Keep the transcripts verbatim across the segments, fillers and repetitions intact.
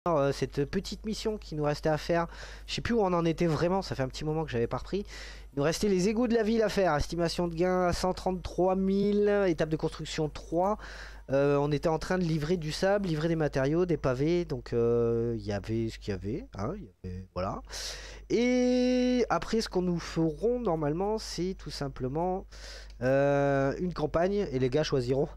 euh, cette petite mission qui nous restait à faire. Je sais plus où on en était vraiment, ça fait un petit moment que j'avais pas repris. Il nous restait les égouts de la ville à faire. Estimation de gain à cent trente-trois mille, étape de construction trois. Euh, on était en train de livrer du sable, livrer des matériaux, des pavés. Donc il euh, y avait ce qu'il y avait, hein, y avait, voilà. Et après, ce qu'on nous ferons normalement, c'est tout simplement euh, une campagne. Et les gars choisiront.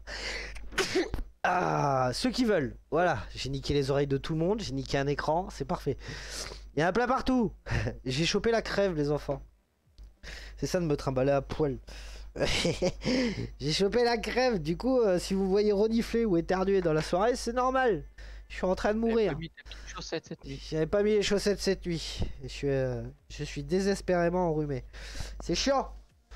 Ah, ceux qui veulent. Voilà, j'ai niqué les oreilles de tout le monde, j'ai niqué un écran, c'est parfait. Il y a un plat partout. J'ai chopé la crève, les enfants. C'est ça de me trimballer à poil. J'ai chopé la crève, du coup, euh, si vous voyez renifler ou éternuer dans la soirée, c'est normal. Je suis en train de mourir. J'avais pas mis les chaussettes cette nuit. Je suis, euh, je suis désespérément enrhumé. C'est chiant.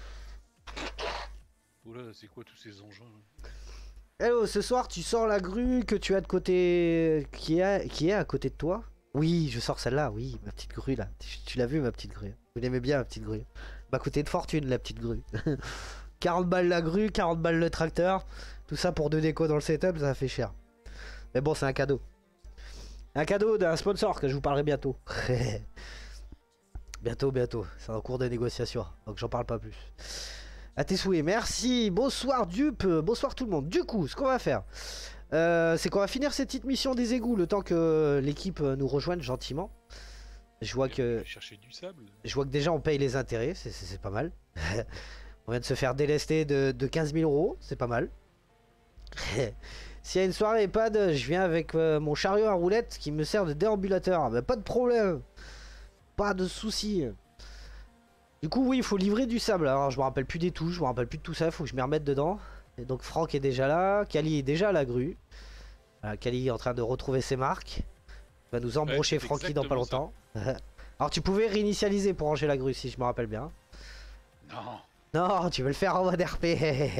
Oula, c'est quoi tous ces engins là? Hello, ce soir tu sors la grue que tu as de côté... Qui est, qui est à côté de toi? Oui, je sors celle-là, oui, ma petite grue là. Tu, tu l'as vu ma petite grue? Vous l'aimez bien ma petite grue? M'a coûté de fortune la petite grue. quarante balles la grue, quarante balles le tracteur. Tout ça pour deux décos dans le setup, ça fait cher. Mais bon, c'est un cadeau. Un cadeau d'un sponsor que je vous parlerai bientôt. Bientôt, bientôt. C'est en cours de négociation, donc j'en parle pas plus. À tes souhaits, merci. Bonsoir Dupe, bonsoir tout le monde. Du coup, ce qu'on va faire, euh, c'est qu'on va finir cette petite mission des égouts le temps que l'équipe nous rejoigne gentiment. Je vois que chercher du sable. Je vois que déjà on paye les intérêts, c'est pas mal. On vient de se faire délester de, de quinze mille euros, c'est pas mal. S'il y a une soirée EHPAD, je viens avec euh, mon chariot à roulettes qui me sert de déambulateur. Mais pas de problème, pas de soucis. Du coup, oui, il faut livrer du sable. Alors, je me rappelle plus des touches, je me rappelle plus de tout ça, il faut que je m'y remette dedans. Et donc, Franck est déjà là, Kali est déjà à la grue. Voilà, Kali est en train de retrouver ses marques. Il va nous embrocher ouais, Francky dans pas longtemps. Alors, tu pouvais réinitialiser pour ranger la grue, si je me rappelle bien. Non. Non, tu veux le faire en mode R P.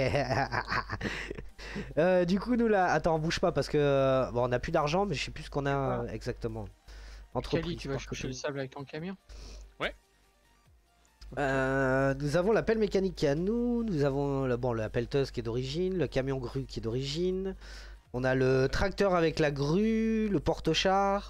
euh, du coup, nous là, attends, bouge pas parce que bon, on a plus d'argent, mais je sais plus ce qu'on a euh, exactement. Entreprise. Kali, tu vas chercher le sable avec ton camion? Ouais. Euh, nous avons la pelle mécanique qui est à nous, nous avons le, bon, la pelleteuse qui est d'origine, le camion grue qui est d'origine, on a le tracteur avec la grue, le porte-char.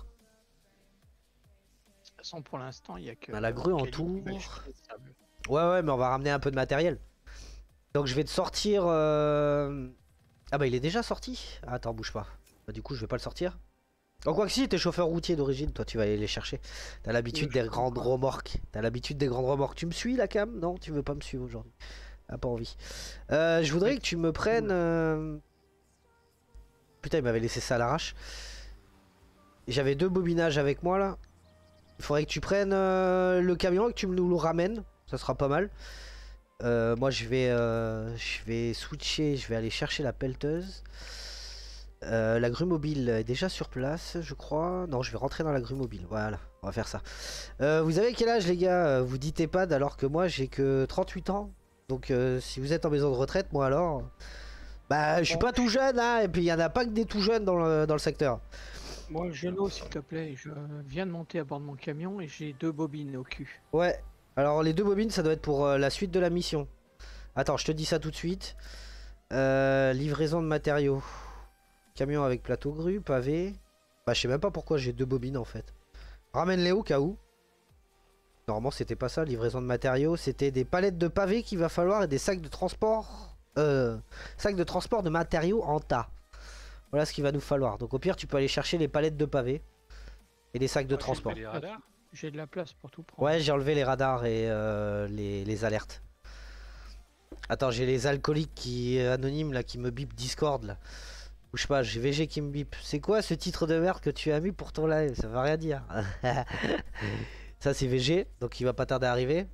De toute façon, pour l'instant, il y a que. On a la grue en Kali tout. Ouais, ouais, mais on va ramener un peu de matériel. Donc je vais te sortir. Euh... Ah bah il est déjà sorti. Ah, attends, bouge pas. Bah, du coup, je vais pas le sortir. Oh, quoi que si, t'es chauffeur routier d'origine, toi tu vas aller les chercher. T'as l'habitude des grandes remorques. T'as l'habitude des grandes remorques. Tu me suis la cam? Non, tu veux pas me suivre aujourd'hui. Ah, pas envie. Euh, je voudrais que tu me prennes... Euh... Putain, il m'avait laissé ça à l'arrache. J'avais deux bobinages avec moi là. Il faudrait que tu prennes euh, le camion et que tu nous le ramènes. Ça sera pas mal. Euh, moi je vais, euh, je vais switcher, je vais aller chercher la pelleteuse. Euh, la grue mobile est déjà sur place, je crois. Non, je vais rentrer dans la grue mobile. Voilà, on va faire ça. Euh, vous avez quel âge, les gars? Vous dites EHPAD alors que moi j'ai que trente-huit ans. Donc, euh, si vous êtes en maison de retraite, moi alors. Bah, je suis pas tout jeune, hein. Et puis, il y en a pas que des tout jeunes dans le, dans le secteur. Moi, Geno, s'il te plaît, je viens de monter à bord de mon camion et j'ai deux bobines au cul. Ouais, alors les deux bobines, ça doit être pour euh, la suite de la mission. Attends, je te dis ça tout de suite. Euh, livraison de matériaux. Camion avec plateau grue, pavé. Bah je sais même pas pourquoi j'ai deux bobines en fait. Ramène-les au cas où. Normalement c'était pas ça, livraison de matériaux. C'était des palettes de pavés qu'il va falloir et des sacs de transport. Euh, sacs de transport de matériaux en tas. Voilà ce qu'il va nous falloir. Donc au pire tu peux aller chercher les palettes de pavés. Et les sacs de ouais, transport. J'ai de la place pour tout prendre. Ouais, j'ai enlevé les radars et euh, les, les alertes. Attends, j'ai les alcooliques qui anonymes là qui me bip Discord là. Bouge pas, j'ai V G qui me bip. C'est quoi ce titre de merde que tu as mis pour ton live? Ça veut rien dire. Ça c'est V G, donc il va pas tarder à arriver.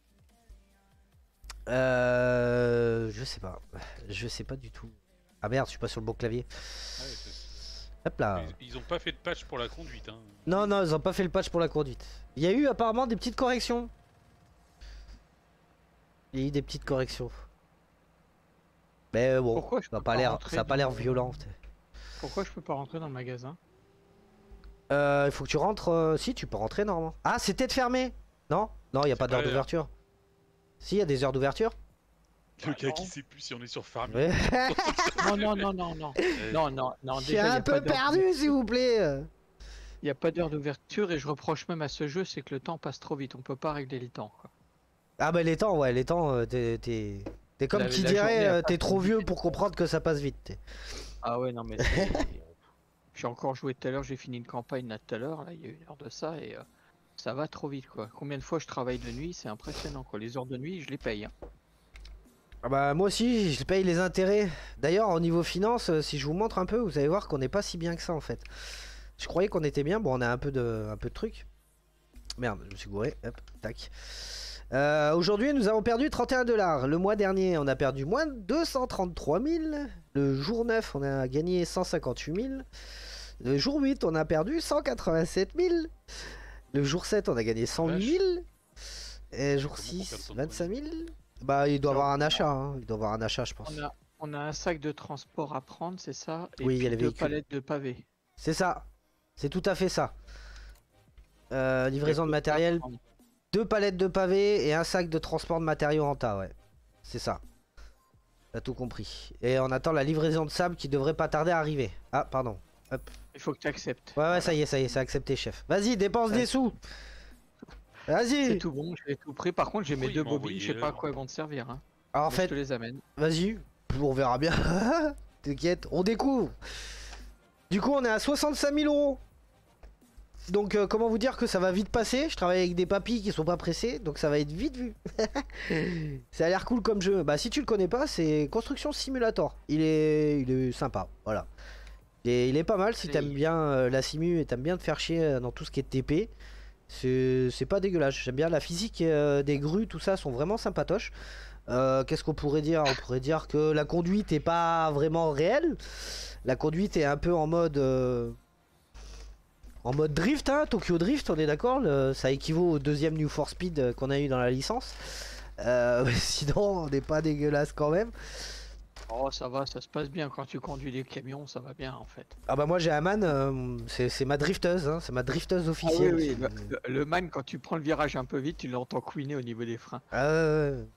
Euh, je sais pas. Je sais pas du tout. Ah merde, je suis pas sur le bon clavier. Ouais, hop là. Ils, ils ont pas fait de patch pour la conduite. Hein. Non, non, ils ont pas fait le patch pour la conduite. Il y a eu apparemment des petites corrections. Il y a eu des petites corrections. Mais bon, Pourquoi je ça n'a peux pas pas l'air, rentrer ça a pas l'air dans- violent. Pourquoi je peux pas rentrer dans le magasin? Euh, il faut que tu rentres. euh, Si, tu peux rentrer normalement. Ah, c'est peut-être fermé. Non, non, il y a pas pas d'heure l'heure. d'ouverture. Si, il y a des heures d'ouverture. Le Ah, gars non. qui sait plus si on est sur Farm. Ouais. Non, non, non, non, non. Non, non, non. Je suis déjà, y un a peu pas d'heure perdu, s'il vous plaît. Il n'y a pas d'heure d'ouverture et je reproche même à ce jeu, c'est que le temps passe trop vite. On peut pas régler les temps, quoi. Ah bah les temps, ouais, les temps, euh, t'es... t'es- T'es comme La- qui la dirait, journée, elle euh, passe t'es trop vite. vieux pour comprendre que ça passe vite. t'es. Ah ouais, non mais c'est- j'ai encore joué tout à l'heure, j'ai fini une campagne là tout à l'heure, là il y a une heure de ça et euh, ça va trop vite quoi. Combien de fois je travaille de nuit, c'est impressionnant quoi. Les heures de nuit, je les paye. Hein. Ah bah moi aussi, je paye les intérêts. D'ailleurs, au niveau finance, euh, si je vous montre un peu, vous allez voir qu'on n'est pas si bien que ça en fait. Je croyais qu'on était bien, bon on a un peu de, un peu de trucs. Merde, je me suis gouré, hop, tac. Euh, Aujourd'hui, nous avons perdu trente et un dollars. Le mois dernier, on a perdu moins deux cent trente-trois mille. Le jour neuf, on a gagné cent cinquante-huit mille. Le jour huit, on a perdu cent quatre-vingt-sept mille. Le jour sept, on a gagné cent huit mille. Et le jour Comment on six, perd autant de vingt-cinq mille. Bah, il doit avoir un achat, hein. Il doit avoir un achat, je pense. On a, on a un sac de transport à prendre, c'est ça. Et Oui, il y a puis les deux véhicules. palettes de pavés. C'est ça. C'est tout à fait ça. Euh, livraison de matériel, deux palettes de pavés et un sac de transport de matériaux en tas, ouais. C'est ça. T'as tout compris. Et on attend la livraison de sable qui devrait pas tarder à arriver. Ah, pardon. Hop. Il faut que tu acceptes. Ouais, ouais, ça y est, ça y est, c'est accepté, chef. Vas-y, dépense Ouais. des sous. C'est Vas-y. tout bon, je l'ai tout pris. Par contre, j'ai mes Pourquoi il deux m'a bobines, envoyé je sais pas à l'heure quoi elles vont te servir. Hein. Alors, en Mais fait, je te les amène. vas-y. On verra bien. T'inquiète, on découvre. Du coup, on est à soixante-cinq mille euros. Donc, euh, comment vous dire que ça va vite passer. Je travaille avec des papis qui sont pas pressés, donc ça va être vite vu. Ça a l'air cool comme jeu. Bah, si tu le connais pas, c'est Construction Simulator. Il est, il est sympa. Voilà. Et il est pas mal si Et- t'aimes bien euh, la simu et t'aimes bien te faire chier euh, dans tout ce qui est T P. C'est c'est pas dégueulasse. J'aime bien la physique euh, des grues, tout ça sont vraiment sympatoches. Euh, Qu'est-ce qu'on pourrait dire? On pourrait dire que la conduite est pas vraiment réelle. La conduite est un peu en mode euh, en mode drift, hein, Tokyo Drift, on est d'accord. le- Ça équivaut au deuxième New for Speed euh, qu'on a eu dans la licence. Euh, mais sinon, on n'est pas dégueulasse quand même. Oh, ça va, ça se passe bien. Quand tu conduis des camions, ça va bien en fait. Ah bah moi j'ai Aman, euh, c'est c'est ma drifteuse, hein, c'est ma drifteuse Ah oui, officielle. oui, le, le- le man, quand tu prends le virage un peu vite, tu l'entends couiner au niveau des freins. Ah, ouais, ouais.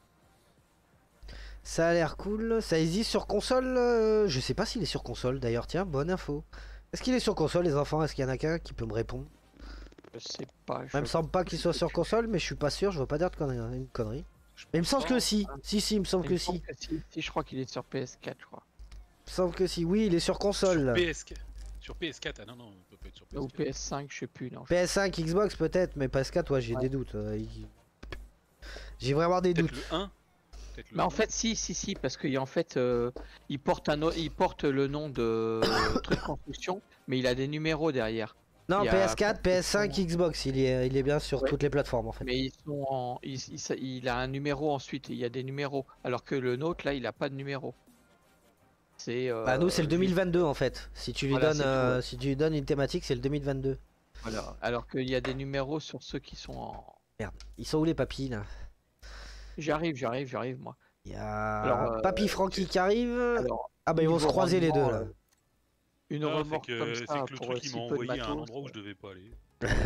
Ça a l'air cool. Ça existe sur console euh, Je sais pas s'il est sur console d'ailleurs, tiens, bonne info. Est-ce qu'il est sur console les enfants? Est-ce qu'il y en a qu'un qui peut me répondre? Je sais pas. Je... Il me semble pas qu'il soit sur console, mais je suis pas sûr, je veux pas dire de conneries, une connerie. Mais il me semble que si, si, si, il me semble Il que me si. semble que si. Si, je crois qu'il est sur P S quatre, je crois. Il me semble que si, oui, il est sur console. Sur P S quatre. Sur P S quatre, ah non, non, on peut pas être sur P S Ou quatre. P S cinq, je sais plus. Non. P S cinq, Xbox peut-être, mais P S quatre, ouais, j'ai Ouais. des doutes. euh, il- J'ai vraiment des Peut-être doutes. le un. Peut-être le Mais en un. fait, si, si, si, parce qu'il en fait, euh, il porte un, o- il porte le nom de truc construction, mais il a des numéros derrière. Non, il y a P S quatre, P S cinq, construction. Xbox, il est, il est bien sur Ouais. toutes les plateformes en fait. Mais ils sont en, il, il- il a un numéro ensuite. Il y a des numéros, alors que le nôtre là, il a pas de numéro. C'est. euh, Bah nous c'est le lui- deux mille vingt-deux en fait. Si tu lui Voilà, donnes, c'est tout, euh, ouais. si tu lui donnes une thématique, c'est le deux mille vingt-deux. Voilà. Alors qu'il y a des numéros sur ceux qui sont en. Merde, ils sont où les papis là? J'arrive, j'arrive, j'arrive moi. Il y a Alors, euh, Papy Francky qui arrive. Alors, Ah bah ils vont se niveau croiser les deux rendement, là. euh, Une Ah, c'est remorque que, comme c'est ça que le pour truc il si m'a peu de envoyé à un matos, endroit où je euh, devais pas aller.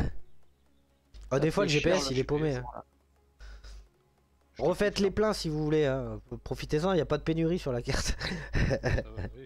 Ah, des ça fois le fait cher, G P S le il est paumé. G P S, hein. voilà. Je te Refaites fais les pleins si vous voulez. Hein. Profitez-en, il n'y a pas de pénurie sur la carte. ça, ça va, oui.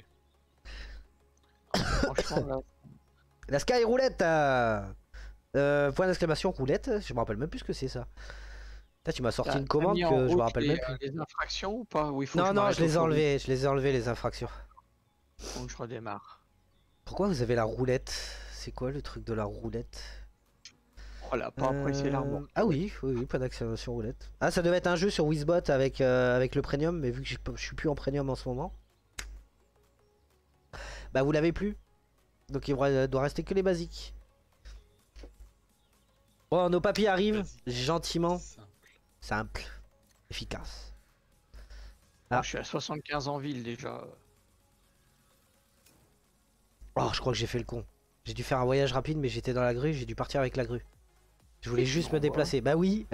Franchement, là, La Sky Roulette euh... euh, point d'exclamation roulette, je me rappelle même plus ce que c'est ça. Là, tu m'as sorti t'as- une t'as commande mis que en je me route rappelle les, même plus. euh, les infractions ou pas? Oui, faut que Non, je non, m'arrête je les ai au enlevées, je les ai enlevées les infractions. fourneau. Faut que je redémarre. Pourquoi vous avez la roulette? C'est quoi le truc de la roulette? Voilà, pas apprécier Euh, l'arbre. Ah oui, oui, oui, pas d'exclamation roulette. Ah, ça devait être un jeu sur Wizbot avec, euh, avec le premium, mais vu que j'ai pas- je suis plus en premium en ce moment. Bah vous l'avez plus. Donc il doit doit rester que les basiques. Bon, nos papiers arrivent, Basique. gentiment. Simple. Simple, efficace. Ah, Ah. je suis à soixante-quinze en ville déjà. Oh, je crois que j'ai fait le con. J'ai dû faire un voyage rapide, mais j'étais dans la grue, j'ai dû partir avec la grue. Je voulais Et tu juste me m'envoies. déplacer. Bah oui.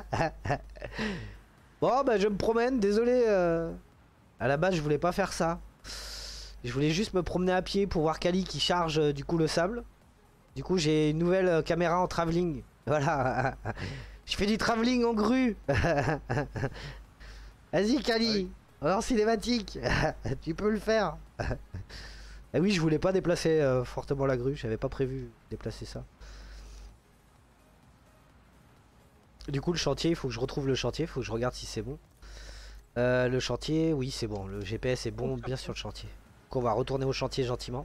Bon, bah je me promène, désolé. euh. À la base, je voulais pas faire ça. Je voulais juste me promener à pied pour voir Kali qui charge euh, du coup le sable. Du coup, j'ai une nouvelle euh, caméra en travelling. Voilà. Je fais du travelling en grue. Vas-y, Kali. En cinématique. Tu peux le faire. Ah oui, je voulais pas déplacer euh, fortement la grue, j'avais pas prévu déplacer ça. Du coup, le chantier, il faut que je retrouve le chantier, il faut que je regarde si c'est bon. Euh, le chantier, oui, c'est bon, le G P S est bon, bien sur le chantier. Donc on va retourner au chantier gentiment.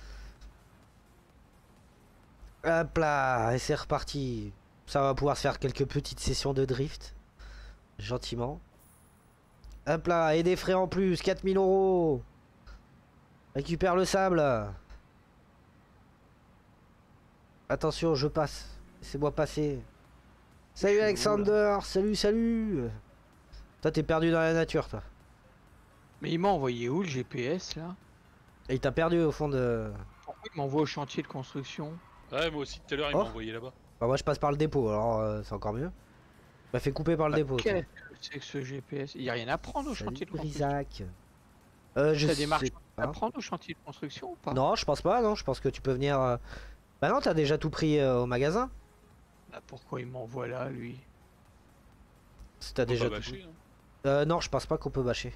Hop là, et c'est reparti. Ça va pouvoir se faire quelques petites sessions de drift. Gentiment. Hop là, et des frais en plus, quatre mille euros. Récupère le sable. Attention, je passe. Laissez-moi passer. Salut Alexander, salut, salut. Toi, t'es perdu dans la nature, toi. Mais il m'a envoyé où le G P S là? Et il t'a perdu au fond de... Pourquoi il m'envoie au chantier de construction? Ouais, moi aussi tout à l'heure, il Oh. m'a envoyé là-bas. Bah moi, je passe par le dépôt, alors euh, c'est encore mieux. M'a fait couper par le Bah, dépôt. Qu'est-ce que c'est que ce G P S? Il y a rien à prendre au Salut, chantier de construction. Brisac. Euh, je T'as sais des marchands à pas. prendre au chantier de construction ou pas? Non, je pense pas, non, je pense que tu peux venir... euh, Bah non, t'as déjà tout pris euh, au magasin. Bah, pourquoi il m'envoie là lui? Si t'as On peut déjà pas tout bâcher, hein. Euh, non, je pense pas qu'on peut bâcher.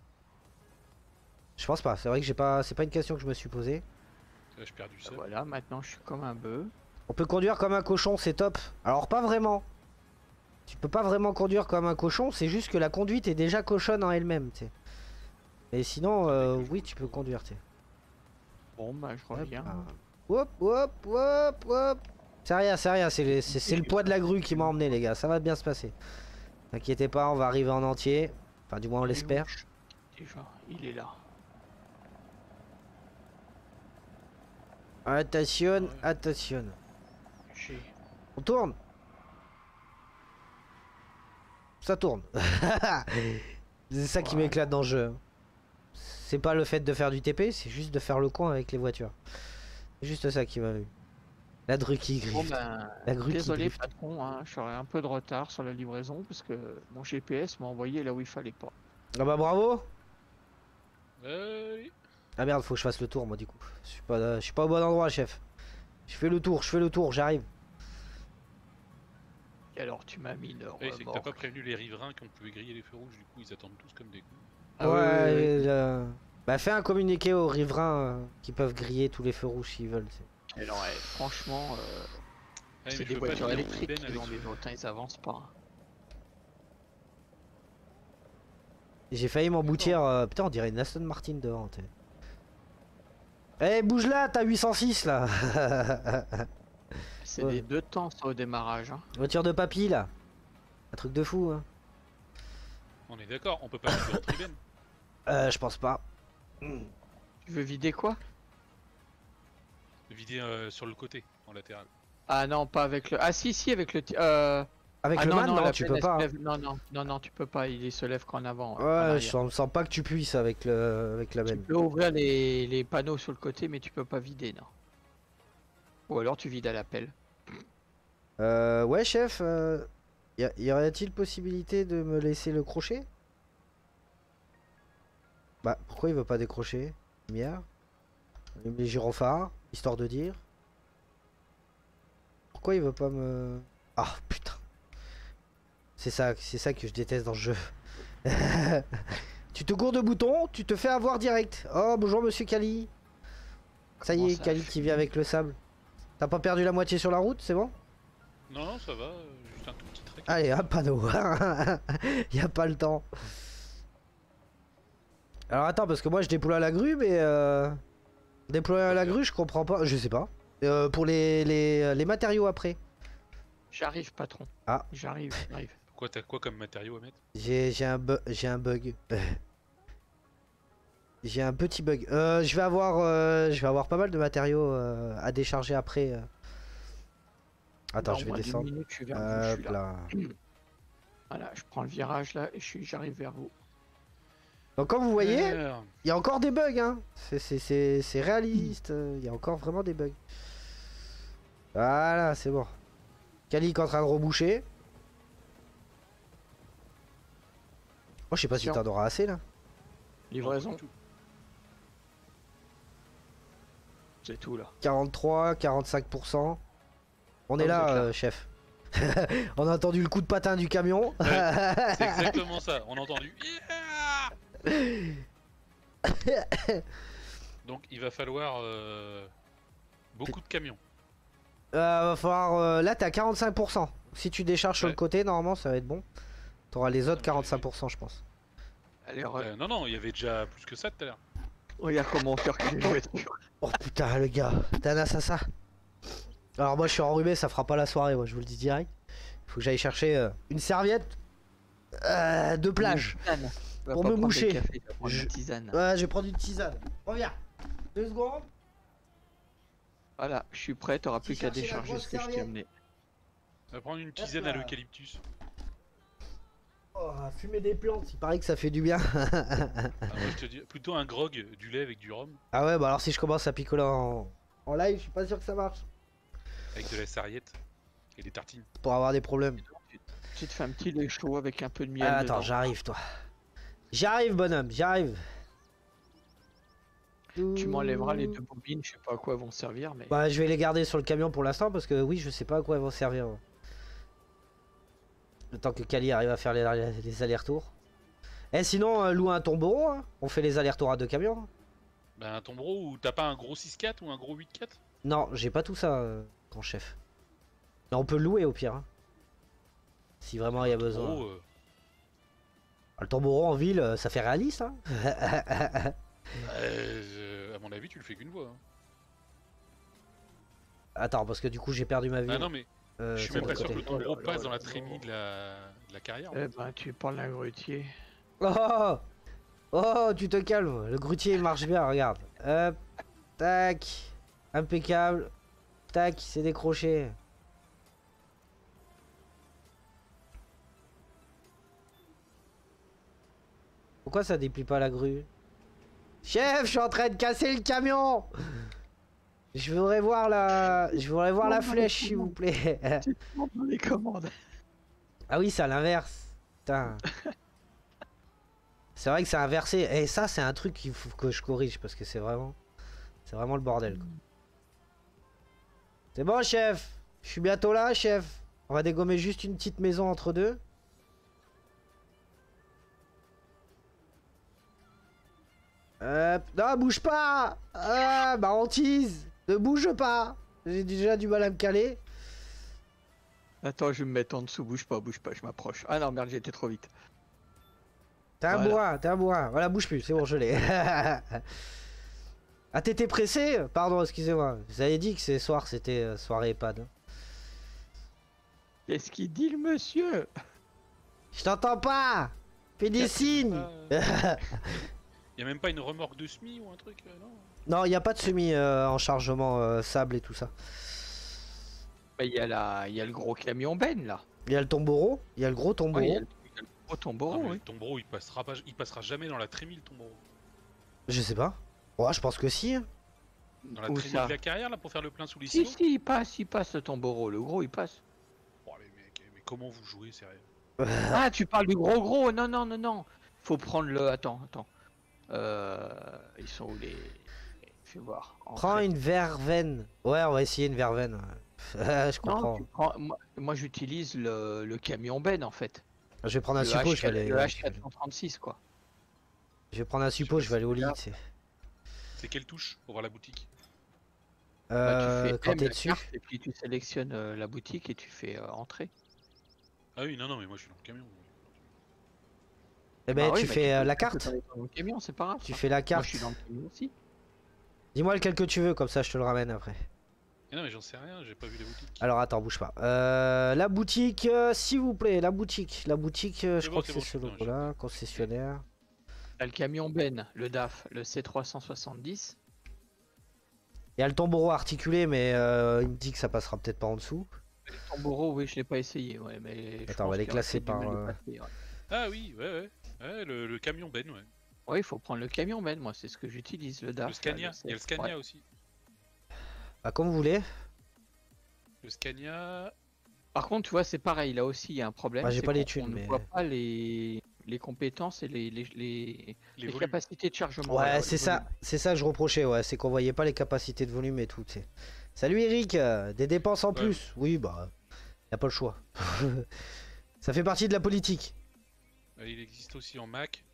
Je pense pas, c'est vrai que j'ai pas... C'est pas une question que je me suis posée. Là, je perds du Bah, sable. voilà, maintenant je suis comme un bœuf. On peut conduire comme un cochon, c'est top. Alors pas vraiment. Tu peux pas vraiment conduire comme un cochon, c'est juste que la conduite est déjà cochonne en elle-même, tu sais. Mais sinon, euh, oui, tu peux conduire, tu sais. Bon bah je Hop, reviens. ah. Hop, hop, hop, hop. C'est rien, c'est rien, c'est les- c'est- c'est le poids de la grue qui m'a emmené, les gars. Ça va bien se passer. T'inquiétez pas, on va arriver en entier. Enfin, du moins, on Il est l'espère. où, déjà, il est là. Attention, Ouais. attention. J'ai. On tourne. Ça tourne. C'est ça qui Ouais. m'éclate dans le jeu. C'est pas le fait de faire du T P, c'est juste de faire le coin avec les voitures. C'est juste ça qui m'a vu. La grue qui Bon griffe. ben, La grue qui désolé drift. patron, hein, j'aurai un peu de retard sur la livraison parce que mon G P S m'a envoyé là où il fallait pas. Ah bah bravo. Euh, oui. Ah merde, faut que je fasse le tour moi du coup. Je suis pas, je suis pas au bon endroit, chef. Je fais le tour, je fais le tour, j'arrive. Et alors tu m'as mis une Ouais, c'est que t'as pas remorque. prévenu les riverains qu'on pouvait griller les feux rouges, du coup ils attendent tous comme des cons. Ah ouais, ouais, ouais, ouais. et, euh, Bah fais un communiqué aux riverains euh, qui peuvent griller tous les feux rouges s'ils veulent. c'est- Et non, ouais, franchement, euh, Ouais, c'est mais des je veux pas voitures finir mon électriques Ben qui avec ont ce- des autres, hein, ils avancent pas. J'ai failli m'emboutir. euh, Putain, on dirait une Aston Martin devant. t'es. Eh, bouge là, t'as huit cent six là. C'est Ouais. des deux temps ça au démarrage. Hein. Voiture de papy là. Un truc de fou. Hein. On est d'accord, on peut pas vider notre Ben. Euh, je pense pas. Tu veux vider quoi? Vider euh, sur le côté, en latéral. Ah non, pas avec le. Ah si, si, avec le. ti- Euh... Avec ah le non, man, non, non, la tu peine, peux elle se pas. hein. lève- Non, non, non, non, tu peux pas, il se lève qu'en avant. en Ouais, arrière. je sens, sens pas que tu puisses avec le avec la Tu benne. peux ouvrir les, les panneaux sur le côté, mais tu peux pas vider, non. Ou alors tu vides à l'appel. Euh, ouais, chef. Euh, y, a- y aurait-il possibilité de me laisser le crochet? Bah, pourquoi il veut pas décrocher? Lumière. Allume les gyrophares, histoire de dire. Pourquoi il veut pas me... Ah, putain. C'est ça, c'est ça que je déteste dans le jeu. Tu te cours de boutons, tu te fais avoir direct. Oh, bonjour monsieur Kali. Ça y Comment est, ça, Kali je qui suis- vient avec le sable. T'as pas perdu la moitié sur la route, c'est bon? Non, non, ça va, euh, juste un tout petit trek. Allez, un panneau. Y a pas le temps. Alors attends, parce que moi je déploie la grue, mais euh... déployer la grue, je comprends pas. Je sais pas. Euh, pour les, les, les matériaux après. J'arrive, patron. Ah. J'arrive, j'arrive. Pourquoi t'as quoi comme matériau à mettre? J'ai j'ai un, bu- j'ai un bug. J'ai un petit bug. Euh, je vais avoir, euh, je vais avoir pas mal de matériaux euh, à décharger après. euh. Attends, Dans je vais moins d'une descendre. minute, je suis vers vous, je Hop suis là. là. Voilà, je prends le virage là et je suis- j'arrive vers vous. Donc comme vous voyez, Alors, il y a encore des bugs, hein. C'est- C'est c'est- c'est réaliste. Il y a encore vraiment des bugs. Voilà, c'est bon. Kalik en train de reboucher. Moi, je sais pas si Tiens. t'en auras assez là. Livraison, non, pas du tout. c'est tout là. quarante-trois, quarante-cinq pour cent. On Ah, est vous là, êtes là. euh, chef. On a entendu le coup de patin du camion. C'est exactement ça, on a entendu. Yeah. Donc il va falloir euh, beaucoup de camions. Euh, va falloir. euh, là, t'es à quarante-cinq pour cent. Si tu décharges sur Ouais. le côté, normalement, ça va être bon. T'auras les autres mais quarante-cinq pour cent, je pense. Allez, re- Euh, non, non, il y avait déjà plus que ça tout à l'heure. regarde comment on fait reculer les voitures. Oh putain, le gars, t'es un assassin. Alors, moi, je suis enrhumé, ça fera pas la soirée, moi, je vous le dis direct. Faut que j'aille chercher euh, une serviette euh, de plage. Tisane. Va Pour pas me prendre moucher. des cafés, va prendre Je- une tisane. Ouais, je vais prendre une tisane. Reviens. Deux secondes. Voilà, je suis prêt, t'auras plus qu'à chercher la décharger grosse ce que je t'ai serviette. amené. On va prendre une tisane à là. l'eucalyptus. Oh, fumer des plantes, il paraît que ça fait du bien. Ah, moi, je te dis plutôt un grog, du lait avec du rhum, Ah ouais, bah alors si je commence à picoler en, en live, je suis pas sûr que ça marche. avec de la sarriette et des tartines. Pour avoir des problèmes. Tu te fais un petit lait chaud avec un peu de miel Ah, dedans. attends, j'arrive, toi. J'arrive, bonhomme, j'arrive. Tu m'enlèveras les deux bobines, je sais pas à quoi elles vont servir, mais... Bah, je vais les garder sur le camion pour l'instant parce que oui, je sais pas à quoi elles vont servir. Le temps que Kali arrive à faire les, les allers-retours. Eh, sinon, euh, loue un tombereau, hein. On fait les allers-retours à deux camions. Ben un tombereau où t'as pas un gros six quatre ou un gros huit quatre? Non, j'ai pas tout ça, euh, grand chef. Mais on peut le louer au pire. Hein. Si vraiment il y a besoin. Tombereau, euh, Ah, le tombereau en ville, euh, ça fait réaliste. Hein. euh, à mon avis, tu le fais qu'une fois. Hein. Attends, parce que du coup, j'ai perdu ma vie. Ah non, mais Euh, je suis sur même le pas sûr côté. que le tombereau Oh là là passe dans là la là. trémie de la, de la carrière. Eh ben, tu parles d'un grutier. Oh, oh, tu te calmes. Le grutier marche bien, regarde. Hop, tac, impeccable. Tac, c'est décroché. Pourquoi ça déplie pas la grue? Chef, je suis en train de casser le camion. Je voudrais voir la, je voudrais voir la flèche, s'il vous plaît. Tu te montres dans les commandes. Ah oui, c'est à l'inverse. Putain. C'est vrai que c'est inversé. Et ça, c'est un truc qu'il faut que je corrige parce que c'est vraiment, c'est vraiment le bordel. quoi. C'est bon, chef. Je suis bientôt là, chef. On va dégommer juste une petite maison entre deux. Hop. Non, bouge pas. Ah, ma hantise. Ne bouge pas. J'ai déjà du mal à me caler. Attends, je vais me mettre en dessous, bouge pas, bouge pas, je m'approche. Ah non, merde, j'ai été trop vite. T'es un Voilà. bourrin, t'es un bourrin. Voilà, bouge plus, c'est bon, je l'ai. Ah, t'étais pressé? Pardon, excusez-moi. Vous avez dit que ce soir, c'était euh, soirée EHPAD. hein. Qu'est-ce qu'il dit, le monsieur? Je t'entends pas. Fais des signes. Il y a même pas une remorque de S M I ou un truc, euh, non? Non, il n'y a pas de semi euh, en chargement euh, sable et tout ça. Bah, il y a la... il y a le gros camion Ben, là. Il y a le tombereau, il y a le gros tombereau. Ouais, il y a le, il y a le gros tombereau, Non, mais oui. le tombereau, il passera pas, il passera jamais dans la trémie, le tombereau. Je sais pas. Ouais, je pense que si. hein. Dans la Où trémie ça? de la carrière, là, pour faire le plein sous les Si, silos. si, il passe, il passe, le tombereau. Le gros, il passe. Oh, les mecs, mais comment vous jouez, sérieux? Ah, tu parles du gros gros? Non, non, non, non. Faut prendre le... Attends, attends. Euh... Ils sont où les... Fais voir. Prends Entrée. une verveine. Ouais, on va essayer une verveine. ouais. je comprends. Non, tu prends... Moi, moi, j'utilise le... le camion Ben, en fait. Je vais prendre un Le, suppôt, H... je vais aller. le H quatre cent trente-six, quoi. Je vais prendre un suppôt, je vais aller au lit. tu sais. C'est quelle touche pour voir la boutique? Bah, Euh, tu fais quand M, t'es la dessus. carte, et puis tu sélectionnes euh, la boutique et tu fais euh, entrée. Ah oui, non, non, mais moi je suis dans le camion. Eh ben, Bah oui, tu mais fais euh, peux- la tu peux carte. aller dans le camion, c'est pas grave. Tu ça. fais la Moi, carte. je suis dans le camion aussi. Dis-moi lequel que tu veux, comme ça je te le ramène après. Mais non, mais j'en sais rien, j'ai pas vu la boutique. Alors attends, bouge pas. Euh, la boutique, euh, s'il vous plaît, la boutique. La boutique, euh, je C'est crois bon, que c'est c'est ce bon, je suis logo-là, concessionnaire. T'as le camion Ben, le D A F, le C trois cent soixante-dix. Il y a le tombereau articulé, mais euh, il me dit que ça passera peut-être pas en dessous. Le Tombereau, oui, je l'ai pas essayé. Ouais, mais je Attends, on pense va les qu'il y aurait classer peut-être du par, mal de euh, passer, ouais. Ah oui, ouais, ouais. Ouais, le, le camion Ben, ouais. Ouais, il faut prendre le camion Ben, moi, c'est ce que j'utilise, le D A F. Le Scania, là, il y a le C- Scania ouais. aussi. Bah, comme vous voulez. Le Scania. Par contre, tu vois, c'est pareil, là aussi, il y a un problème. Bah, j'ai c'est pas les qu'on- thunes, On mais- ne voit pas les, les compétences et les, les, les, Les les volumes. capacités de chargement. Ouais, voilà, c'est les ça, volumes. c'est ça que je reprochais, ouais, c'est qu'on voyait pas les capacités de volume et tout, tu sais. Salut Eric, euh, des dépenses en Ouais. plus. Oui, bah, y a pas le choix. Ça fait partie de la politique. Euh, Il existe aussi en Mac.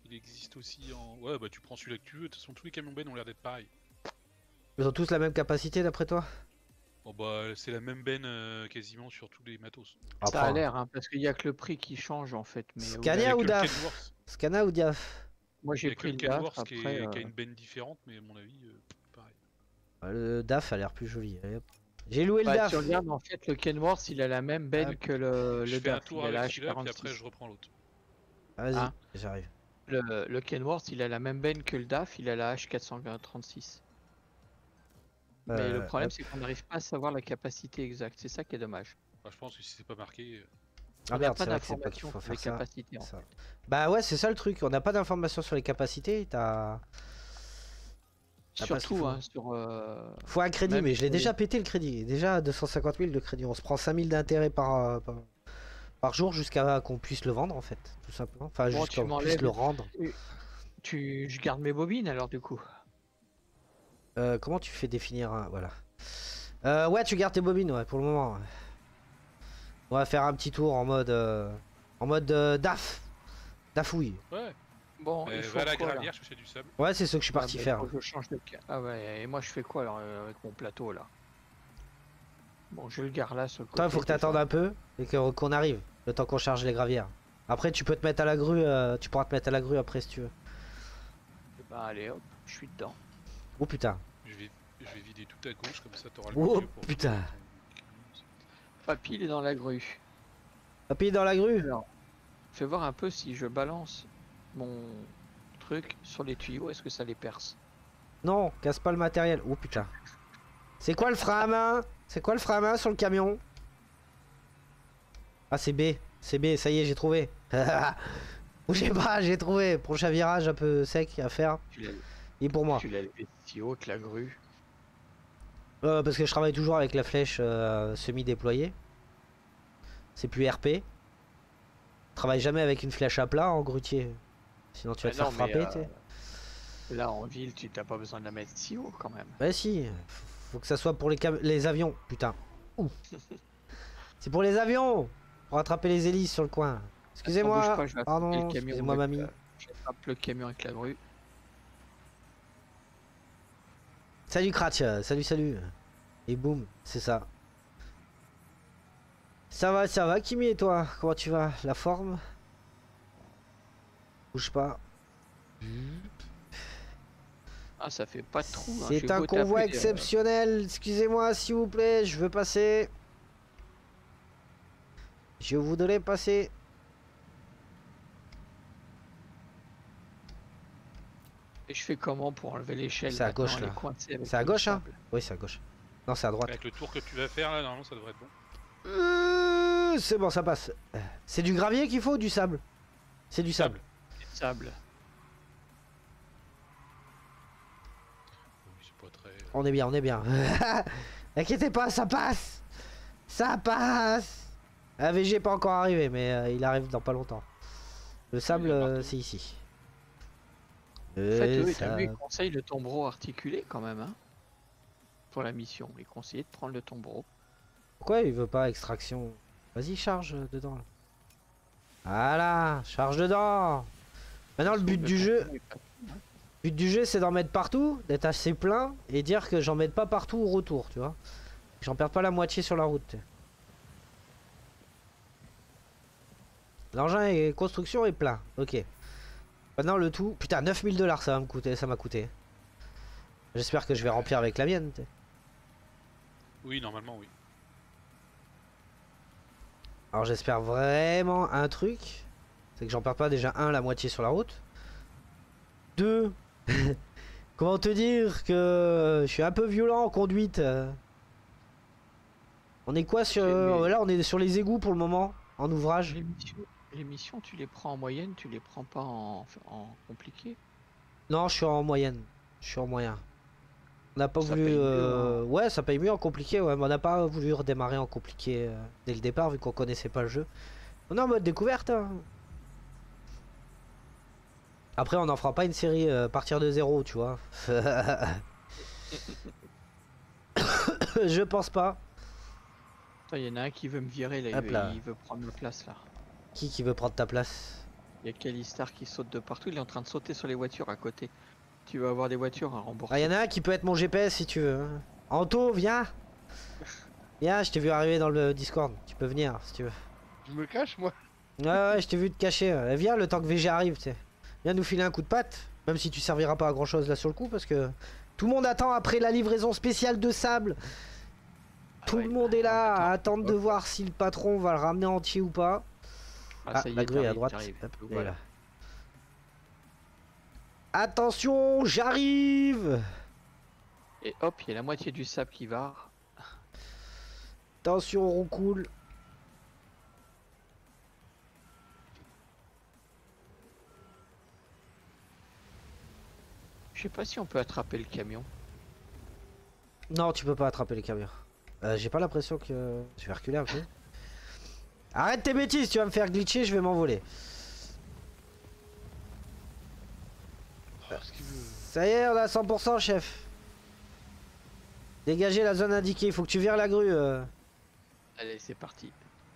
Il existe aussi en... Ouais, bah tu prends celui-là que tu veux. De toute façon, tous les camions benne ont l'air d'être pareils. Ils ont tous la même capacité d'après toi? Bon bah c'est la même benne euh, quasiment sur tous les matos. Ça a l'air, hein, parce qu'il y a que le prix qui change en fait. Mais Scania Il y a ou que le DAF? Kenworth. Scania ou DAF? moi Il y j'ai a que pris le le D A F Kenworth qui, après. est- qui a euh, une benne différente, mais à mon avis, euh, pareil. Le DAF a l'air plus joli. Allez, hop. J'ai loué le Bah, DAF. tu regardes en fait le Kenworth il a la même benne Hop. que le, Je le fais un D A F, tour il a la avec H celui-là, puis quarante-six. après je reprends l'autre. Vas-y, Hein j'arrive. Le, le Kenworth il a la même benne que le D A F, il a la H quatre cent trente-six. Mais Euh, le problème hop. c'est qu'on n'arrive pas à savoir la capacité exacte, c'est ça qui est dommage. Bah, je pense que si c'est pas marqué... euh, Ah On n'a merde, pas c'est vrai que c'est pas qu'il d'informations faut sur les faire ça. capacités en ça. fait. Bah ouais, c'est ça le truc. On n'a pas d'informations sur les capacités. T'as. T'as pas ce qu'il Surtout faut. hein, sur. euh, Faut un crédit, même mais je l'ai sur les- déjà pété le crédit. Déjà deux cent cinquante mille de crédit. On se prend cinq mille d'intérêt par, euh, par, par jour jusqu'à qu'on puisse le vendre en fait, tout simplement. Enfin, Bon, jusqu'à tu qu'on puisse m'enlèves- le rendre. Tu... Je garde mes bobines alors du coup. Euh, comment tu fais définir un... Voilà. Euh, ouais, tu gardes tes bobines, ouais, pour le moment. Ouais. On va faire un petit tour en mode... euh, En mode euh, D A F. Dafouille. Ouais, Bon, euh, il faut va à la quoi, là gravière chercher du sable. Ouais, c'est ce que je suis Ah, parti bah, faire. faut que je change de ca- Ah ouais, et moi je fais quoi alors euh, avec mon plateau là? Bon, je le garde là sur le côté. Toi, il faut que t'attendes un peu et que- qu'on arrive, le temps qu'on charge les gravières. Après, tu peux te mettre à la grue, euh, tu pourras te mettre à la grue après si tu veux. Bah allez hop, je suis dedans. Oh putain. Je vais, je vais vider tout à gauche, comme ça t'auras le Oh, milieu pour... putain. Papy il est dans la grue. Papy dans la grue. Alors, fais voir un peu si je balance mon truc sur les tuyaux, est-ce que ça les perce? Non, casse pas le matériel. Oh putain. C'est quoi le frein à main? C'est quoi le frein à main sur le camion? Ah, c'est B. C'est B, ça y est, j'ai trouvé. Bougez pas, j'ai trouvé. Prochain virage un peu sec à faire. Tu l'as Et pour moi. tu l'as levé si haut que la grue. Euh, parce que je travaille toujours avec la flèche euh, semi-déployée. C'est plus R P. Je travaille jamais avec une flèche à plat en grutier. Sinon tu vas Bah te faire non, mais, frapper, tu sais. euh, Là en ville, tu t'as pas besoin de la mettre si haut quand même. Bah si, faut que ça soit pour les, cam- les avions, putain. Ouh. C'est pour les avions. Pour attraper les hélices sur le coin. Attends, bouge Excusez-moi. pas, je vais attraper Pardon, le camion excusez-moi avec, mamie. euh, J'attrape le camion avec la grue. Salut Kratch, salut salut. Et boum, c'est ça. Ça va, ça va Kimi et toi? Comment tu vas? La forme? Bouge pas. Ah, ça fait pas de trou. hein, C'est j'ai un beau convoi taper, euh, exceptionnel. Excusez-moi s'il vous plaît, je veux passer. Je voudrais passer. Et je fais comment pour enlever l'échelle? C'est à maintenant, gauche, elle est là. coincée avec C'est à le gauche, hein? sable. Oui, c'est à gauche. Non, c'est à droite. Avec le tour que tu vas faire là, normalement ça devrait être bon. Euh, c'est bon, ça passe. C'est du gravier qu'il faut ou du sable? C'est du sable. Sable. Oui, c'est pas très... On est bien, on est bien. Inquiétez pas, ça passe. Ça passe. A V G pas encore arrivé, mais euh, il arrive dans pas longtemps. Le sable, il y a euh, partout. c'est ici. En Le fait, eux, t'as vu, sable. ils conseillent le tombereau articulé quand même, hein, pour la mission. Ils conseillent de prendre le tombereau. Pourquoi il veut pas extraction? Vas-y, charge euh, dedans. Là. Voilà, charge dedans. Maintenant, le but du jeu, tombereau est pas- but du jeu, c'est d'en mettre partout, d'être assez plein et dire que j'en mette pas partout au retour, tu vois. J'en perds pas la moitié sur la route. tu sais. L'engin et construction est plein, ok. Maintenant le tout, putain, neuf mille dollars ça va me coûter, ça m'a coûté. J'espère que je vais remplir avec la mienne. tu sais. Oui, normalement oui. Alors j'espère vraiment un truc, c'est que j'en perds pas déjà un la moitié sur la route. Deux, comment te dire que je suis un peu violent en conduite. euh. On est quoi sur... Mais- Là on est sur les égouts pour le moment, en ouvrage. Les missions, les missions, tu les prends en moyenne, tu les prends pas en, en compliqué. Non, je suis en moyenne. Je suis en moyen. On n'a pas Ça voulu... paye mieux, euh, Ouais, ça paye mieux en compliqué, ouais, mais on n'a pas voulu redémarrer en compliqué euh, dès le départ, vu qu'on connaissait pas le jeu. On est en mode découverte. hein. Après, on n'en fera pas une série euh, partir de zéro, tu vois. Je pense pas. Il y en a un qui veut me virer là, il Hop veut, là. il veut prendre ma place là. Qui qui veut prendre ta place? Il y a Kalistar qui saute de partout. Il est en train de sauter sur les voitures à côté. Tu vas avoir des voitures à rembourser. Ah, y en a un qui peut être mon G P S si tu veux. hein. Anto, viens. Viens, je t'ai vu arriver dans le Discord. Tu peux venir si tu veux. Je me cache, moi. Ouais, ouais, je t'ai vu te cacher. ouais. Viens le temps que V G arrive, tu sais. Viens nous filer un coup de patte. Même si tu serviras pas à grand chose là sur le coup, parce que tout le monde attend après la livraison spéciale de sable. Ah Tout ouais, le monde est là à attends. attendre de voir si le patron va le ramener entier ou pas. Ah, ça y la est, grue est à t'arrives, droite. t'arrives. Hop, elle est Voilà. là. Attention, j'arrive. Et hop, il y a la moitié du sable qui va. Attention, roue cool. Je sais pas si on peut attraper le camion. Non, tu peux pas attraper les camions. Euh, J'ai pas l'impression que... Je vais reculer un peu. Arrête tes bêtises, tu vas me faire glitcher, je vais m'envoler. Oh, ce qu'il veut. Ça y est, on a cent pour cent, chef. Dégagez la zone indiquée, il faut que tu vires la grue. euh. Allez, c'est parti.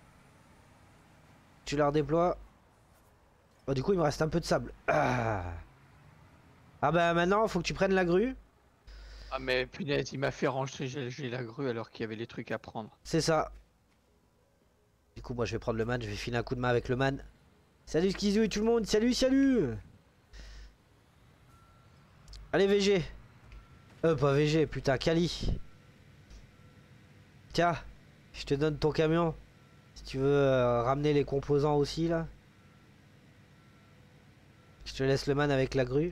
Tu la redéploies. Oh, du coup, il me reste un peu de sable. Ah, ah bah maintenant, faut que tu prennes la grue. Ah mais punaise, il m'a fait ranger j'ai j'ai la grue alors qu'il y avait les trucs à prendre. C'est ça. Du coup, moi, je vais prendre le man, je vais filer un coup de main avec le man. Salut Skizou et tout le monde, salut, salut. Allez, V G. Euh, pas V G, putain, Kali. Tiens, je te donne ton camion. Si tu veux euh, ramener les composants aussi, là. Je te laisse le man avec la grue.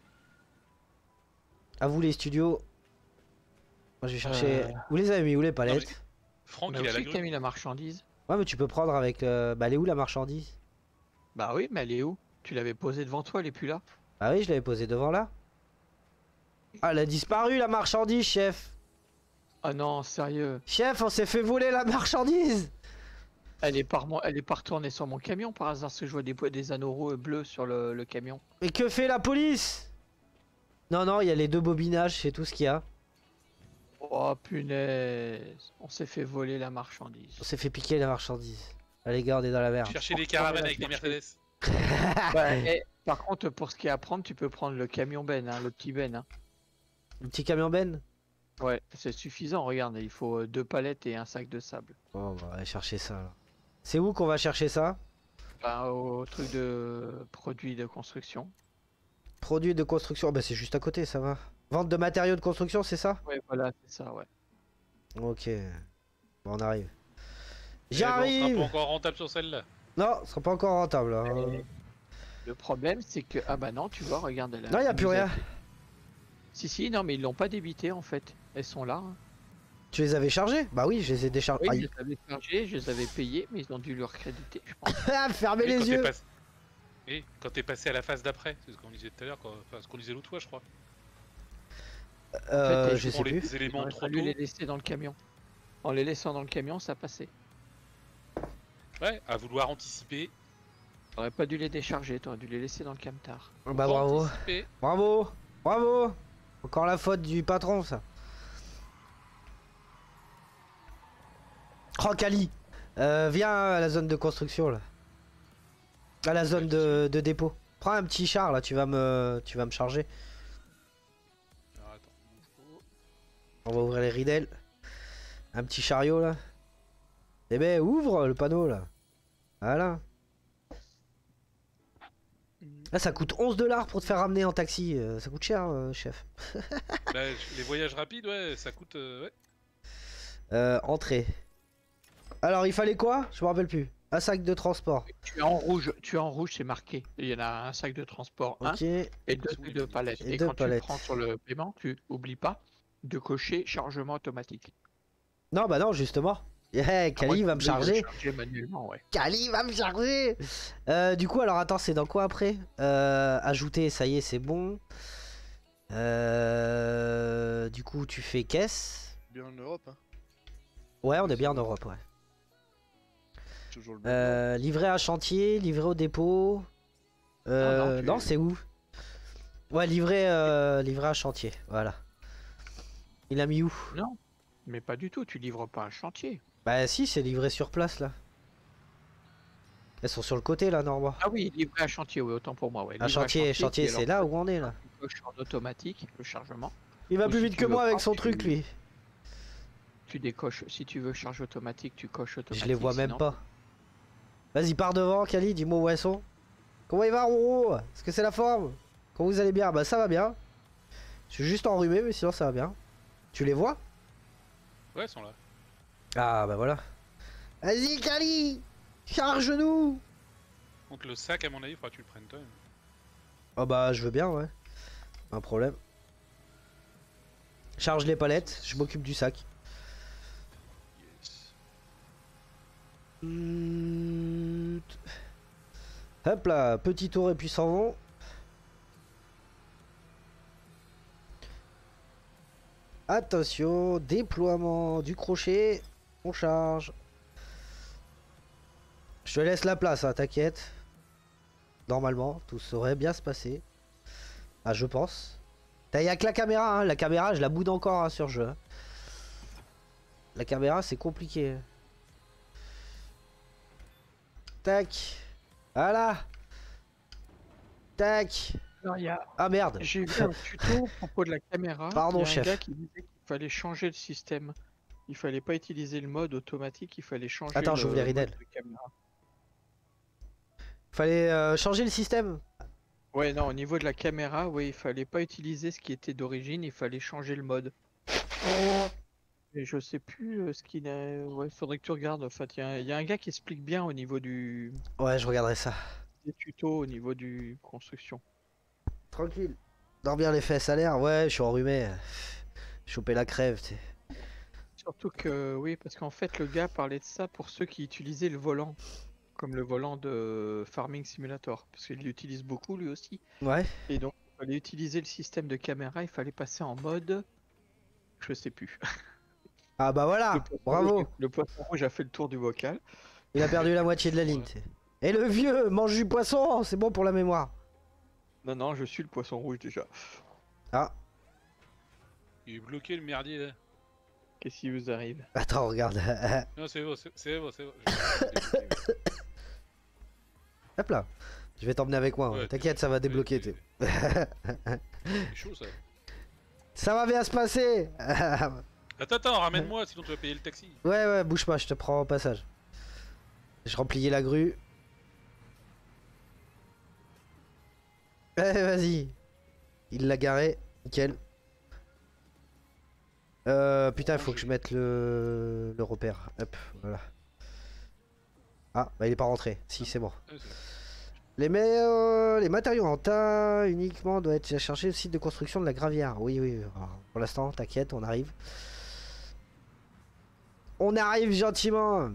À vous les studios. Moi je vais chercher. Euh. Où les avez mis? Où les Non, palettes? mais Franck, Mais il a la aussi que t'as grue. mis la marchandise. Ouais, mais tu peux prendre avec. Euh... Bah, elle est où la marchandise? Bah oui, mais elle est où? Tu l'avais posée devant toi, elle est plus là. Ah oui, je l'avais posée devant là. Ah, elle a disparu la marchandise, chef. Ah non, sérieux. Chef, on s'est fait voler la marchandise. Elle est par moi, elle est pas retournée sur mon camion par hasard, parce que je vois des, po- des anneaux ro- bleus sur le, le camion. Mais que fait la police? Non, non, il y a les deux bobinages, c'est tout ce qu'il y a. Oh punaise, on s'est fait voler la marchandise. On s'est fait piquer la marchandise. Ah, les gars, on est dans la merde. Chercher des Pourquoi caravanes la avec des chercher Mercedes. Bah, eh, par contre, pour ce qui est à prendre, tu peux prendre le camion Ben, hein, le petit Ben. Hein. Le petit camion Ben. Ouais, c'est suffisant, regarde, il faut euh, deux palettes et un sac de sable. Bon, on va aller chercher ça là. C'est où qu'on va chercher ça? Bah, au truc de produits de construction. Produits de construction. Bah, c'est juste à côté, ça va. Vente de matériaux de construction, c'est ça? Ouais, voilà, c'est ça, ouais. Ok. Bon, on arrive. Eh ben, on J'arrive! sera pas encore rentable sur celle-là. Non, ce sera pas encore rentable. hein. Et le problème, c'est que. Ah bah non, tu vois, regarde. Elle Non, y a elle plus nous rien. Si, si, non, mais ils l'ont pas débité en fait. Elles sont là. Hein. Tu les avais chargés? Bah oui, je les ai déchargés. Oui, je les avais chargées, je les avais payées, mais ils ont dû le recréditer, je pense. Ah, fermez Et les quand t'es yeux! pas- Et quand t'es passé à la phase d'après, c'est ce qu'on disait tout à l'heure, quand- enfin ce qu'on disait l'autre fois, je crois. Euh, En fait, je ils sais prend les plus. Il éléments aurait trop fallu tôt. les laisser dans le camion. En les laissant dans le camion, ça passait. Ouais, à vouloir anticiper. T'aurais pas dû les décharger, t'aurais dû les laisser dans le camtar. Bah Faut bravo. anticiper. Bravo! Bravo! Encore la faute du patron, ça. Oh, Kali! Euh, viens à la zone de construction, là. À la zone de, de dépôt. Prends un petit char, là, tu vas me, tu vas me charger. Alors, attends, bouge pas. On va ouvrir les ridelles. Un petit chariot, là. Eh ben, ouvre le panneau, là. Voilà. Là, ça coûte onze dollars pour te faire ramener en taxi. Euh, ça coûte cher, euh, chef. Bah, les voyages rapides, ouais, ça coûte. euh, ouais. Euh, entrée. Alors, il fallait quoi? Je me rappelle plus. Un sac de transport. Tu es en rouge, tu es en rouge, c'est marqué. Il y en a un sac de transport, un, Ok. et deux, Sous les deux palettes. Et Et, deux quand palettes. tu prends sur le paiement, tu oublies pas de cocher chargement automatique. Non, bah non, justement. Yeah, Kali Ah, va moi, me je voulais le charger. charger manuellement, ouais. Kali va me charger. Euh, du coup, alors attends, c'est dans quoi après? euh, Ajouter, ça y est, c'est bon. Euh, du coup, tu fais caisse. Bien en Europe, hein. Ouais, on est bien en Europe, ouais. Toujours le même. Euh, livré à chantier, livré au dépôt. Euh, Non, non, non, tu- c'est où? Ouais, livré, euh, livré à chantier, voilà. Il a mis où? Non, mais pas du tout, tu livres pas un chantier. Bah si, c'est livré sur place là. Elles sont sur le côté là, Norma. Ah oui, livré à chantier, oui, autant pour moi. Ouais. Un Livré à chantier, chantier, puis c'est alors, là où on est là. tu coches en automatique le chargement. Il va Ou plus si vite tu que veux moi avec pas, son tu- truc lui. Tu décoches. Si tu veux charge automatique, tu coches automatique. Je les vois même sinon- pas. Vas-y, pars devant, Kali, dis-moi où elles sont. Comment il va, Roro? Est-ce que c'est la forme? Comment vous allez bien? Bah ça va bien. Je suis juste enrhumé, mais sinon ça va bien. Tu les vois? Ouais, elles sont là. Ah bah voilà. Vas-y, Kali, charge-nous. Donc le sac, à mon avis, il faudra que tu le prennes toi. Ah bah je veux bien, ouais. Pas un problème. Charge les palettes, je m'occupe du sac. Yes. Hmm. Hop là, petit tour et puis s'en vont. Attention, déploiement du crochet. On charge. Je te laisse la place, hein, t'inquiète. Normalement, tout saurait bien se passer. Ah, je pense. Il y a que la caméra, hein. La caméra, je la boude encore hein, sur jeu. Hein. La caméra, c'est compliqué. Tac. Voilà. Tac. Alors, il y a- Ah merde. J'ai vu un tuto à propos de la caméra. Pardon, il y a un chef. gars qui disait qu'il fallait changer le système. Il fallait pas utiliser le mode automatique, il fallait changer Attends, le j'ouvre les mode ridelles. de caméra. Fallait euh, changer le système. Ouais, non, au niveau de la caméra, oui, il fallait pas utiliser ce qui était d'origine, il fallait changer le mode. Et je sais plus euh, ce qu'il a. Ouais, faudrait que tu regardes. En fait, il y, a un- il y a un gars qui explique bien au niveau du Ouais, je regarderai ça. des tutos, au niveau du construction. Tranquille. Dors bien les fesses à l'air. Ouais, je suis enrhumé. Choper la crève, tu sais. Surtout que, oui, parce qu'en fait, le gars parlait de ça pour ceux qui utilisaient le volant, comme le volant de Farming Simulator, parce qu'il l'utilise beaucoup lui aussi. Ouais. Et donc, il fallait utiliser le système de caméra, il fallait passer en mode. Je sais plus. Ah bah voilà. Le poisson Bravo. rouge- Le poisson rouge a fait le tour du vocal. Il a perdu la moitié de la ligne. tu sais. Et le vieux mange du poisson. C'est bon pour la mémoire. Non, non, je suis le poisson rouge déjà. Ah. Il est bloqué le merdier là. Qu'est-ce qui vous arrive? Attends, regarde. Non, c'est bon, c'est c'est bon, c'est bon. Je- Hop là. Je vais t'emmener avec moi. hein. Ouais, T'inquiète, ça va débloquer. tu sais. C'est chaud ça. Ça va bien se passer. Attends, attends, ramène-moi, sinon tu vas payer le taxi. Ouais, ouais, bouge pas, je te prends au passage. Je remplis la grue. Allez, vas-y. Il l'a garé. Nickel. Euh, putain, il faut que je mette le, le repère. Hop, voilà. Ah, bah il est pas rentré. Si, c'est bon. Ouais, c'est- Les, ma- euh, les matériaux en tas uniquement doivent être cherchés au site de construction de la gravière. Oui, oui. Alors, pour l'instant, t'inquiète, on arrive. On arrive gentiment.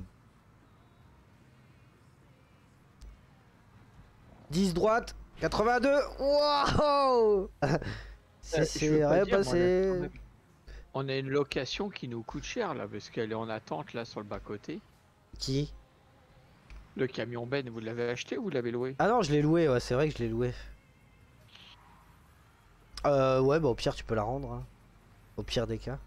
dix droite, quatre-vingt-deux. Wow. C'est Euh, je c'est veux pas rien dire, mais on a passé. quand même- On a une location qui nous coûte cher là, parce qu'elle est en attente là sur le bas-côté. Qui? Le camion Ben, vous l'avez acheté ou vous l'avez loué? Ah non, je l'ai loué, ouais, c'est vrai que je l'ai loué. Euh, ouais, bah au pire, tu peux la rendre. hein. Au pire des cas.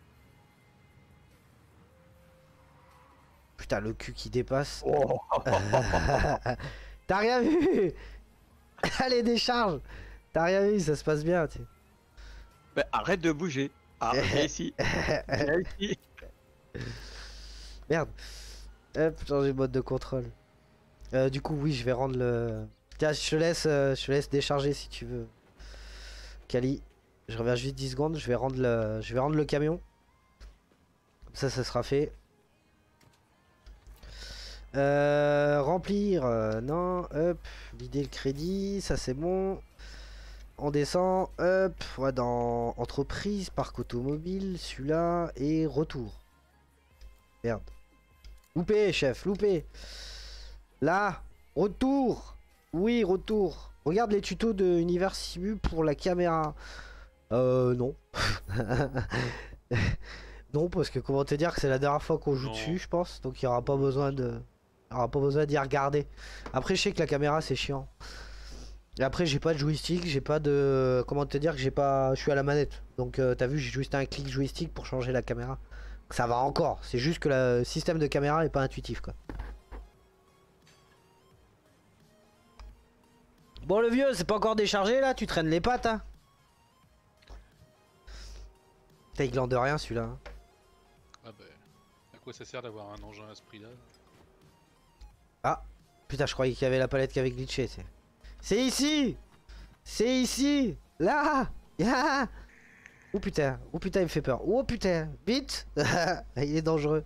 Putain, le cul qui dépasse. Oh. T'as rien vu? Allez, décharge. T'as rien vu, ça se passe bien. tu sais. Bah, arrête de bouger. Ah, viens ici. Viens ici. Merde. Hop, changer de mode de contrôle. Euh, du coup, oui, je vais rendre le. Tiens, je te laisse, euh, je te laisse décharger si tu veux. Kali, je reviens juste dix secondes. Je vais rendre le, je vais rendre le camion. Comme ça, ça sera fait. Euh, remplir, euh, non, hop, vider le crédit, ça c'est bon. On descend, hop, ouais, dans entreprise, parc automobile, celui-là, et retour. Merde. Loupé, chef, loupé. Là, retour. Oui, retour. Regarde les tutos de Univers Simu pour la caméra. Euh, non. Non, parce que comment te dire que c'est la dernière fois qu'on joue Non. dessus, je pense. Donc il n'y aura pas besoin de... il y aura pas besoin d'y regarder. Après, je sais que la caméra, c'est chiant. Et après, j'ai pas de joystick, j'ai pas de... Comment te dire que j'ai pas... Je suis à la manette. Donc euh, t'as vu, j'ai juste un clic joystick pour changer la caméra. Ça va encore. C'est juste que le système de caméra est pas intuitif, quoi. Bon, le vieux, c'est pas encore déchargé là, tu traînes les pattes, hein. T'as il glande rien celui-là. Hein. Ah bah, à quoi ça sert d'avoir un engin à ce prix-là? Ah, putain, je croyais qu'il y avait la palette qui avait glitché. C'est c'est ici. C'est ici. Là. Yeah. Oh putain, oh putain, il me fait peur. Oh putain, vite. Il est dangereux.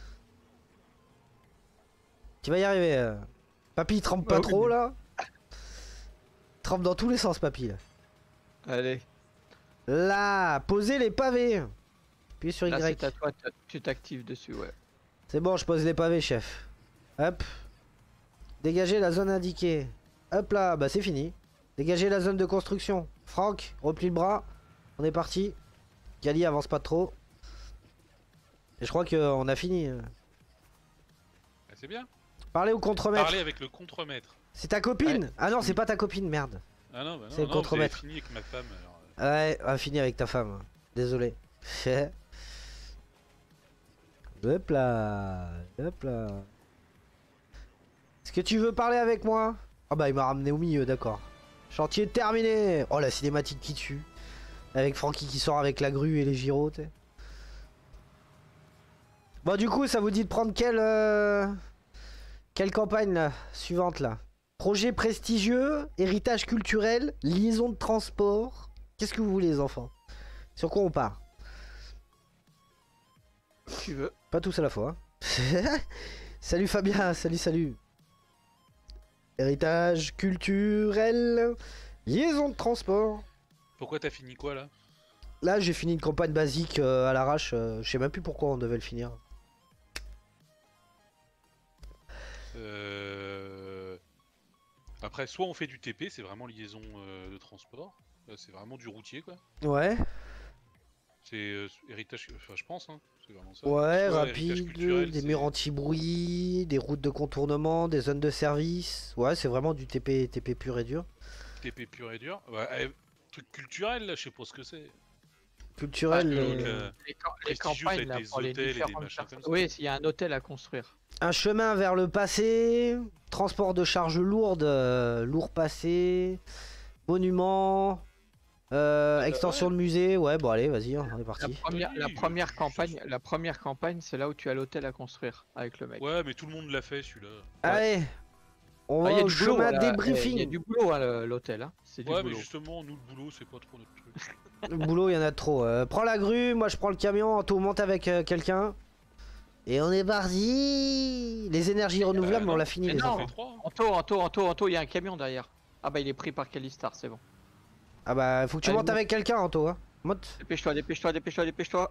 Tu vas y arriver. euh. Papy, il trempe pas Ah oui, trop mais- là. Trempe dans tous les sens, papy. Là, Allez, là posez les pavés. Puis sur là c'est Y. à toi, t'as- tu t'actives dessus, ouais. C'est bon, je pose les pavés, chef. Hop. Dégagez la zone indiquée. Hop là, bah c'est fini. Dégagez la zone de construction. Franck, replie le bras. On est parti. Gali, avance pas trop. Et je crois qu'on a fini. Ah, c'est bien. Parlez au contremaître. Parler avec le contremaître. C'est ta copine? Ouais. Ah non, c'est pas ta copine, merde. Ah non, bah non, C'est le non, contremaître. j'ai fini avec ma femme. Alors, euh, Ouais, on a fini avec ta femme. Désolé. Hop là. Hop là. Est-ce que tu veux parler avec moi? Ah bah il m'a ramené au milieu, d'accord. Chantier terminé. Oh la cinématique qui tue. Avec Francky qui sort avec la grue et les gyros, tu sais. Bon du coup ça vous dit de prendre quelle euh, quelle campagne là, suivante là? Projet prestigieux, héritage culturel, liaison de transport. Qu'est-ce que vous voulez les enfants? Sur quoi on part? Tu veux. Pas tous à la fois. hein. Salut Fabien, salut salut. Héritage culturel, liaison de transport. Pourquoi t'as fini quoi là? Là j'ai fini une campagne basique euh, à l'arrache, euh, je sais même plus pourquoi on devait le finir. Euh... Après, soit on fait du T P, c'est vraiment liaison euh, de transport. Là, c'est vraiment du routier quoi. Ouais, C'est euh, héritage, enfin je pense, hein. C'est vraiment ça. ouais, Soit héritage rapide, culturel, des c'est- murs anti-bruit, des routes de contournement, des zones de service. Ouais, c'est vraiment du T P, T P pur et dur. T P pur et dur. Ouais, eh, truc culturel là, je sais pas ce que c'est. Culturel, Ah, euh, donc, euh, Les, cam- les prestigieux, campagnes avec là, des pour les hôtels et des différentes machins personnes. comme ça. Oui, il y a un hôtel à construire. un chemin vers le passé, transport de charges lourdes, euh, lourd passé, monument, euh, extension de musée. Ouais, bon allez, vas-y, hein, on est La parti. première, la Oui, première je- campagne, la première campagne, c'est là où tu as l'hôtel à construire avec le mec. Ouais, mais tout le monde l'a fait celui-là. Allez, on Ah, il y va a au du boulot, chemin là. Il y a débriefing. du boulot hein, le- l'hôtel, hein. C'est du Ouais, mais boulot. justement, nous le boulot, c'est pas trop notre truc. Le boulot, il y en a trop. Euh, prends la grue, moi je prends le camion, Anto monte avec euh, quelqu'un. Et on est parti. Les énergies renouvelables, non, on l'a fini mais les non. On enfants. fait trois. hein. Anto, Anto, Anto, Anto, il y a un camion derrière. Ah bah il est pris par Calistar, c'est bon. Ah bah faut que tu Allez, montes monte. avec quelqu'un, Anto. Hein. Monte. Dépêche-toi, dépêche-toi, dépêche-toi, dépêche-toi.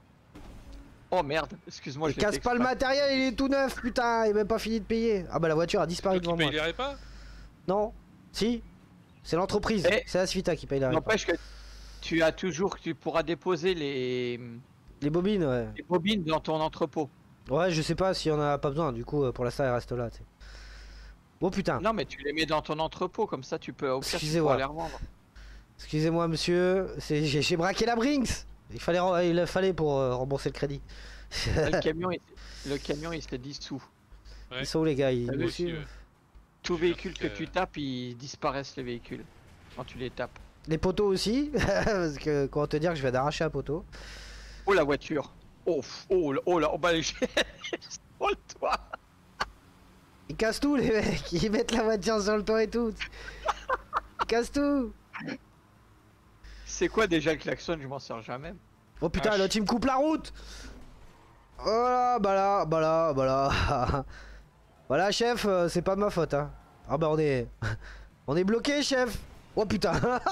Oh merde, excuse-moi, Il je l'ai casse fait pas le exprès. matériel, il est tout neuf, putain, il est même pas fini de payer. Ah bah la voiture a disparu Toi qui devant moi. paye les repas. Non, si, c'est l'entreprise, Eh. c'est Asvita qui paye la réparation. N'empêche que tu as toujours, tu pourras déposer les, Les bobines, ouais. les bobines dans ton entrepôt. Ouais, je sais pas si on en a pas besoin, du coup, euh, pour l'instant, elle reste là, tu sais. Oh putain, Non mais tu les mets dans ton entrepôt, comme ça tu peux, au pire, tu Excusez-moi. pourras les revendre. excusez-moi monsieur, c'est- j'ai j'ai braqué la Brinks. Il fallait, re- il fallait pour euh, rembourser le crédit. Là, le camion, il, le camion, il se dissous. Ouais. Ils sont où les gars, ils Ah, nous Moi aussi, suivent. ouais. Tout Je veux véhicule dire que que- tu tapes, ils disparaissent les véhicules. Quand tu les tapes. Les poteaux aussi, parce que comment te dire que je vais d'arracher un poteau. Oh la voiture. Oh, f- oh, là, oh là, oh bah les Oh le toit. Ils cassent tout les mecs, ils mettent la voiture sur le toit et tout. Ils cassent tout. C'est quoi déjà le klaxon? Je m'en sers jamais. Oh putain, Ah, l'autre il me coupe la route. Voilà, bah là, bah là, bah là. Voilà chef, euh, c'est pas de ma faute hein. Ah bah on est... On est bloqué chef. Oh putain.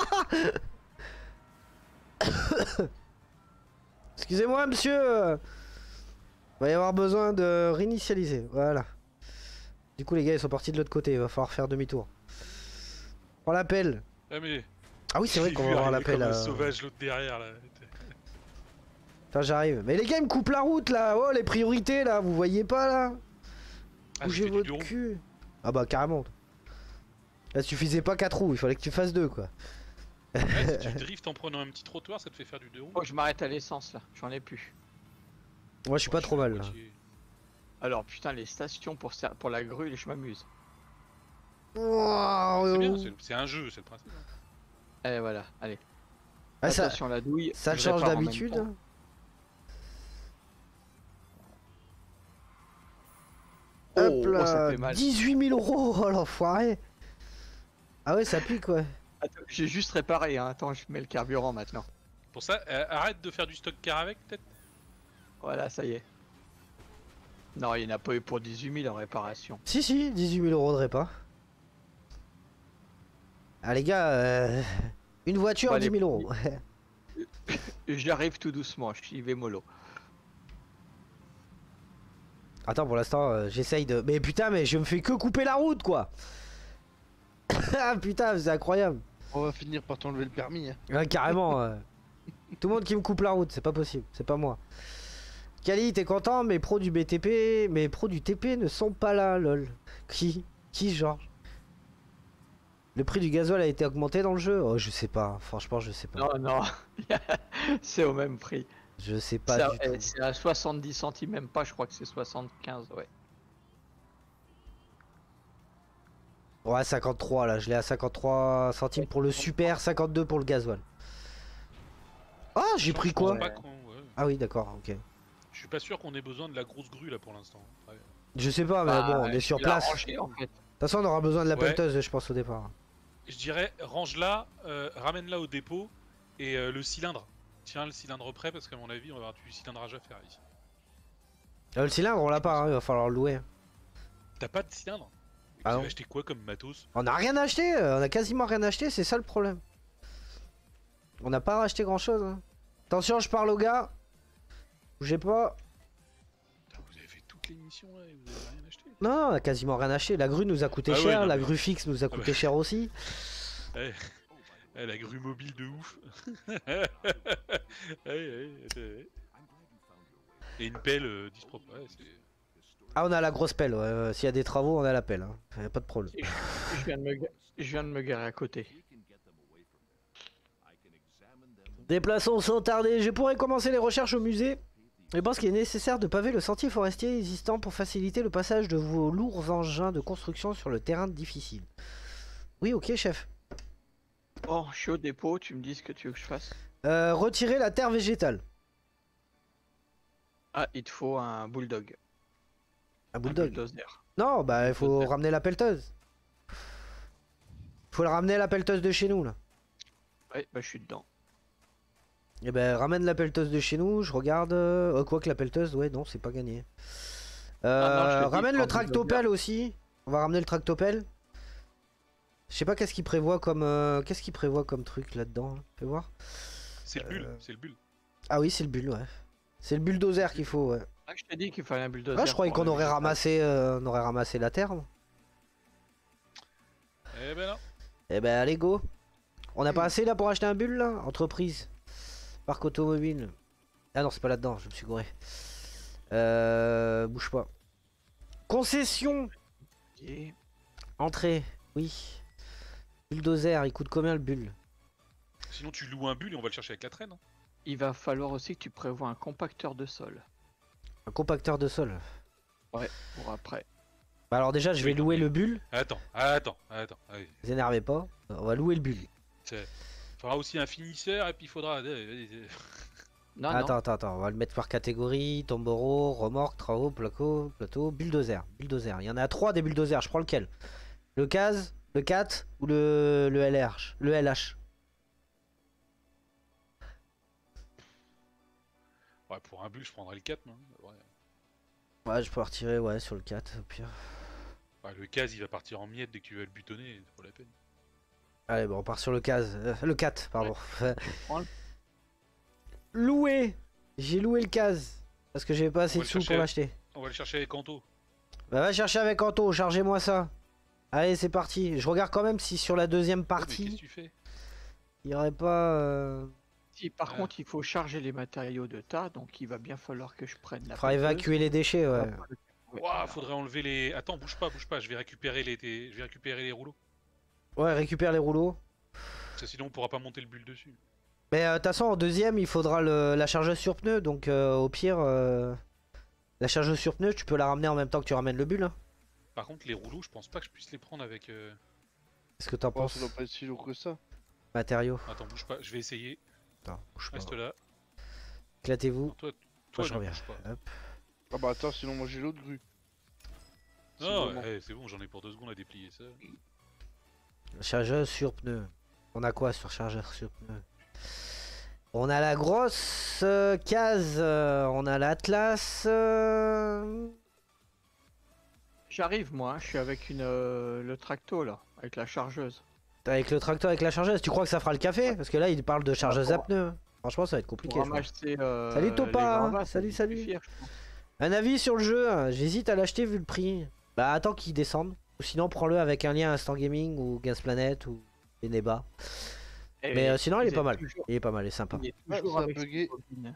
Excusez-moi monsieur. Va y avoir besoin de réinitialiser, voilà. Du coup les gars ils sont partis de l'autre côté, il va falloir faire demi-tour. Prends l'appel. Ah, mais. Ah oui c'est vrai j'ai qu'on vu va avoir arriver l'appel. comme un euh. sauvage l'autre derrière là. Attends j'arrive. Mais les gars ils me coupent la route là. Oh les priorités là, vous voyez pas là? Ah, Bougez j'ai fait du votre rond. cul. Ah bah carrément. Là suffisait pas quatre roues, il fallait que tu fasses deux quoi. Ouais, si tu drifts en prenant un petit trottoir, ça te fait faire du deux roues. Oh je m'arrête à l'essence là, j'en ai plus. Moi je suis pas Ouais, trop à mal là. moitié. Alors putain les stations pour, ser- pour la grue, je m'amuse. Wow, C'est oh. bien, c'est- c'est un jeu, c'est le principe. Et voilà, allez. Ah, ça, Attention la douille. ça je change répare en même d'habitude. temps. Hop Oh, oh, là, ça fait mal. dix-huit mille euros, oh l'enfoiré. Ah ouais, ça pique, ouais. Attends, j'ai juste réparé, hein. Attends, je mets le carburant maintenant. Pour ça, euh, arrête de faire du stock car avec, peut-être. Voilà, ça y est. Non, il n'y en a pas eu pour dix-huit mille en réparation. Si, si, dix-huit mille euros de répa. Ah les gars, euh, une voiture, Bon, dix mille allez. euros. J'arrive tout doucement, j'y vais mollo. Attends, pour l'instant, euh, j'essaye de... Mais putain, mais je me fais que couper la route, quoi. Ah putain, c'est incroyable. On va finir par t'enlever le permis. Hein. Ouais, carrément. euh. Tout le monde qui me coupe la route, c'est pas possible, c'est pas moi. Kali, t'es content? Mes pros du B T P, mes pros du T P ne sont pas là, lol. Qui? Qui, Georges? Le prix du gasoil a été augmenté dans le jeu? Oh, je sais pas, franchement, je sais pas. Non, non, c'est au même prix. Je sais pas C'est à, du eh, tout. c'est à soixante-dix centimes, même pas, je crois que c'est soixante-quinze, ouais. Ouais, cinquante-trois là, je l'ai à cinquante-trois centimes pour le super, cinquante-deux pour le gasoil. Ah, j'ai pris Je pense quoi? pas qu'on- ouais. Ah oui, d'accord, ok. Je suis pas sûr qu'on ait besoin de la grosse grue là pour l'instant. Ouais. Je sais pas, mais Bah, bon, on est sur il a place. De rangé, en fait. toute façon, on aura besoin de la Ouais. pelleteuse, je pense, au départ. Je dirais, range-la, euh, ramène-la au dépôt et euh, le cylindre. Tiens le cylindre prêt parce qu'à mon avis, on va avoir du cilindrage à faire ici. Euh, le cylindre, on l'a pas, hein, il va falloir le louer. T'as pas de cylindre? Ah Tu non. vas acheter quoi comme matos? On a rien acheté, euh, on a quasiment rien acheté, c'est ça le problème. On n'a pas racheté grand chose. Hein. Attention, je parle au gars. Bougez pas. Putain, vous avez fait toutes les missions là et vous avez rien acheté? Non, on a quasiment rien acheté. La grue nous a coûté Ah ouais, cher, non, la mais- grue fixe nous a bah. coûté cher aussi. Eh, eh, la grue mobile de ouf. Eh, eh, eh, eh. Et une pelle euh, dispropre. Ouais, c'est- Ah, on a la grosse pelle, ouais. euh, S'il y a des travaux, on a la pelle. Hein. Y a pas de problème. Je, je viens de me, ga- je viens de me garer à côté. Déplaçons sans tarder. Je pourrais commencer les recherches au musée. Je pense qu'il est nécessaire de paver le sentier forestier existant pour faciliter le passage de vos lourds engins de construction sur le terrain difficile. Oui, ok, chef. Bon, je suis au dépôt, tu me dis ce que tu veux que je fasse. Euh, retirer la terre végétale. Ah, il te faut un bulldog. Un Un bulldog. bulldozer. Non, bah il faut Bulldozer. ramener la pelleteuse. Faut le ramener la pelleteuse de chez nous là. Ouais, bah je suis dedans. Et ben ramène la pelleteuse de chez nous, je regarde. Euh, quoi que la pelleteuse, ouais, non, c'est pas gagné. Euh, Ah non, je te dis, ramène prends le le tractopelle aussi. On va ramener le tractopelle. Je sais pas qu'est-ce qu'il prévoit comme euh, qu'est-ce qu'il prévoit comme truc là-dedans. hein. Fais voir. C'est le bulle, Euh, c'est le bulle. Ah oui, c'est le bulle, ouais. C'est le bulldozer qu'il faut, ouais. Ah, je t'ai dit qu'il fallait un bulldozer. Ah, je croyais pour qu'on le aurait végétal. ramassé, euh, on aurait ramassé la terre. moi. Eh ben non. Eh ben allez go. On n'a pas assez là pour acheter un bulle là? Entreprise. Parc automobile. Ah non, c'est pas là-dedans, je me suis gouré. Euh, bouge pas. Concession. Ok. Entrée. Oui. Bulldozer, il coûte combien le bulle? Sinon tu loues un bulle et on va le chercher avec la traîne. hein. Il va falloir aussi que tu prévois un compacteur de sol. Un compacteur de sol. Ouais, pour après. Bah alors déjà, je vais Oui, louer ok. le bulle. Attends, attends, attends. Allez. Vous énervez pas. On va louer le bulle. Il faudra aussi un finisseur et puis il faudra. Non, attends, non. attends, attends. On va le mettre par catégorie. Tomboro, remorque, travaux, placo, plateau, bulldozer. Bulldozer. Il y en a trois des bulldozers. Je prends lequel? Le C A S, le quatre ou le, le L H? Le L H. Ouais, pour un bulle, je prendrais le quatre. Non ouais. Ouais, je peux retirer ouais, sur le quatre au pire. Ouais, le case, il va partir en miettes dès que tu vas le butonner, c'est pas la peine. Allez, bon, on part sur le C A S. Euh, le quatre, pardon. prends le- Loué. J'ai loué le C A S. Parce que j'avais pas assez On de va sous le pour chercher. l'acheter. On va le chercher avec Anto. Bah va chercher avec Anto, chargez-moi ça. Allez, c'est parti. Je regarde quand même si sur la deuxième Oh, mais qu'est-ce partie, que tu fais? il y aurait pas... euh, Si par Ah. contre il faut charger les matériaux de tas, donc il va bien falloir que je prenne la faudra pelleteuse. évacuer les déchets, ouais. Ouais, Ouah, alors, faudrait enlever les. Attends, bouge pas, bouge pas, je vais récupérer les, tes- je vais récupérer les rouleaux. Ouais, récupère les rouleaux. Parce que sinon on pourra pas monter le bulle dessus. Mais euh, de toute façon, en deuxième, il faudra le- la chargeuse sur pneu. Donc euh, au pire, euh, la chargeuse sur pneu, tu peux la ramener en même temps que tu ramènes le bulle. hein. Par contre, les rouleaux, je pense pas que je puisse les prendre avec. Euh... Qu'est-ce que t'en Oh, penses? ça doit pas être si lourd que ça. Matériaux. Attends, bouge pas, je vais essayer. Attends, bouge pas. Reste là. Éclatez-vous. Non, toi, Moi, toi, je ne reviens. bouge pas. Hop. Ah bah attends, sinon moi j'ai l'autre grue. C'est Non, vraiment- eh, c'est bon, j'en ai pour deux secondes à déplier ça. Chargeur sur pneu. On a quoi sur chargeur sur pneu? On a la grosse euh, case. euh, on a l'Atlas. euh, J'arrive moi, hein, je suis avec une euh, le tracto là, avec la chargeuse. Avec le tracteur, avec la chargeuse. Tu crois que ça fera le café? Parce que là, il parle de chargeuse à pneus. Franchement, ça va être compliqué. Pour je pense. ramasser, euh, Salut, les Topa, gravats, ça salut, va salut. suffire, je pense. Un avis sur le jeu. J'hésite à l'acheter vu le prix. Bah, attends qu'il descende. Ou sinon, prends-le avec un lien Instant Gaming ou Gaz Planet ou Eneba. Et Mais euh, sinon, il est vous pas êtes mal. toujours- Il est pas mal, il est sympa. il est Ouais, toujours ça a avec bugué. ses bobines.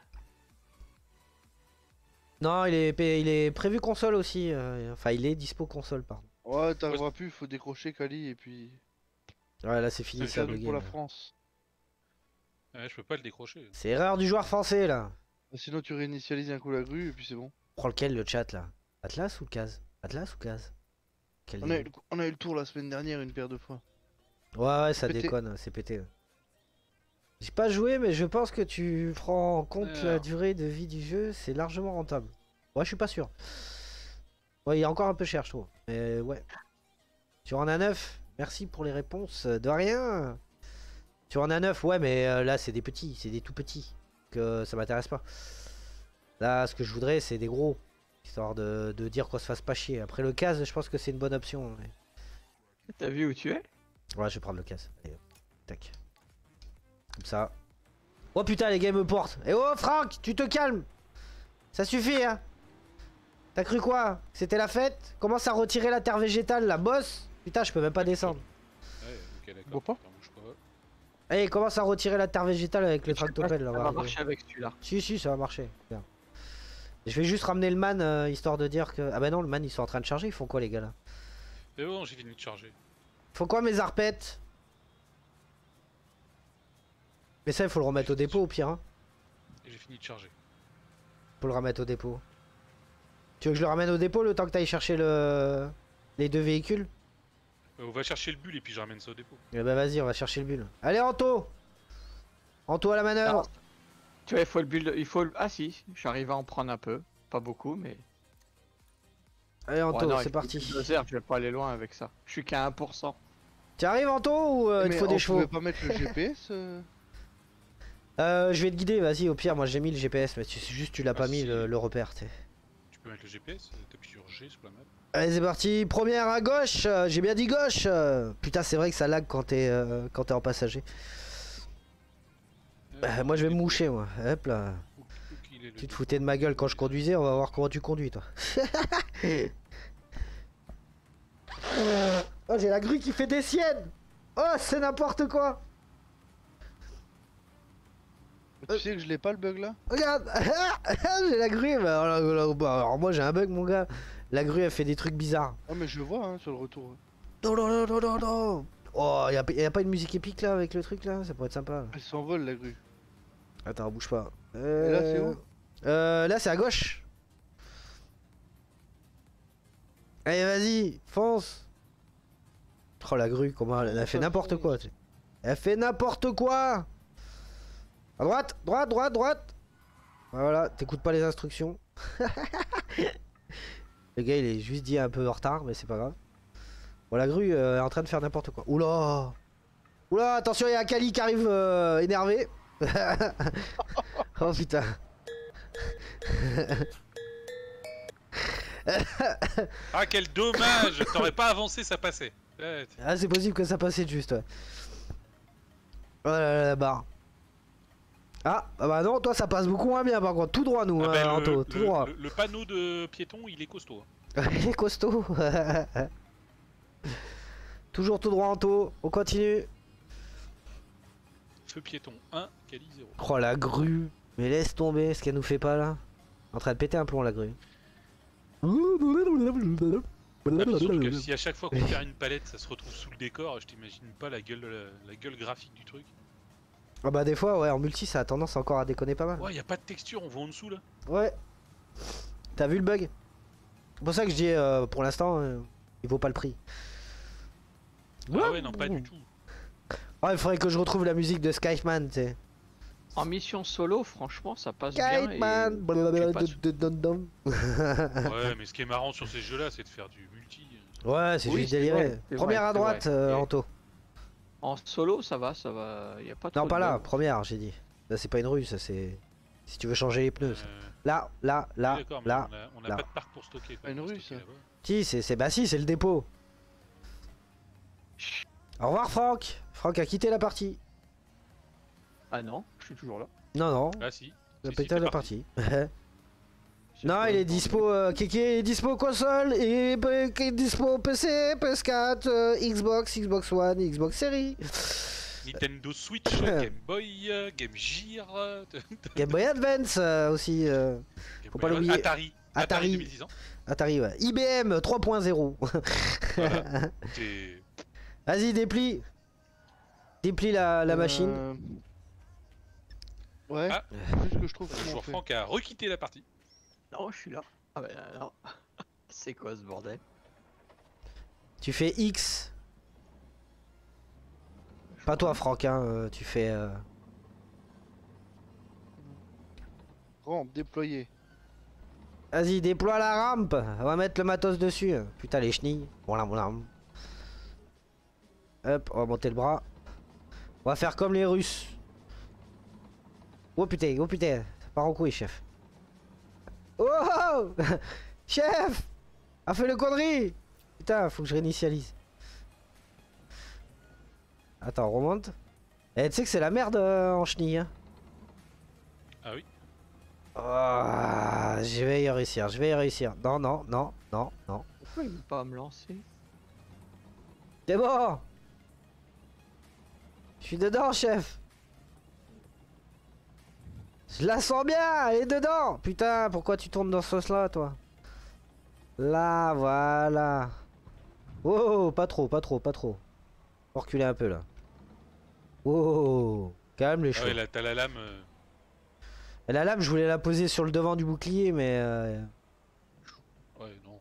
Non, il est, il est prévu console aussi. euh, Enfin, il est dispo console, pardon. Ouais, t'arriveras plus, faut décrocher Kali et puis. Ouais, là, c'est fini, C'est ça a cadeau bugué, pour la là. France. Ouais, je peux pas le décrocher. C'est erreur du joueur français, là. Sinon tu réinitialises un coup la grue et puis c'est bon. Prends lequel, le chat, là? Atlas ou Case? Atlas ou Case? Quel On a, eu, est- le- on a eu le tour la semaine dernière une paire de fois. Ouais, ouais, ça pété. déconne, c'est pété. ouais. J'ai pas joué, mais je pense que tu prends en compte la Alors. durée de vie du jeu, c'est largement rentable. Ouais, je suis pas sûr. Ouais, il est encore un peu cher, je trouve. Mais ouais. Sur un A neuf, merci pour les réponses. De rien. Sur un A neuf, ouais, mais euh, là, c'est des petits, c'est des tout petits. Que ça m'intéresse pas. Là, ce que je voudrais, c'est des gros. Histoire de, de dire qu'on se fasse pas chier. Après, le case, je pense que c'est une bonne option. mais- T'as vu où tu es? Ouais, je vais prendre le case. Allez, hop. Tac. Comme ça. Oh putain, les gars me portent. Eh oh, Franck, tu te calmes. Ça suffit, hein. T'as cru quoi? C'était la fête? Commence à retirer la terre végétale, la bosse. Putain, je peux même pas descendre. Ouais, ok, d'accord. Bois pas. Attends, bouge pas. Allez, commence à retirer la terre végétale avec le Je sais pas tractopelle. si là, Ça va voilà. marcher avec celui-là. Si, si, ça va marcher. Bien. Je vais juste ramener le man, euh, histoire de dire que... Ah bah non, le man, ils sont en train de charger. Ils font quoi, les gars, là? C'est bon, j'ai fini de charger. Ils font quoi, mes arpettes? Mais ça, il faut le remettre au dépôt, au pire, hein. Et j'ai fini de charger. Faut le remettre au dépôt. Tu veux que je le ramène au dépôt le temps que t'ailles chercher le... les deux véhicules? Euh, on va chercher le bulle et puis je ramène ça au dépôt. Eh bah vas-y, on va chercher le bulle. Allez, Anto! Anto à la manœuvre! Tu vois, il faut le build, il faut le... Ah si, j'arrive à en prendre un peu. Pas beaucoup, mais... Allez, Anto, Ouais, non, c'est avec parti. le bulldozer, je vais pas aller loin avec ça. Je suis qu'à un pour cent. Tu arrives, Anto, ou euh, il te Mais faut on des chevaux? pouvait pas mettre le G P S euh Euh, je vais te guider, vas-y, au pire, moi j'ai mis le G P S, mais tu, c'est juste tu l'as Ah, pas mis si. le, le repère, t'sais. Tu peux mettre le G P S, t'appuies sur G sur la map. Allez, c'est parti, première à gauche, euh, j'ai bien dit gauche. euh. Putain, c'est vrai que ça lag quand t'es euh, quand t'es en passager. Euh, moi je vais me moucher, moi. Hop là. Où, où qu'il est le Tu te dépôt foutais de ma gueule quand je conduisais, on va voir comment tu conduis, toi. Oh, j'ai la grue qui fait des siennes. Oh, c'est n'importe quoi. Tu sais que je l'ai pas le bug là? Regarde, j'ai la grue. Bah, alors, alors, bah, alors moi j'ai un bug, mon gars. La grue elle fait des trucs bizarres. Ah mais je le vois hein, sur le retour. Non, non, non, non, non, non. Oh, y'a, y a pas une musique épique là avec le truc là? Ça pourrait être sympa. Elle s'envole la grue. Attends, bouge pas. Et là c'est Euh, où? Euh, là c'est à gauche. Allez, vas-y, fonce. Oh la grue, comment elle, elle a fait Ça n'importe fonce. quoi. tu sais. Elle fait n'importe quoi. À droite, droite, droite, droite. Voilà, t'écoutes pas les instructions. Le gars il est juste dit un peu en retard, mais c'est pas grave. Bon, la grue euh, est en train de faire n'importe quoi. Oula. Oula, attention, il y a Kali qui arrive euh, énervé. Oh putain. Ah, quel dommage. T'aurais pas avancé, ça passait. Ouais, t- Ah, c'est possible que ça passait juste, ouais. Oh là là, la barre. Ah, ah bah non, toi ça passe beaucoup moins bien par contre. Tout droit, nous, Ah hein, bah, le, Anto, tout le- droit. le- le panneau de piéton, il est costaud. hein. Il est costaud. Toujours tout droit, Anto. On continue. Feu piéton un, Cali zéro. Oh la grue. Mais laisse tomber ce qu'elle nous fait pas là. En train de péter un plomb la grue. Ah, puis surtout que si à chaque fois qu'on perd une palette, ça se retrouve sous le décor, je t'imagine pas la gueule, de la, la gueule graphique du truc. Ah bah des fois ouais en multi ça a tendance encore à déconner pas mal. Ouais, y a pas de texture, on voit en dessous là. Ouais. T'as vu le bug? C'est pour ça que je dis euh, pour l'instant euh, Il vaut pas le prix. Ah ouais, non, pas du tout. Oh, il faudrait que je retrouve la musique de Skyman, tu sais. En mission solo, franchement, ça passe bien. et- Skyman. j'ai pas de- Dum-dum. Ouais, mais ce qui est marrant sur ces jeux-là, c'est de faire du multi. Ouais, c'est Oui, juste c'est déliré. vrai, c'est Première vrai, à c'est droite, vrai. euh, Et- Anto. En solo, ça va, ça va. Y a pas trop Non, de pas là, bugs. première, j'ai dit. Là, c'est pas une rue, ça, c'est. Si tu veux changer les pneus, ça. Euh, Là, là, oui, là, d'accord, mais là. on a, on a là. pas de parc pour stocker. Pas une on va rue, stocker ça. là-bas. Si, c'est. c'est- Bah, si, c'est le dépôt. Au revoir, Franck. Franck a quitté la partie. Ah non, je suis toujours là. Non, non, Ah si. il a Si, si, pété t'es la parti. partie. J'ai Non, pas il est le temps. dispo, euh, Kéké est dispo console, et P- K- dispo P C, P S quatre, euh, Xbox, Xbox One, Xbox Series, Nintendo Switch, Game Boy, euh, Game Gear, euh, Game Boy Advance euh, aussi, euh, Game Faut Boy pas l'oublier. Atari. Atari. deux mille dix ans. Atari, ouais. I B M trois point zéro. Voilà. C'est- Vas-y, déplie. Déplie la, la machine. Euh, Ouais, Ah. juste que je trouve Le comment on joueur fait. Franck a requitté la partie. Non, je suis là. Ah bah non. C'est quoi ce bordel? Tu fais X. Pas toi, Franck, hein, euh, tu fais. euh, Rampe déployée. Vas-y, déploie la rampe. On va mettre le matos dessus. Putain, les chenilles. Voilà, voilà. Hop, on va monter le bras. On va faire comme les Russes. Oh putain, oh putain. Ça part en couille, chef. Oh, oh chef, a fait le connerie. Putain, faut que je réinitialise. Attends, on remonte. Eh, tu sais que c'est la merde euh, en chenille. Hein. Ah oui. Oh, je vais y réussir, je vais y réussir. Non, non, non, non, non. Pourquoi il veut pas me lancer? C'est bon. Je suis dedans, chef. Je la sens bien, elle est dedans. Putain, pourquoi tu tournes dans ce sens-là, toi? Là, voilà. Oh, pas trop, pas trop, pas trop. Faut reculer un peu, là. Oh, calme les Ah choses. ouais, là, t'as la lame. euh, Et la lame, je voulais la poser sur le devant du bouclier, mais... euh, Ouais, non.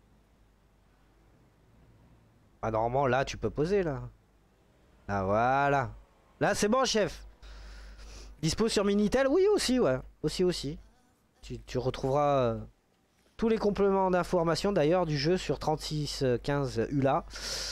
Ah, normalement, là, tu peux poser, là. Là, voilà. Là, c'est bon, chef. Dispo sur Minitel? Oui, aussi, ouais. Aussi, aussi. Tu, tu retrouveras euh, tous les compléments d'information, d'ailleurs, du jeu sur trente-six quinze U L A.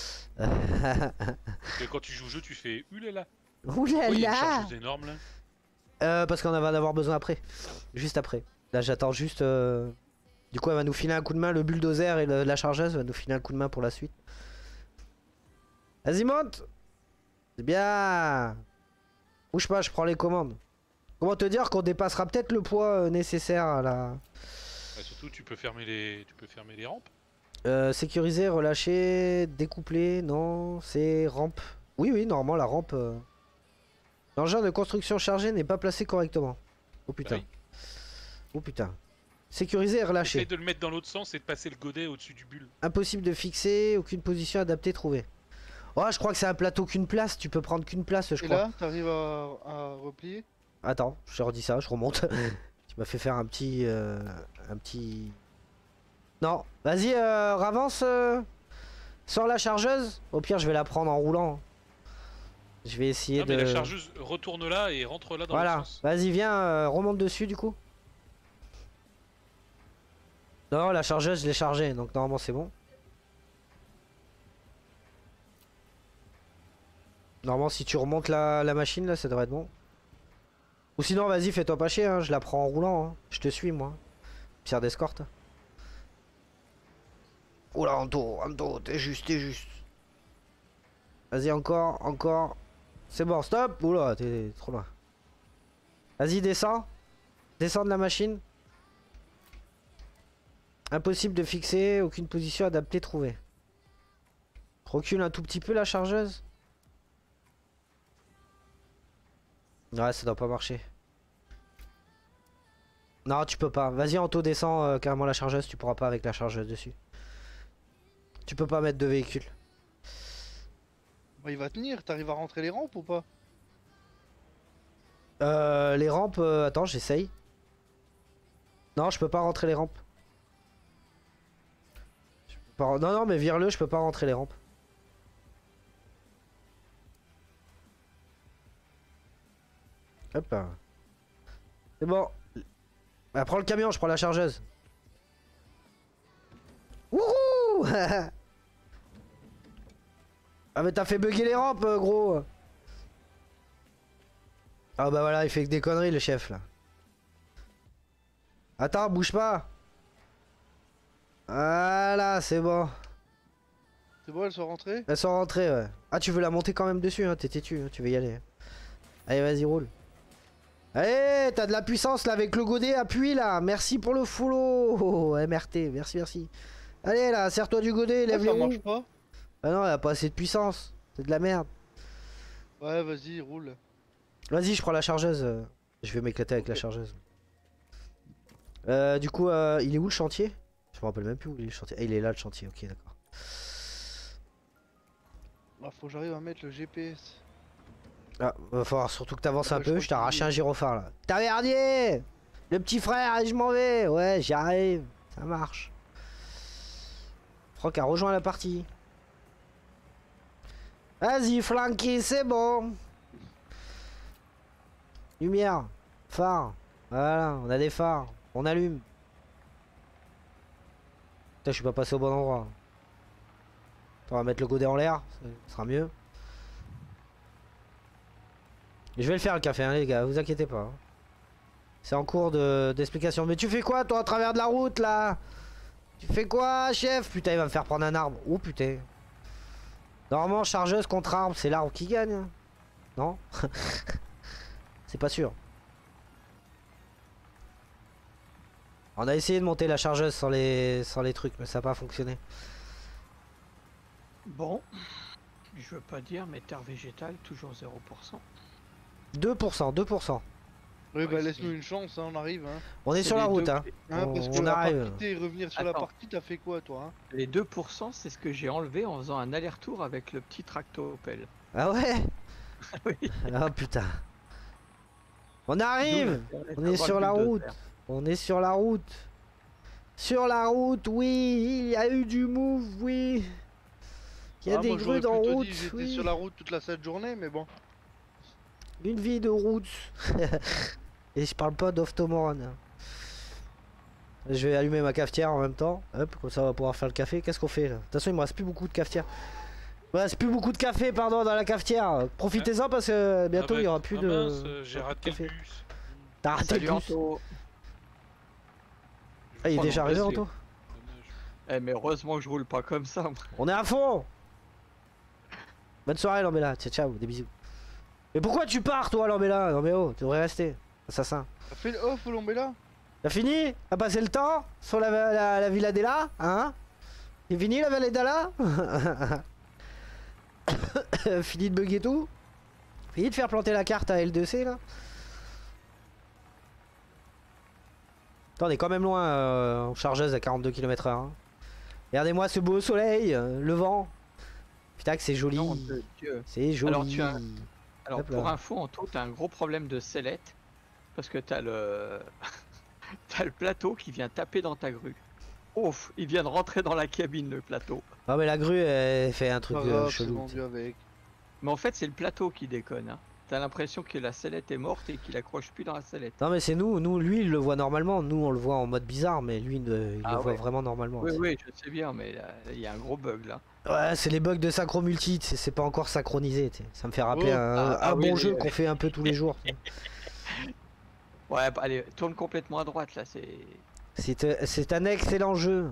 Parce que quand tu joues au jeu, tu fais ulala. Ouh là Oui, il y a une là. chargeuse énorme là. Euh, parce qu'on va en avoir besoin après. Juste après. Là, j'attends juste... euh, Du coup, elle va nous filer un coup de main. Le bulldozer et le- la chargeuse va nous filer un coup de main pour la suite. Vas-y, monte. C'est bien. Bouge pas, je prends les commandes. Comment te dire qu'on dépassera peut-être le poids euh, nécessaire à la... Bah, surtout, tu peux fermer les, tu peux fermer les rampes. Euh, sécuriser, relâcher, découpler, non, c'est rampe. Oui, oui, normalement la rampe... euh, L'engin de construction chargé n'est pas placé correctement. Oh putain. Bah oui. Oh putain. Sécuriser et relâcher. Essaye de le mettre dans l'autre sens et de passer le godet au-dessus du bulle. Impossible de fixer, aucune position adaptée trouvée. Oh, je crois que c'est un plateau qu'une place, tu peux prendre qu'une place, je Et crois. là, t'arrives à, à replier? Attends, je te redis ça, je remonte. Tu m'as fait faire un petit... euh, un petit... Non, vas-y, euh, ravance. Euh, sors la chargeuse. Au pire, je vais la prendre en roulant. Je vais essayer Non de... mais la chargeuse retourne là et rentre là dans Voilà, l'autre sens. vas-y, viens, euh, remonte dessus du coup. Non, la chargeuse, je l'ai chargée, donc normalement c'est bon. Normalement, si tu remontes la, la machine, là, ça devrait être bon. Ou sinon, vas-y, fais-toi pas chier, hein, je la prends en roulant. Hein. Je te suis, moi. Pierre d'escorte. Oula, Anto, Anto, t'es juste, t'es juste. Vas-y, encore, encore. C'est bon, stop. Oula, t'es trop loin. Vas-y, descends. Descends de la machine. Impossible de fixer, aucune position adaptée trouvée. Recule un tout petit peu la chargeuse. Ouais, ça doit pas marcher. Non, tu peux pas. Vas-y, Anto, descends euh, carrément la chargeuse. Tu pourras pas avec la chargeuse dessus. Tu peux pas mettre de véhicule. Bah, il va tenir, t'arrives à rentrer les rampes ou pas? Euh, les rampes, euh, attends, j'essaye. Non, je peux pas rentrer les rampes. Je peux pas... Non, non, mais vire-le, je peux pas rentrer les rampes. Hop là. C'est bon. Bah, prends le camion, je prends la chargeuse. Wouhou. Ah mais t'as fait bugger les rampes, euh, gros. Ah bah voilà, il fait que des conneries le chef là. Attends, bouge pas. Voilà, c'est bon. C'est bon, elles sont rentrées? Elles sont rentrées, ouais. Ah, tu veux la monter quand même dessus, hein, t'es têtu, hein, tu veux y aller. Allez, vas-y, roule. Allez, t'as de la puissance là avec le godet, appuie là. Merci pour le follow. Oh, M R T, merci, merci. Allez là, serre-toi du godet, lève Ah, les ça roues. marche pas? Ah non, elle a pas assez de puissance. C'est de la merde. Ouais, vas-y, roule. Vas-y, je prends la chargeuse. euh, Je vais m'éclater avec la chargeuse. Euh, du coup, euh, il est où le chantier? Je me rappelle même plus où il est le chantier. Ah, il est là le chantier, ok, d'accord. Ah, faut que j'arrive à mettre le G P S. Ah, va falloir surtout que t'avances Ah un bah, je peu. crois Je t'ai qu'il arraché y est. un gyrophare là. T'as verdier le petit frère, et je m'en vais. Ouais, j'y arrive. Ça marche. Franck a rejoint la partie. Vas-y, flanqué, c'est bon. Lumière, phare. Voilà, on a des phares. On allume. Putain, je suis pas passé au bon endroit. On va mettre le godet en l'air, ça sera mieux. Je vais le faire le café, hein, les gars, vous inquiétez pas. C'est en cours de d'explication. Mais tu fais quoi, toi, à travers de la route, là? Tu fais quoi, chef? Putain, il va me faire prendre un arbre. Oh, putain. Normalement, chargeuse contre arbre, c'est l'arbre qui gagne. hein. Non? C'est pas sûr. On a essayé de monter la chargeuse sans les, sans les trucs, mais ça n'a pas fonctionné. Bon, je veux pas dire, mais terre végétale, toujours zéro pour cent. deux pour cent, deux pour cent. Oui, Ouais, bah c'est- laisse-nous une chance, hein, on arrive. Hein. On est C'est sur la les route, deux- hein. Hein, On- parce on que à part arrive. quitter et revenir sur la Attends. partie, t'as fait quoi, toi? Hein? Les deux pour cent, c'est ce que j'ai enlevé en faisant un aller-retour avec le petit tractopelle. Ah ouais? Oui. Ah putain. On arrive! D'où l'intérêt On est d'avoir sur le la route. bulldozer. On est sur la route. Sur la route, oui. Il y a eu du move, oui. Il y a Ah, des moi, j'aurais grues en plutôt route, dit, J'étais oui. sur la route toute la cette journée, mais bon. Une vie de route. Et je parle pas d'Oftomoron. Je vais allumer ma cafetière en même temps. Hop, comme ça on va pouvoir faire le café. Qu'est-ce qu'on fait là? De toute façon, il me reste plus beaucoup de cafetière. Il me reste plus beaucoup de café, pardon, dans la cafetière. Profitez-en parce que bientôt Ah bah, il y aura plus ah de. mince, euh, j'ai plus de raté café. le bus. T'as raté Salut le bus. Anto. Ah, il est Oh déjà non, arrivé, vas-y. Anto. Dommage. Eh, mais heureusement que je roule pas comme ça. moi. On est à fond. Bonne soirée, Lambella. Ciao, ciao, des bisous. Mais pourquoi tu pars, toi, Lambella? Non, mais oh, tu devrais rester. Assassin. T'as fait le off, Lombella? T'as fini? T'as passé le temps sur la, la, la Villa Della? Hein? C'est fini la Villa Della? Fini de bugger tout? Fini de faire planter la carte à L deux C là? Attends, on est quand même loin euh, en chargeuse à quarante-deux kilomètres heure. Hein. Regardez-moi ce beau soleil, euh, le vent. Putain que c'est joli. Nom de Dieu. C'est joli. Alors, tu as- Alors Hop pour là. info, Anto, t'as un gros problème de sellette. Parce que t'as le... t'as le plateau qui vient taper dans ta grue. Ouf, il vient de rentrer dans la cabine, le plateau. Non mais la grue elle fait un truc Pas euh, grave, c'est chelou. vendu avec. Mais en fait, c'est le plateau qui déconne. Hein. T'as l'impression que la sellette est morte et qu'il accroche plus dans la sellette. Non mais c'est nous, nous lui il le voit normalement, nous on le voit en mode bizarre mais lui ne- il Ah le voit ouais. vraiment normalement. Oui, oui, je sais bien, mais là, il y a un gros bug là. Ouais, c'est les bugs de synchro multi, tu sais, c'est pas encore synchronisé. tu sais. Ça me fait rappeler Oh. un, Ah, un ah oui, bon les- jeu qu'on fait un peu tous les jours. tu sais. Ouais, bah, allez, tourne complètement à droite là, c'est... C'est euh, c'est un excellent jeu.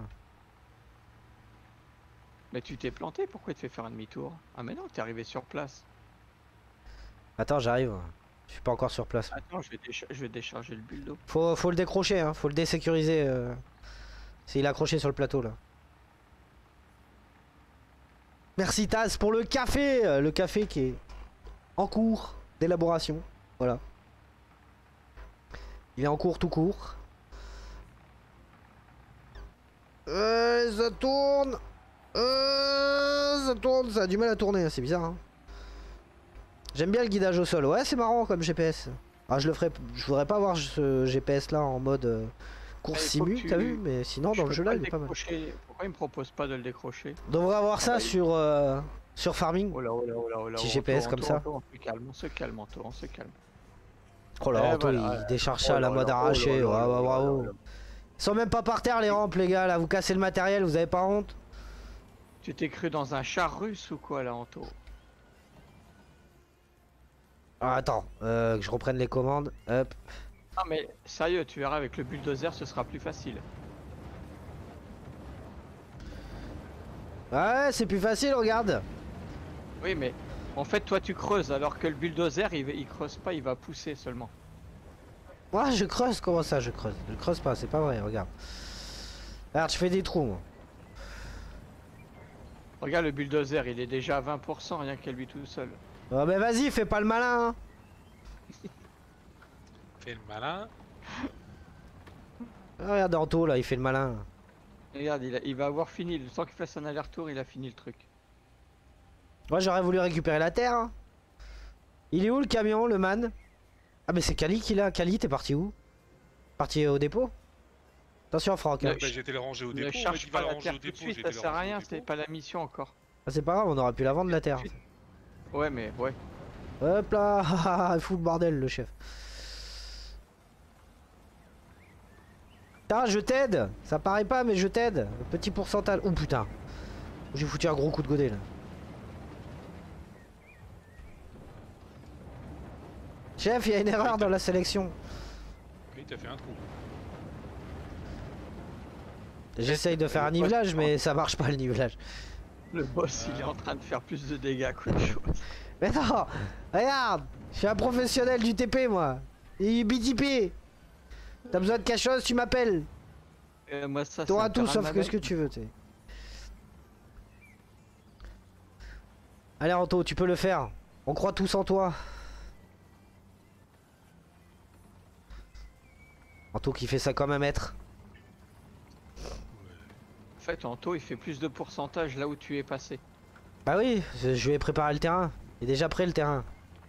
Mais tu t'es planté, pourquoi tu fais faire un demi-tour? Ah mais non, t'es arrivé sur place. Attends, j'arrive. Je suis pas encore sur place. Attends, je vais, décha- je vais décharger le bulldo. Faut, faut le décrocher, hein. Faut le désécuriser. Euh... C'est il est accroché sur le plateau là. Merci Taz pour le café. euh, Le café qui est en cours d'élaboration. Voilà. Il est en cours tout court. Euh, ça tourne. Euh, ça tourne. Ça a du mal à tourner. hein, C'est bizarre. Hein. J'aime bien le guidage au sol. Ouais, c'est marrant comme G P S. Ah, je le ferai. Je voudrais pas avoir ce G P S là en mode euh, course il faut que simu, tu- t'as vu? Mais sinon, Je dans le peux jeu pas là, le il est pas mal. décrocher. Pourquoi il me propose pas de le décrocher? On devrait avoir ça bah, il- sur, euh, sur Farming. Oh là, oh là, oh là, oh là. Petit oh, G P S Anto, comme Anto, ça. Anto, on se calme, on se calme, Anto, on se calme. Oh là, Eh, Anto, voilà, il euh, décharge oh ça à la là mode là, oh là arrachée. là Ouais, là ouais, là bravo. là là. Ils sont même pas par terre les rampes, les gars. Là, vous cassez le matériel, vous avez pas honte? Tu t'es cru dans un char russe ou quoi là, Anto? Ah, attends, euh, que je reprenne les commandes. Hop. Non mais sérieux, tu verras avec le bulldozer ce sera plus facile. Ouais, c'est plus facile, regarde. Oui mais en fait toi tu creuses alors que le bulldozer il, va- il creuse pas, il va pousser seulement. Moi, je creuse. Comment ça, je creuse? Je creuse pas, c'est pas vrai, regarde. Regarde, je fais des trous, moi. Regarde le bulldozer, il est déjà à vingt pour cent rien qu'à lui tout seul. Oh, mais vas-y, fais pas le malin, hein. Fais le malin. Ah, regarde Anto, là, il fait le malin. Regarde, il, a- il va avoir fini, le temps qu'il fasse un aller-retour, il a fini le truc. Moi, j'aurais voulu récupérer la terre, hein. Il est où, le camion, le man? Ah, mais c'est Kali qui l'a. Kali, t'es parti où? Parti au dépôt? Attention, Franck. hein. Le- Bah, j'étais le ranger au Ne dépôt. on m'a cherche dit, pas va le la ranger terre au tout de dépôt, suite, j'étais ça le sert à ranger au rien, dépôt. c'est pas la mission encore. Ah, c'est pas grave, on aurait pu la vendre, la terre. Ouais mais ouais. Hop là, il fout le bordel, le chef. Putain, je t'aide. Ça paraît pas, mais je t'aide. Petit pourcentage. Oh putain. J'ai foutu un gros coup de godet là. Chef, il y a une erreur dans la sélection. Oui, t'as fait un trou. J'essaye de faire un nivelage, mais ça marche pas le nivelage. Le boss il est en train de faire plus de dégâts qu'autre chose. Mais non, regarde, je suis un professionnel du T P moi. Et B T P. T'as besoin de quelque chose, tu m'appelles. Euh, moi ça T'auras c'est un tout terrain sauf de que ce que navette. tu veux, tu sais. Allez Anto, tu peux le faire. On croit tous en toi. Anto qui fait ça comme un maître. En fait Anto il fait plus de pourcentage là où tu es passé. Bah oui, je je vais préparer le terrain. Il est déjà prêt le terrain.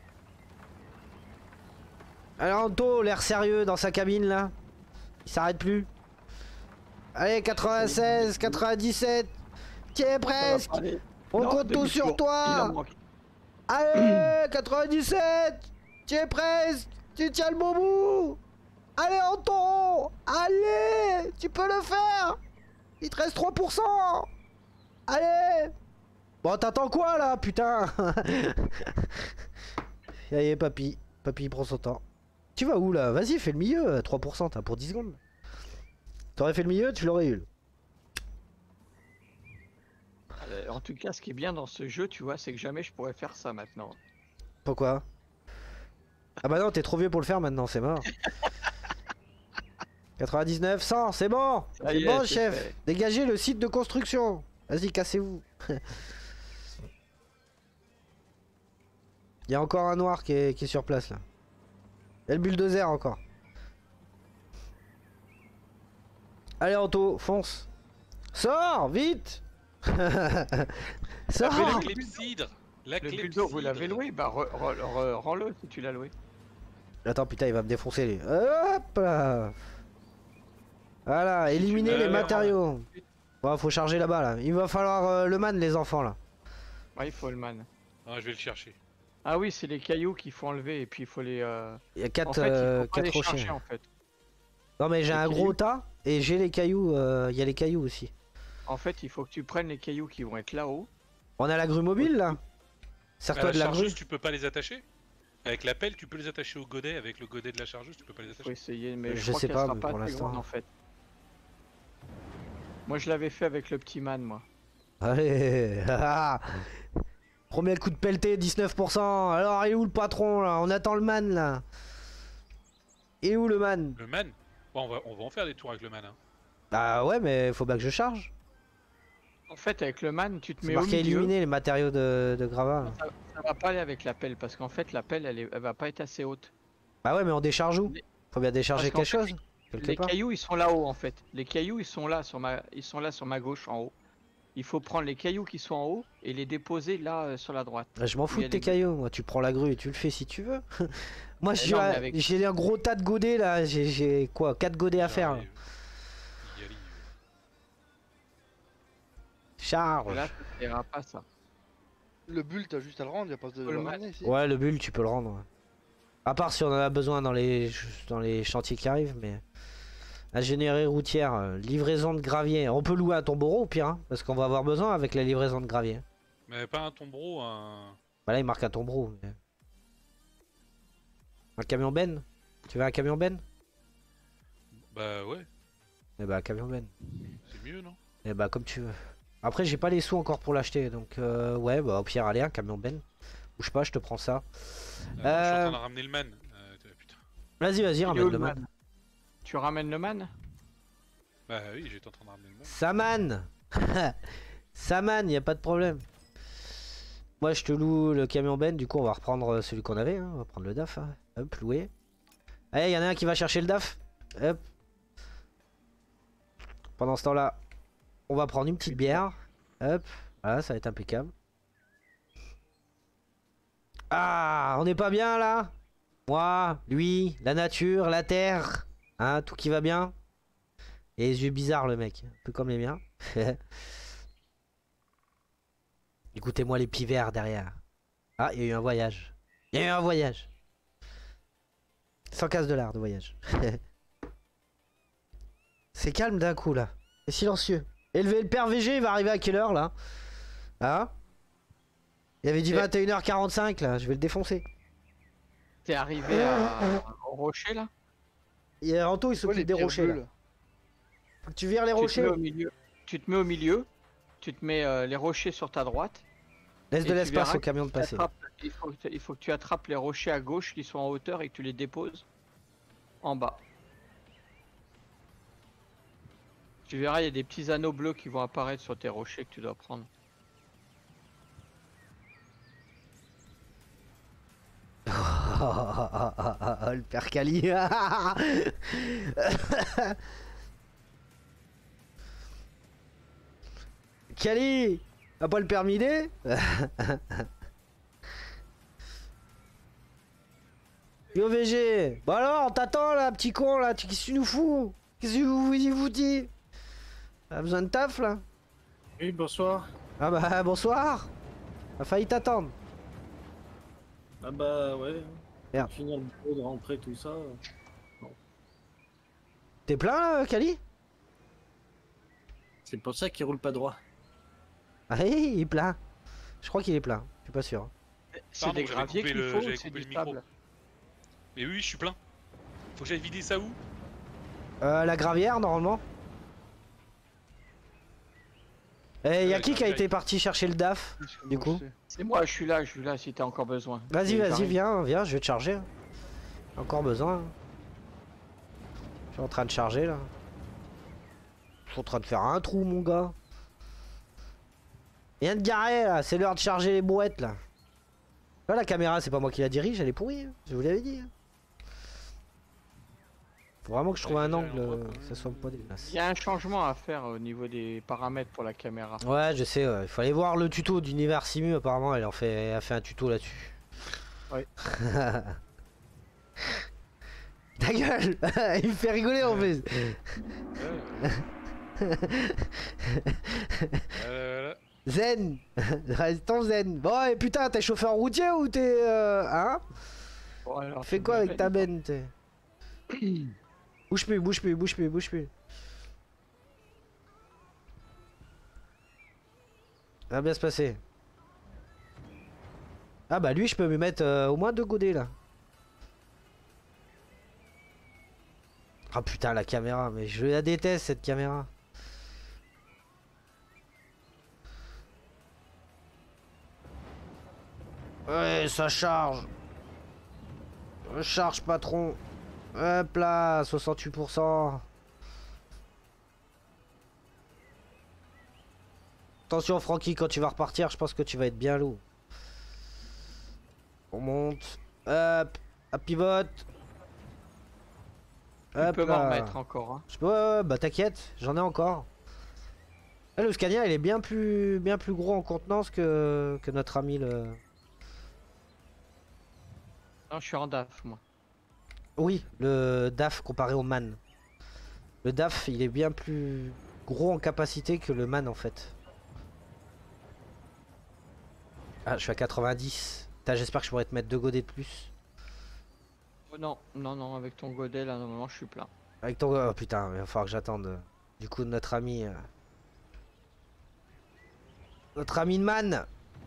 Allez Anto, l'air sérieux dans sa cabine là. Il s'arrête plus. Allez, quatre-vingt-seize, quatre-vingt-dix-sept. Tiens presque. Allez. On Non, compte tout sur demi-tour. Il en toi. manque. Allez, quatre-vingt-dix-sept. Tiens presque. Tu tiens le bon bout. Allez Anton. Allez, tu peux le faire. Il te reste trois pour cent. Allez. Bon, t'attends quoi là, putain? Allez, papy. Papy, il prend son temps. Tu vas où là? Vas-y, fais le milieu. trois pour cent, t'as pour dix secondes. T'aurais fait le milieu, tu l'aurais eu. Euh, En tout cas, ce qui est bien dans ce jeu, tu vois, c'est que jamais je pourrais faire ça maintenant. Pourquoi? Ah bah non, t'es trop vieux pour le faire maintenant, c'est mort. quatre-vingt-dix-neuf, cent, c'est bon. Ça C'est y est, bon, c'est chef. fait. Dégagez le site de construction. Vas-y, cassez-vous. Il y a encore un noir qui est, qui est sur place là. Il y a le bulldozer encore. Allez Anto, fonce. Sors, vite. Sors. Ah, mais la clepsydre. La Le clepsydre. bulldozer, vous l'avez loué? Bah, re- re- re- rends-le si tu l'as loué. Attends, putain, il va me défoncer lui. Hop là. Voilà, éliminer l'as, les ouais, matériaux. Bon, faut charger là-bas là. Il va falloir euh, le man, les enfants là. Ouais, il faut le man. Ah, je vais le chercher. Ah oui, c'est les cailloux qu'il faut enlever et puis il faut les. euh, Il y a En quatre, fait, il euh, faut pas quatre les rochers. charger en fait. Non, mais j'ai Les un cailloux. gros tas et j'ai les cailloux. euh, Il y a les cailloux aussi. En fait, il faut que tu prennes les cailloux qui vont être là-haut. On a la grue mobile là. À Sers-toi la de la grue. chargeuse, tu peux pas les attacher? Avec la pelle, tu peux les attacher au godet. Avec le godet de la chargeuse, tu peux pas les Faut attacher. essayer, mais je, Je crois sais qu'elle pas, sera mais pas pour assez l'instant. grande en fait. Moi, je l'avais fait avec le petit man, moi. Allez. Premier coup de pelleté, dix-neuf pour cent. Alors, il est où le patron là? On attend le man là. Il est où le man? Le man? Bon, on va, on va en faire des tours avec le man. Hein. Bah ouais, mais faut bien que je charge. En fait, avec le man, tu te C'est mets au marqué milieu. éliminer les matériaux de, de gravat. Ça, ça va pas aller avec la pelle parce qu'en fait, la pelle, elle, est- elle va pas être assez haute. Bah ouais, mais on décharge où? Les- Faut bien décharger Parce quelque qu'en chose. Quelque Les part. cailloux, ils sont là-haut en fait. Les cailloux, ils sont là sur ma, ils sont là sur ma gauche en haut. Il faut prendre les cailloux qui sont en haut et les déposer là euh, sur la droite. Ah, je m'en fous il y de a tes des- cailloux, moi tu prends la grue et tu le fais si tu veux. Moi Mais j'ai non, un- mais avec- j'ai un gros tas de godets là, j'ai- j'ai quoi, quatre godets à faire. là. J'arrive. Charge. Là, ça ira pas ça. Le bulle, t'as juste à le rendre, y'a pas de Faut le le mettre. ramener ici. Ouais, le bulle, tu peux le rendre. Ouais. À part si on en a besoin dans les, dans les chantiers qui arrivent, mais... Ingénierie routière, euh, livraison de gravier. On peut louer un tombereau au pire, hein, parce qu'on va avoir besoin avec la livraison de gravier. Mais pas un tombereau, un. Bah là, il marque un tombereau. Mais... Un camion ben. Tu veux un camion ben? Bah ouais, Eh bah, un camion ben. c'est mieux, non? Eh bah, comme tu veux. Après, j'ai pas les sous encore pour l'acheter, donc euh, ouais, bah au pire, allez, un camion ben. Bouge pas, je te prends ça. Ah non, je suis en Euh, train de ramener le man. Euh, putain. Vas-y, vas-y, Il est ramène où, le man. Tu ramènes le man? Bah oui, j'étais en train de ramener le man. Saman. Saman, y a pas de problème. Moi, je te loue le camion ben, du coup, on va reprendre celui qu'on avait, hein. On va prendre le D A F, hein. Hop, loué. Allez, y en a un qui va chercher le D A F. Hop. Pendant ce temps-là, on va prendre une petite bière. Hop, voilà, ça va être impeccable. Ah, on n'est pas bien là? Moi, lui, la nature, la terre, hein, tout qui va bien. Et les yeux bizarres, le mec, un peu comme les miens. Écoutez-moi les pivers derrière. Ah, il y a eu un voyage. Il y a eu un voyage. cent quinze dollars de voyage. C'est calme d'un coup là. C'est silencieux. Élevé le père V G, il va arriver à quelle heure là? Hein? Il avait dit vingt et une heures quarante-cinq là, je vais le défoncer. T'es arrivé à... au rocher là? Et Anto il Ouais, s'occupe les des pierres rochers là. bleues, là. Faut que tu vires les Tu te rochers. mets au milieu. Tu te mets au milieu. Tu te mets euh, les rochers sur ta droite. Laisse et de tu l'espace verras au camion de Tu passer. attrapes- il, faut que, tu- il faut que tu attrapes les rochers à gauche qui sont en hauteur et que tu les déposes en bas. Tu verras, il y a des petits anneaux bleus qui vont apparaître sur tes rochers que tu dois prendre. Le père Kali. Kali, t'as pas le permis D? Yo V G. Bah alors, on t'attend là, petit con là, tu- qu'est-ce que tu nous fous? Qu'est-ce que vous vous foutis? T'as besoin de taf là? Oui, bonsoir. Ah bah bonsoir. A failli t'attendre. Ah bah ouais. Merde. Finir le boulot, de rentrer, tout ça. T'es plein là, Kali? C'est pour ça qu'il roule pas droit. Ah oui, il est plein. Je crois qu'il est plein, je suis pas sûr. C'est Pardon, des j'avais graviers coupé qu'il le- faut j'avais ou c'est coupé du le micro. sable? Mais oui, je suis plein. Faut que j'aille vider ça où? Euh, la gravière normalement. Et y a Ouais, qui qui a gravière. été parti chercher le D A F? Parce que Du moi, coup. je sais. C'est moi, je suis là, je suis là si t'as encore besoin. Vas-y, Et vas-y, j'arrive. viens, viens, je vais te charger. Encore besoin. Je suis en train de charger là. Je suis en train de faire un trou, mon gars. Viens de garer là, c'est l'heure de charger les brouettes là. Là, la caméra, c'est pas moi qui la dirige, elle est pourrie, hein. Je vous l'avais dit. hein. Faut vraiment que je trouve Ouais, un j'ai angle, un endroit, euh, quand que ça soit pas dégueulasse. Il y a un changement à faire au niveau des paramètres pour la caméra. Ouais, je sais, ouais. Il faut aller voir le tuto d'Univers Simu, apparemment, elle en fait, elle a fait un tuto là-dessus. Ouais. Ta gueule. Il me fait rigoler en plus. Ouais. Voilà. Zen. Restons zen. Bon, et putain, t'es chauffeur routier ou t'es... euh, hein? Bon, alors, Fais tu quoi me avec ta l'appelles, benne, t'es? Bouge plus, bouge plus, bouge plus, bouge plus. Ça va bien se passer. Ah bah lui, je peux me mettre euh, au moins deux godets là. Ah putain, la caméra, mais je la déteste cette caméra. Ouais, ça charge. Charge, patron. Hop là, soixante-huit pour cent. Attention Francky, quand tu vas repartir, je pense que tu vas être bien lourd. On monte. Hop, à pivote. Tu Hop peux m'en là. remettre encore. Hein. Je peux, ouais, ouais, bah t'inquiète, j'en ai encore. Là, le Scania, il est bien plus, bien plus gros en contenance que, que notre ami le... Non, je suis en D A F moi. Oui, le D A F comparé au MAN. Le D A F, il est bien plus gros en capacité que le MAN en fait. Ah, je suis à quatre-vingt-dix. Putain, j'espère que je pourrais te mettre deux godets de plus. Oh, non, non, non, avec ton godet là, normalement je suis plein. Avec ton... Oh putain, il va falloir que j'attende. euh, Du coup, notre ami... euh, Notre ami de man.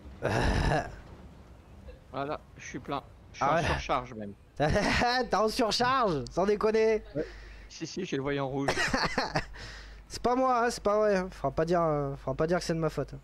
Voilà, je suis plein. Je suis Ah en ouais. surcharge même. T'es en surcharge, sans déconner. Si, si, j'ai le voyant rouge. C'est pas moi, hein, c'est pas vrai. hein. Faudra pas dire, euh, faudra pas dire que c'est de ma faute. hein.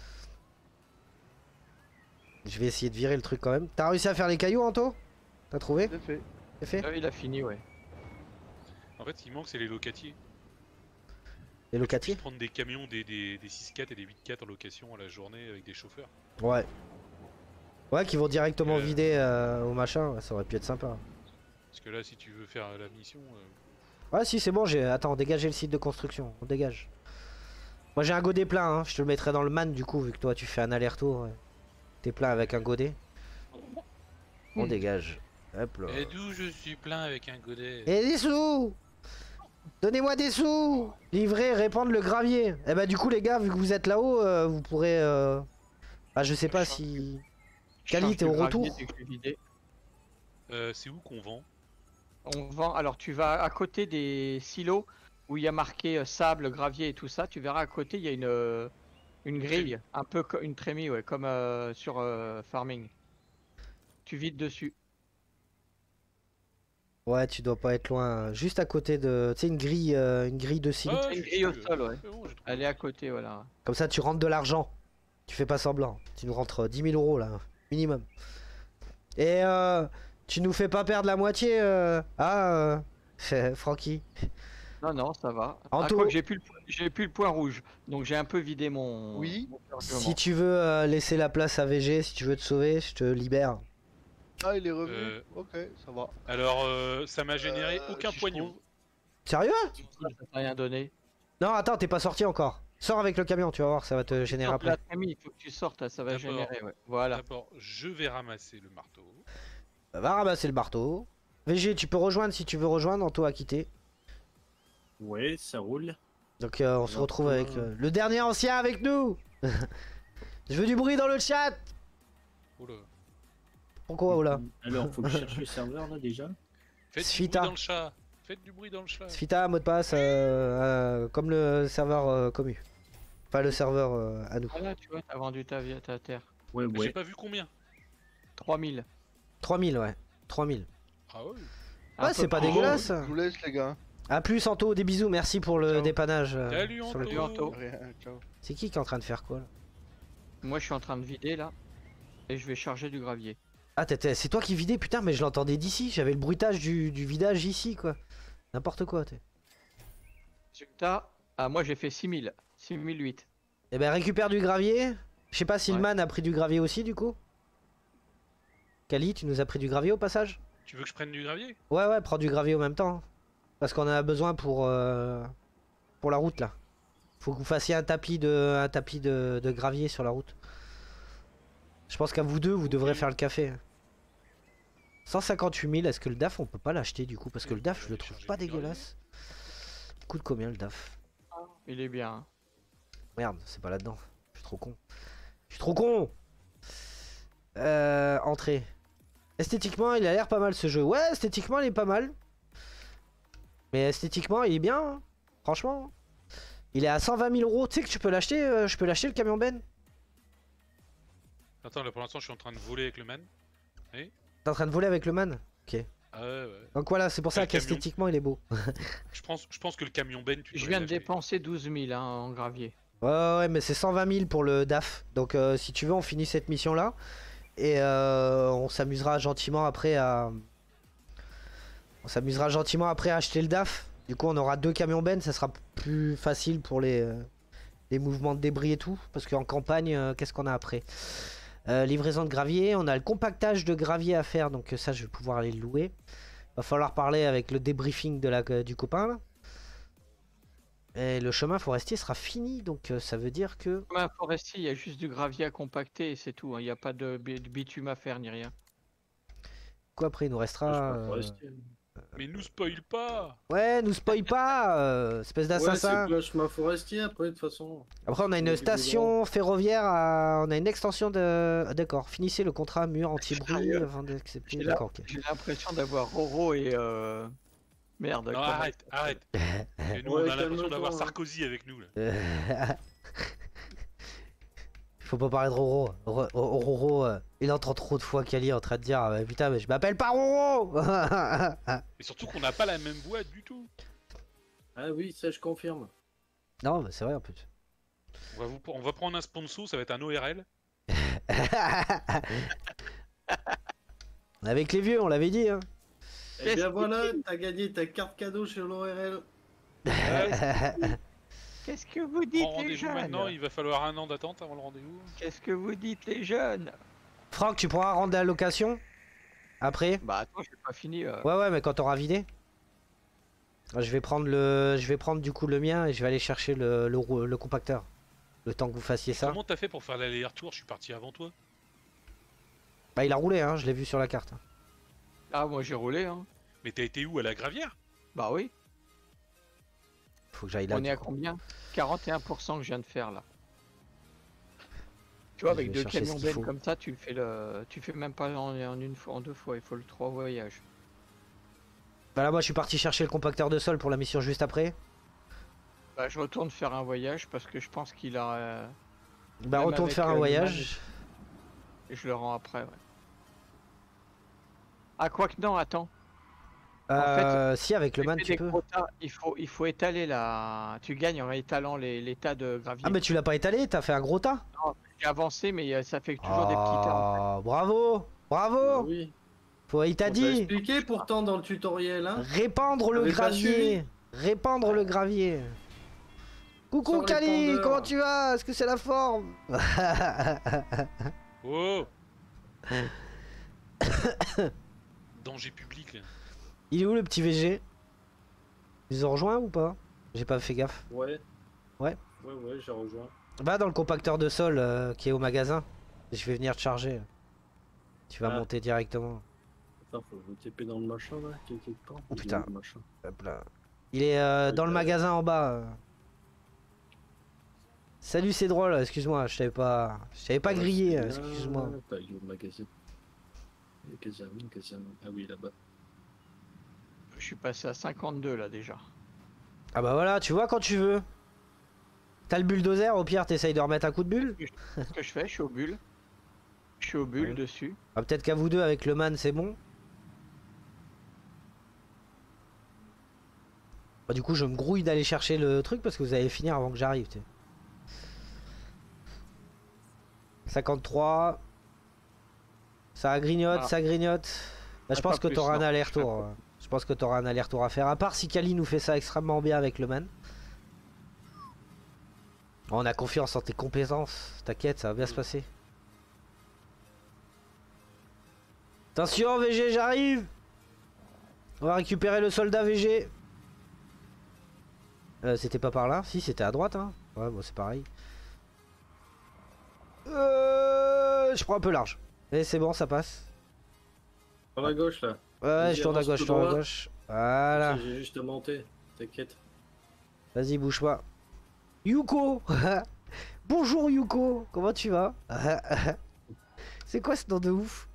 Je vais essayer de virer le truc quand même. T'as réussi à faire les cailloux, Anto? T'as trouvé? C'est fait. C'est fait? Ah, il a fini, ouais. En fait, ce qui manque, c'est les locatiers. Les Tu locatiers? puisses prendre des camions, des, des, des six quatre et des huit quatre en location à la journée avec des chauffeurs. Ouais. Ouais, qui vont directement Euh. vider euh, au machin. Ouais, ça aurait pu être sympa. Parce que là, si tu veux faire la mission, euh, Ouais, si, c'est bon. J'ai. Attends, dégagez le site de construction. On dégage. Moi, j'ai un godet plein. Hein. Je te le mettrai dans le man du coup, vu que toi, tu fais un aller-retour. ouais. T'es plein avec un godet. On Hmm. dégage. Hop là. et d'où je suis plein avec un godet. Et des sous! Donnez-moi des sous! Livrer, répandre le gravier. Eh bah, du coup, les gars, vu que vous êtes là-haut, euh, vous pourrez. Euh... Bah, je sais pas Je si. Je Cali, change t'es de au gravier retour? dès que j'ai vidé. Euh, c'est où qu'on vend? On vend. Alors, tu vas à côté des silos où il y a marqué euh, sable, gravier et tout ça. Tu verras à côté, il y a une, euh, une grille, un peu co- une trémie, ouais, comme euh, sur euh, Farming. Tu vides dessus. Ouais, tu dois pas être loin. Juste à côté de. Tu sais, une grille, euh, une grille de silo. Ah, une je suis grille au dessus, sol, euh, ouais. c'est bon, j'ai trouvé. Elle est à côté, voilà. Comme ça, tu rentres de l'argent. Tu fais pas semblant. Tu nous rentres euh, dix mille euros là, minimum. Et euh, tu nous fais pas perdre la moitié. Euh... Ah, euh... Francky. Non, non, ça va. Ah, Anto. quoi que j'ai plus, le po- j'ai plus le point rouge. Donc j'ai un peu vidé mon. Oui. mon chargement. Si tu veux euh, laisser la place à V G, si tu veux te sauver, je te libère. Ah, il est revenu. Euh, Ok, ça va. Alors, euh, ça m'a généré Euh, aucun si je poignon. trouve- Sérieux? Ça t'a rien donné. Non, attends, t'es pas sorti encore. Sors avec le camion, tu vas voir, ça va te générer Sors de la après. trémie, il faut que tu sortes, ça va D'abord. générer. Ouais. Voilà. D'abord, je vais ramasser le marteau. Va ramasser le marteau. V G, tu peux rejoindre si tu veux rejoindre. Anto a quitté. Ouais, ça roule. Donc euh, on se Alors, retrouve avec comment- euh, le dernier ancien avec nous. Je veux du bruit dans le chat. Oh là. Pourquoi oh là? Alors, faut que je cherche le serveur là déjà. Faites Sfita. du bruit dans le chat. Faites du bruit dans le chat. Sfita, mot de passe, euh, euh, comme le serveur euh, commu. Enfin le serveur euh, à nous. Voilà, tu vois, t'as vendu ta, vie- ta terre. Ouais, Mais ouais. J'ai pas vu combien. trois mille. trois mille, ouais. trois mille. Ah ouais. Un Ouais, c'est peu pas plus. dégueulasse. Je vous laisse, les gars. A plus Anto, des bisous, merci pour le Ciao. dépannage. euh, Salut sur le- Anto. Salut, Anto. Rien, ciao. C'est qui qui est en train de faire quoi là? Moi, je suis en train de vider là. Et je vais charger du gravier. Ah, t'étais- c'est toi qui vidais, putain, mais je l'entendais d'ici. J'avais le bruitage du, du vidage ici, quoi. N'importe quoi, t'es. Résultat, ah, moi j'ai fait six mille. six mille huit. Eh ben, récupère du gravier. Je sais pas si le Ouais. man a pris du gravier aussi, du coup. Kali, tu nous as pris du gravier au passage? Tu veux que je prenne du gravier? Ouais, ouais, prends du gravier en même temps. hein. Parce qu'on en a besoin pour, euh, pour la route là. Faut que vous fassiez un tapis de, un tapis de, de gravier sur la route. Je pense qu'à vous deux, vous devrez faire le café. cent cinquante-huit mille, est-ce que le D A F on peut pas l'acheter du coup? Parce que le D A F je le trouve pas dégueulasse. Il coûte combien le D A F? Il est bien. hein. Merde, c'est pas là-dedans. Je suis trop con. Je suis trop con. Euh, entrée. Esthétiquement, il a l'air pas mal ce jeu. Ouais, esthétiquement, il est pas mal. Mais esthétiquement, il est bien. hein. Franchement. Il est à cent vingt mille euros. Tu sais que tu peux l'acheter. euh, je peux l'acheter le camion Ben. Attends, là pour l'instant, je suis en train de voler avec le man. T'es en train de voler avec le man. Ok. Ah ouais, ouais. Donc voilà, c'est pour ça Le camion. qu'esthétiquement, il est beau. Je pense, je pense que le camion Ben, tu Je dois viens de l'acheter. dépenser douze mille hein, en gravier. Ouais, ouais, ouais, mais c'est cent vingt mille pour le D A F. Donc euh, si tu veux, on finit cette mission là. Et euh, on s'amusera gentiment après à. On s'amusera gentiment après à acheter le D A F. Du coup, on aura deux camions Ben. Ça sera plus facile pour les, euh, les mouvements de débris et tout. Parce qu'en campagne, euh, qu'est-ce qu'on a après? Euh, livraison de gravier. On a le compactage de gravier à faire. Donc ça, je vais pouvoir aller le louer. Va falloir parler avec le débriefing de la, du copain là. Et le chemin forestier sera fini, donc euh, ça veut dire que... Comme un forestier, il y a juste du gravier à compacter et c'est tout. hein. Il n'y a pas de, bi- de bitume à faire ni rien. Quoi après, il nous Je sais restera... pas, euh, forestier. Mais nous spoil pas. Ouais, nous spoil pas, euh, espèce Ouais, c'est d'assassin. le chemin forestier après, de toute façon. Après, on a une Du station ferroviaire, à... on a une extension de. Ah, d'accord, finissez le contrat mur anti-bruit Sérieux avant d'accepter. J'ai la- D'accord, ok. j'ai l'impression d'avoir Roro et euh... merde. Non, comment- arrête, arrête. Et nous, Ouais, on a l'impression calme-toi, d'avoir hein. Sarkozy avec nous là. Euh, Faut pas parler de Roro. Ro- Ro- Roro, euh, il entend trop de fois Kali en train de dire euh, putain, mais je m'appelle pas Roro. Et surtout qu'on n'a pas la même voix du tout. Ah oui, ça je confirme. Non, mais c'est vrai en plus. On va, vous... on va prendre un sponsor, ça va être un O R L. Avec les vieux, on l'avait dit. Hein. Eh Qu'est-ce bien que voilà, t'as gagné ta carte cadeau chez l'O R L. Qu'est-ce que vous dites Prends les rendez-vous jeunes maintenant, il va falloir un an d'attente avant le rendez-vous. Qu'est-ce que vous dites les jeunes Franck, tu pourras rendre la location après. Bah attends, j'ai pas fini. euh. Ouais, ouais, mais quand t'auras vidé. Je vais prendre le, je vais prendre du coup le mien et je vais aller chercher le, le, rou- le compacteur. Le temps que vous fassiez ça. Comment t'as fait pour faire l'aller-retour? Je suis parti avant toi. Bah il a roulé, hein, je l'ai vu sur la carte. Ah moi j'ai roulé hein. Mais t'as été où? À la gravière? Bah oui. Faut que j'aille là. On est du à coup. combien? quarante et un pour cent que je viens de faire là. Tu vois, Je avec vais deux chercher ce camions qu'il benne faut. comme ça, tu le fais le, tu fais même pas en, en une fois, en deux fois. Il faut le trois voyages. Bah là moi je suis parti chercher le compacteur de sol pour la mission juste après. Bah je retourne faire un voyage parce que je pense qu'il a. euh, Bah Même retourne avec, faire euh, un le voyage. Et je le rends après. Ouais. Ah quoi que non, attends. Euh, si avec le J'ai man fait tu des peux. quotas, il faut, il faut étaler la. Tu gagnes en étalant les, les tas de gravier. Ah mais tu l'as pas étalé, t'as fait un gros tas. J'ai avancé, mais euh, ça fait toujours des petits tas. Ah, bravo, bravo. Oui. Faut, il t'a On t'a dit. expliqué pourtant dans le tutoriel, hein. Répandre le T'avais pas gravier. Répandre le gravier. Coucou Sans Kali, répondeur. comment tu vas? Est-ce que c'est la forme? Oh. Danger public là. Il est où le petit V G? Ils ont rejoint ou pas? J'ai pas fait gaffe. Ouais. Ouais. Ouais, ouais, j'ai rejoint. Va dans le compacteur de sol euh, qui est au magasin. Je vais venir te charger. Tu vas Ah. monter directement. Attends, faut le T P dans le machin là, quelque part. Oh, Il est putain. où, le machin. Hop là. Il est euh, dans le magasin en bas. euh. Salut, c'est drôle, excuse-moi, je t'avais pas. Je t'avais pas Ouais, grillé, c'est euh, bien. excuse-moi. T'as eu le magasin. Magasin, magasin. Ah oui, là-bas. Je suis passé à cinquante-deux là déjà. Ah bah voilà, tu vois quand tu veux. T'as le bulldozer, au pire t'essayes de remettre un coup de bulle. Ce que je fais, je suis au bulle. Je suis au bulle Ouais. dessus. Ah, peut-être qu'à vous deux avec le man c'est bon. Bah, du coup je me grouille d'aller chercher le truc parce que vous allez finir avant que j'arrive. tu sais. cinquante-trois. Ça grignote, Ah. ça grignote. Bah, je Ah, pense pas que plus, t'auras un non. aller-retour. euh. Je pense que t'auras un aller-retour à faire. À part si Kali nous fait ça extrêmement bien avec le man. On a confiance en tes compétences. T'inquiète, ça va bien se passer. Attention V G, j'arrive. On va récupérer le soldat V G. Euh, c'était pas par là? Si, c'était à droite. Hein. Ouais, bon, c'est pareil. Euh, je prends un peu large. Et c'est bon, ça passe. Sur la gauche là. Ouais, Vas-y, je tourne à avance gauche, tout je tourne à droit. gauche. Voilà. J'ai juste monté. T'inquiète. Vas-y, bouge pas. Yuko. Bonjour Yuko. Comment tu vas? C'est quoi ce nom de ouf?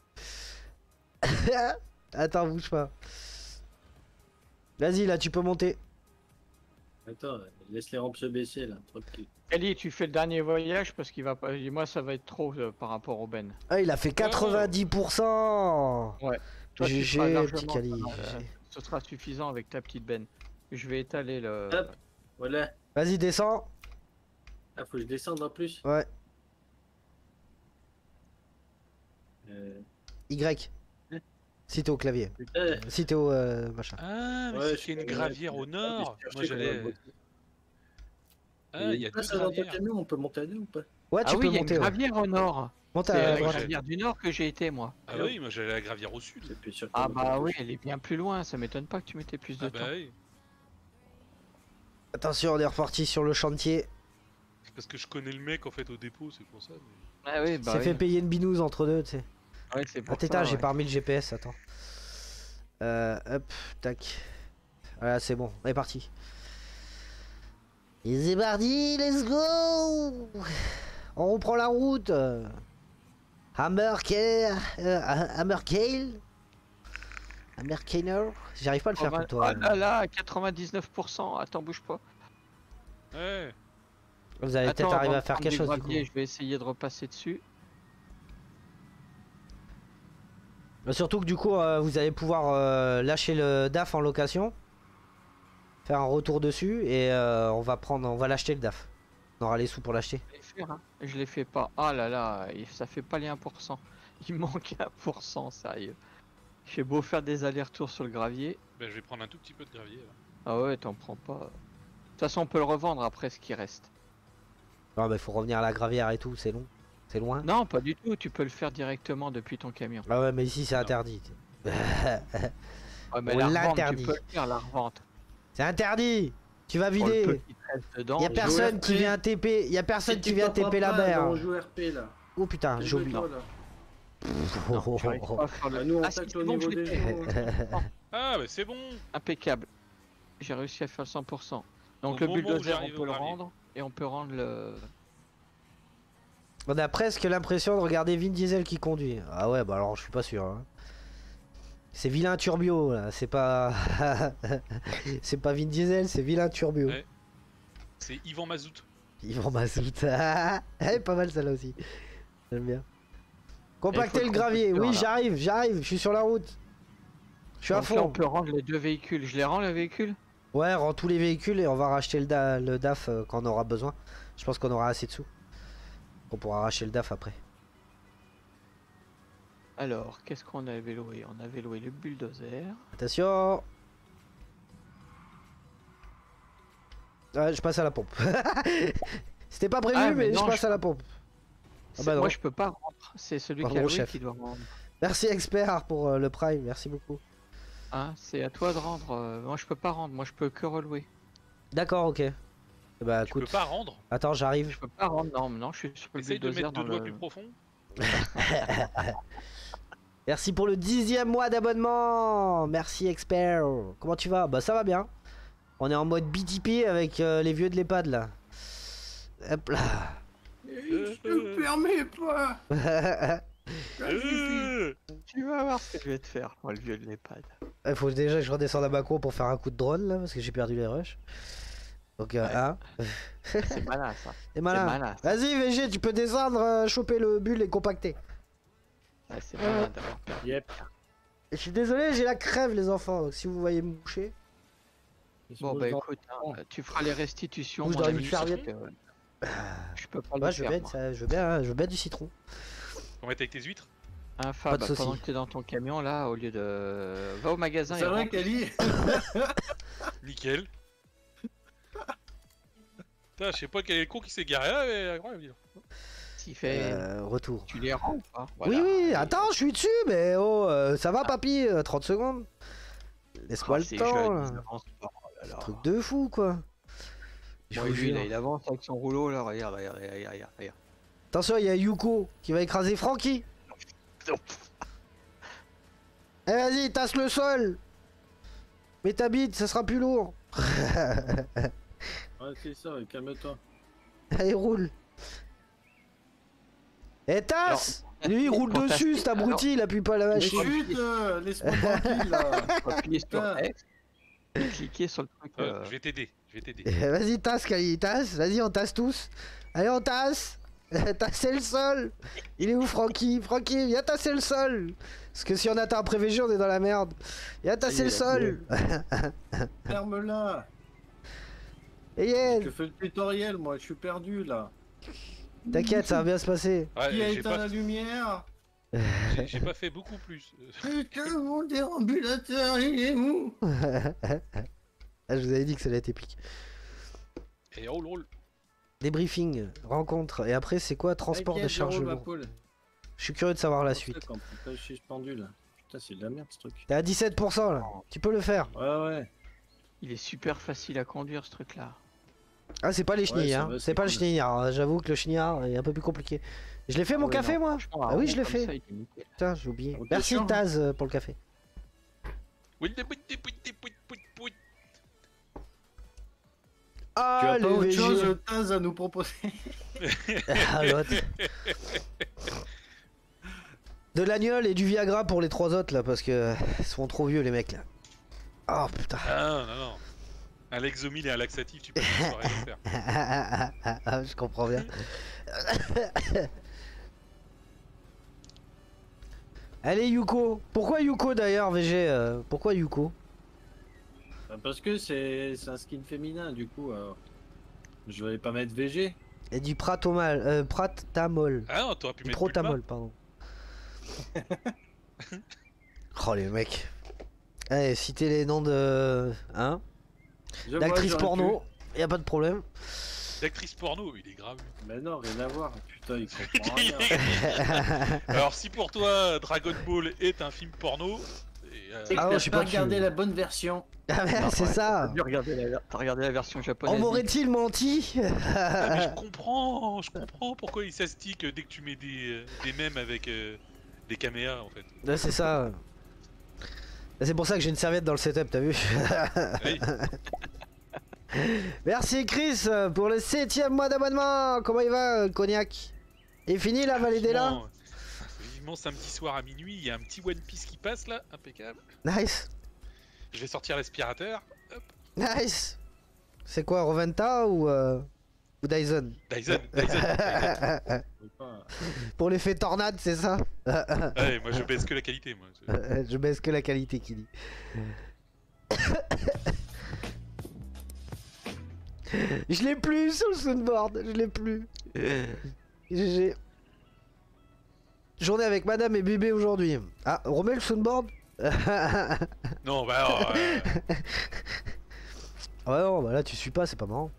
Attends, bouge pas. Vas-y, là, tu peux monter. Attends, laisse les rampes se baisser là. Tranquille. Ali, tu fais le dernier voyage parce qu'il va pas. Moi, ça va être trop euh, par rapport au Ben. Ah, il a fait quatre-vingt-dix pour cent. Toi, tu G G, feras petit largement, Kali. euh, G G. Ce sera suffisant avec ta petite Ben. Je vais étaler le. Hop. Voilà. Vas-y, descends. Ah, faut que je descende en plus. Ouais. Euh, Y. Hein Si t'es au clavier. putain. Si t'es au euh, machin. Ah, mais Ouais, c'est je qu'il y a une connais, gravière puis- au ah, nord. puis je Moi cherchais j'allais. comment- Ah, il y a Et deux ça, dans ton gravières. camion, on peut monter à deux ou pas? Ouais, tu Ah oui, peux il y a une monter. Ouais. gravière au nord. Monte C'est à la moi, droite. j'ai- gravière du nord que j'ai été moi. Ah oui, moi j'allais à la gravière au sud. J'appuie sur Ah le bah bouton oui, touche. elle est bien plus loin. Ça m'étonne pas que tu mettais plus de Ah temps. bah oui. Attention, on est reparti sur le chantier. C'est parce que je connais le mec en fait au dépôt, c'est pour ça. mais- Ah oui, bah C'est oui. fait payer une binouse entre deux, tu sais. Ouais, c'est pour Ah, t'es ça, tard, j'ai ouais. pas remis le G P S, attends. Euh, hop, tac. Voilà, c'est bon, on est parti. Et c'est parti, let's go. On reprend la route. Hammerkale. Euh, Hammerkale. Hammerkaner. J'arrive pas à le faire Oh, pour toi. oh là là, quatre-vingt-dix-neuf pour cent. Attends, bouge pas. Ouais. Vous allez Attends, peut-être arriver avant à de faire prendre quelque des chose du graviers, coup. je vais essayer de repasser dessus. Mais surtout que du coup, euh, vous allez pouvoir euh, lâcher le D A F en location. Faire un retour dessus et euh, on va prendre, on va l'acheter le D A F. On aura les sous pour l'acheter. Je vais le faire, hein. Je les fais pas. Ah là là, il- ça fait pas les un pour cent. Il manque un pour cent, sérieux. J'ai beau faire des allers-retours sur le gravier. Bah, je vais prendre un tout petit peu de gravier. Là. Ah ouais, t'en prends pas. De toute façon, on peut le revendre après ce qui reste. Ah bah il faut revenir à la gravière et tout, c'est long. C'est loin. Non, pas du tout. Tu peux le faire directement depuis ton camion. Ah ouais mais ici c'est Non. interdit. Ouais, mais On la revente, l'interdit. tu peux le faire, la revente. C'est interdit. Tu vas Pour le peu vider. qui te reste dedans. Y a je- personne R qui P. vient T P. Y a personne Si qui tu vient t'en T P la prends pas, mer. On joue R P là. Oh putain, j'ai oublié. Jouez-toi, là. Non, j'arrive pas à faire le- Ah, nous, on Ah, si, tacle c'est au bon, je niveau l'ai des fait. jours. Ah, bah c'est bon. Impeccable. J'ai réussi à faire le cent pour cent. Donc Au le moment où bulldozer, on j'arrive peut au le gravier. rendre. Et on peut rendre le... On a presque l'impression de regarder Vin Diesel qui conduit. Ah ouais, bah alors je suis pas sûr. Hein. C'est vilain turbio là, c'est pas. C'est pas Vin Diesel, c'est vilain turbio. Ouais. C'est Yvan Mazout. Yvan Mazout. Elle est pas mal celle-là aussi. J'aime bien. Compacter le le gravier, compacteur, oui là. j'arrive, j'arrive, je suis sur la route. Je suis à Donc là, on fond. peut rendre les deux véhicules. Je les rends, le véhicule? Ouais, rends tous les véhicules et on va racheter le, da- le D A F euh, quand on aura besoin. Je pense qu'on aura assez de sous. On pourra racheter le D A F après. Alors, qu'est-ce qu'on avait loué? On avait loué le bulldozer. Attention. Ouais, je passe à la pompe. C'était pas prévu Ah, mais, mais non, je passe je- à la pompe. Ah C'est- bah non. Moi, je peux pas rendre. C'est celui Pardon, qui a loué chef. qui doit rendre. Merci expert pour euh, le prime, merci beaucoup. Hein, c'est à toi de rendre. euh, Moi, je peux pas rendre. Moi, je peux que relouer. D'accord, ok. Eh Bah Tu peux écoute, pas rendre. attends, j'arrive. Je peux pas rendre. Non, non, je suis sur le Essaye de bulldozer mettre deux dans doigts le... plus profond. Merci pour le dixième mois d'abonnement. Merci expert. Comment tu vas? Bah ça va bien. On est en mode B T P avec euh, les vieux de l'EHPAD là. Hop là. Je me permets pas. Euh, Tu vas voir ce que je vais te faire, moi, le vieux de l'EHPAD. Il faut déjà que je redescende à Macron pour faire un coup de drone là parce que j'ai perdu les rushs. Donc euh, Ouais. hein. C'est malin, ça. C'est malin. malin, ça. Vas-y V G, tu peux descendre, euh, choper le bulle et compacter. Ouais, c'est malin d'avoir perdu. Yep. Je suis désolé, j'ai la crève les enfants, donc si vous voyez me boucher. Bon, bah écoute, hein, tu feras les restitutions. Bouge mon dans ami, une serviette. parce que, euh, Je peux pas Ouais, le je veux faire, bien, moi. ça, je veux bien, hein, je veux bien du citron. On va être avec tes huîtres. Hein, Pas Fab, de soucis. pendant que t'es dans ton camion là, au lieu de... Va au magasin et C'est vrai rentre. qu'Ali. Nickel. Putain, je sais pas quel est le con qui s'est garé là, mais incroyable. dis donc. S'il fait... Euh, retour. Tu les rends ou pas? Oui, Voilà. oui, attends, je suis dessus, mais oh, euh, ça va papy, euh, trente secondes. Laisse-moi Ah, le ces temps, jeunes, là. ils avancent pas. Oh là là. Truc de fou, quoi. Je Bon, vous lui, jure. là, il avance avec son rouleau là, regarde, regarde, regarde, regarde, regarde. Attention, il y a Yuko qui va écraser Francky. Eh, vas-y, tasse le sol. Mets ta bite, ça sera plus lourd. Ouais, c'est ça, calme-toi. Allez, roule. Eh, tasse. Lui, il roule quand t'as- dessus, cet abruti, il appuie pas la Mais machine. chut, euh, laisse-moi tranquille là. Faut appuyer sur Putain. X et cliquer sur le truc. Euh, euh, Je vais t'aider. Je vais t'aider. Eh, Vas-y, tasse, Kali, tasse. Vas-y, on tasse tous. Allez, on tasse. Tasser le sol. Il est où, Francky? Francky, viens tasser le sol. Parce que si on atteint un pré-V G, on est dans la merde. Viens tasser le Ça y est, sol. Ferme-la. Et yes. Je fais le tutoriel, moi, je suis perdu là. T'inquiète, ça va bien se passer. Ouais, Qui a j'ai éteint pas, la lumière? j'ai- j'ai pas fait beaucoup plus. Euh, Putain, mon déambulateur, il est où? Ah, je vous avais dit que ça allait être épique. Et roule, roule. Débriefing, rencontre. Et après, c'est quoi? Transport de T'inquiète, je roule, charge ma lourd. poule. Je suis curieux de savoir la Pour ça, suite. quand putain, je suis suspendu là. Putain, c'est de la merde ce truc. T'es à dix-sept pour cent là. Tu peux le faire. Ouais, ouais. Il est super facile à conduire ce truc là. Ah, c'est pas les Ouais, chenilles, ça hein. va, C'est c'est pas le cool. chenillard. hein. J'avoue que le chenillard est un peu plus compliqué. Je l'ai fait mon Ouais, café, non, moi. franchement, Ah un oui, rond je l'ai comme fait. ça, il est nickel. Putain, j'ai oublié. On te Merci change. Taz euh, pour le café. Wouit, wouit, wouit, wouit, wouit, wouit, wouit. Ah, Tu as les pas autre V G. chose, Taz, à nous proposer? Ah, l'autre. De l'agnole et du Viagra pour les trois autres là, parce que ils sont trop vieux les mecs là. Oh putain. Ah non, non. Un Lexomil et un laxatif, tu peux une soirée le faire. Ah, je comprends bien. Allez Yuko. Pourquoi Yuko d'ailleurs V G euh, Pourquoi Yuko? Bah, parce que c'est c'est un skin féminin, du coup. Alors, je vais pas mettre V G. Et du pratomol. Euh, pratamol. Ah non, t'aurais pu Du mettre protamol, pardon. Oh les mecs. Allez, citez les noms de. Hein Je vois, D'actrices j'aurais porno. Y a pas de problème. D'actrice porno, il est grave. pu. Mais non, rien à voir. Putain, il comprend rien. Alors si pour toi Dragon Ball est un film porno, et, euh, C'est que Ah ouais, t'as je suis pas pas regardé dessus. la bonne version. Ah merde, c'est T'as ça. dû regarder la, t'as regardé la version japonaise. On m'aurait-il menti? ah, mais je comprends, je comprends pourquoi il s'astique dès que tu mets des, euh, des mèmes avec euh, des caméras en fait. Ouais, c'est ça. C'est pour ça que j'ai une serviette dans le setup, t'as vu? Oui. Merci Chris pour le septième mois d'abonnement. Comment il va, Cognac? Et fini la vallée des là? Vivement, vivement samedi soir à minuit, il y a un petit One Piece qui passe là, impeccable. Nice, Je vais sortir l'aspirateur. Hop. nice. C'est quoi, Roventa ou, euh, ou Dyson? Dyson, Dyson. Dyson. Faut pas- Pour l'effet tornade, c'est ça? Ouais, moi je baisse que la qualité moi. Je- Je baisse que la qualité qui dit. Je l'ai plus sur le soundboard, je l'ai plus. G G. Journée avec madame et bébé aujourd'hui. Ah, on remet le soundboard? Non, bah alors, euh, Ouais, non, bah là tu suis pas, c'est pas marrant.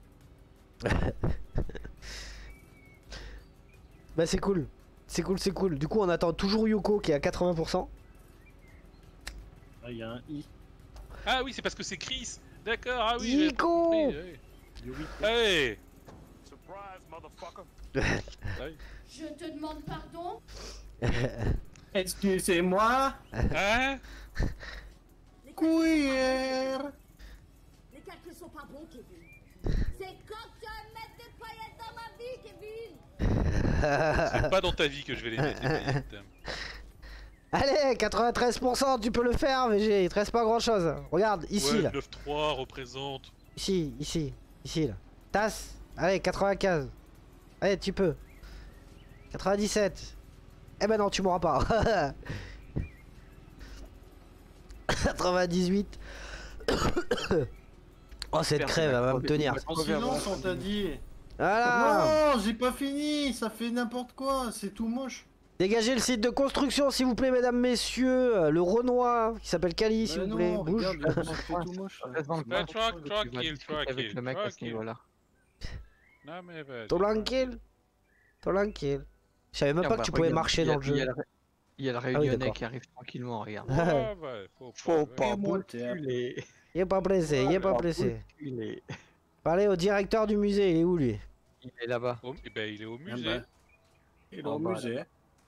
Bah c'est cool. C'est cool, c'est cool. Du coup, on attend toujours Yuko qui est à quatre-vingts pour cent. Ah, il y a un I. Ah oui, c'est parce que c'est Chris. D'accord, ah oui. j'ai Nico compris, ouais. Du huit. Hey. Je te demande pardon. Excusez-moi. Hein? Queer. Les calculs sont pas bons, Kevin. C'est quand tu vas mettre des paillettes dans ma vie, Kevin. C'est pas dans ta vie que je vais les mettre. les paillettes. Allez, quatre-vingt-treize pour cent, tu peux le faire, V G. Il te reste pas grand chose. Regarde, ici Ouais, là. neuf trois représente. Ici, ici, ici là. Tasse. Allez, quatre-vingt-quinze. Allez, tu peux. quatre-vingt-dix-sept. Eh ben non, tu m'auras pas. quatre-vingt-dix-huit. Oh, cette crève, elle va me tenir. En silence, on t'a dit. Voilà. Non, j'ai pas fini. Ça fait n'importe quoi. C'est tout moche. Dégagez le site de construction, s'il vous plaît, mesdames, messieurs. Le Renoir, qui s'appelle Cali, s'il Mais vous non, plaît. Bouge. regarde, ça fait tout moche. Reste dans le Ouais, coin, truck, tu truck, vas kill, discuter truck, avec kill, le mec à truck, ce kill. niveau-là. Non mais vas-y. Tranquille. Tranquille. Je savais même Tiens, pas bah, que tu pouvais regarde, marcher il y a- dans le Il y a jeu. le, il y a le oui, réunionnais d'accord. qui arrive tranquillement, regarde. Ouais, ouais, faut, Faut ouais. pas moi, t'es bousculer. Il est pas blessé, il est pas blessé. bousculer. Parlez au directeur du musée, il est où lui? Il est là-bas. Oh, eh ben, il est au Ah musée. bah, Il est En au bas, musée.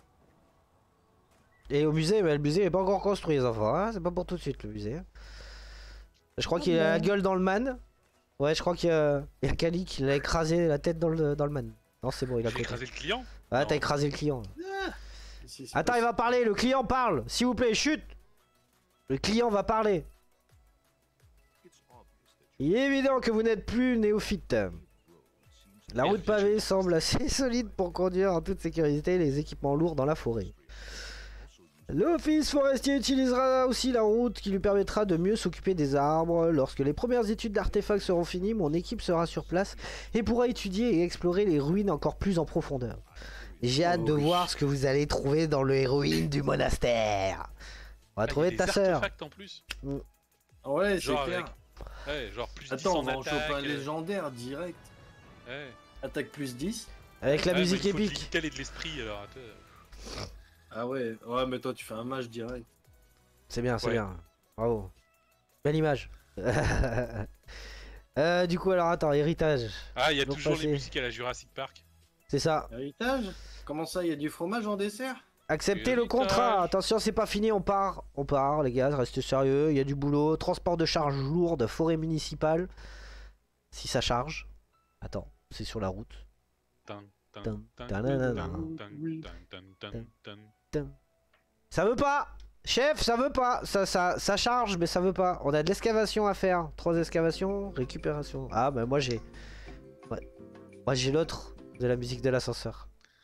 Et au musée, mais le musée est pas encore construit, les enfants. Hein, c'est pas pour tout de suite le musée. Je crois qu'il a la gueule dans le man. Ouais, je crois qu'il y a, il y a Kali qui l'a écrasé la tête dans le, dans le man. Non, c'est bon, il a J'ai côté. écrasé le client. Ah, Non. t'as écrasé le client. Si, c'est Attends, pas- il va parler, le client parle. S'il vous plaît, chut. Le client va parler. Il est évident que vous n'êtes plus néophyte. La route pavée semble assez solide pour conduire en toute sécurité les équipements lourds dans la forêt. L'office forestier utilisera aussi la route qui lui permettra de mieux s'occuper des arbres. Lorsque les premières études d'artefacts seront finies, mon équipe sera sur place et pourra étudier et explorer les ruines encore plus en profondeur. J'ai hâte Oh de oui. voir ce que vous allez trouver dans les ruines du monastère. On va Ah, il y a trouver des ta sœur. artefacts en plus. Ouais, c'est Genre clair. avec- Ouais, genre plus dix Attends, on en va en choper un attaque. euh, légendaire direct. Ouais. Attaque plus dix. Avec la Ouais, mais musique il faut de épique. l'intel et de l'esprit alors. attends. Ah ouais, ouais, mais toi tu fais un match direct. C'est bien, c'est Ouais. bien. Bravo. Belle image. Euh, du coup, alors attends, héritage. Ah, il y a Donc, toujours passer. les musiques à la Jurassic Park. C'est ça. Héritage? Comment ça, il y a du fromage en dessert? Acceptez le contrat. Attention, c'est pas fini, on part. On part, les gars, restez sérieux. Il y a du boulot. Transport de charges lourdes, forêt municipale. Si ça charge. Attends, c'est sur la route. Tan, tan, Tan, tan, tananana. tan, tan, tan, tan, tan, tan. Ça veut pas. Chef, ça veut pas. Ça, ça, ça charge, mais ça veut pas. On a de l'excavation à faire. Trois excavations, récupération. Ah, bah moi j'ai. Ouais. Moi j'ai l'autre de la musique de l'ascenseur.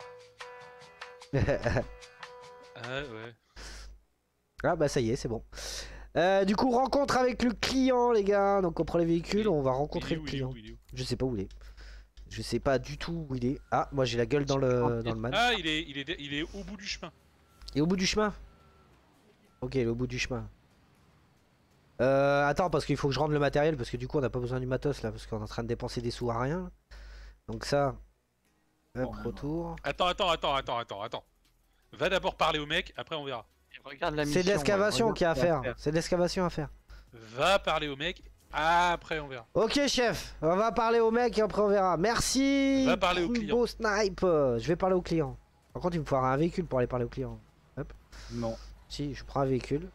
Ah ouais. Ah bah ça y est, c'est bon. Euh, du coup, rencontre avec le client, les gars. Donc on prend les véhicules, on va rencontrer Il est le où, il est client. où, il est où Je sais pas où il est. Je sais pas du tout où il est. Ah, moi j'ai la gueule dans le, dans le man. Ah, il est, il, est, il est au bout du chemin. Il est au bout du chemin. Ok, il est au bout du chemin. Euh, attends, parce qu'il faut que je rende le matériel, parce que du coup on n'a pas besoin du matos là, parce qu'on est en train de dépenser des sous à rien. Donc ça... Hop, Oh, retour. Attends, attends, attends, attends, attends, attends. Va d'abord parler au mec, après on verra. Regarde la C'est de mission, l'excavation ouais, qu'il y a à regarde faire. C'est de l'excavation à faire. Va parler au mec, après on verra. Ok chef, on va parler au mec et après on verra. Merci. Va parler au client. Beau snipe. Je vais parler au client. Par contre il me faudra un véhicule pour aller parler au client. Hop. Non. Si, je prends un véhicule.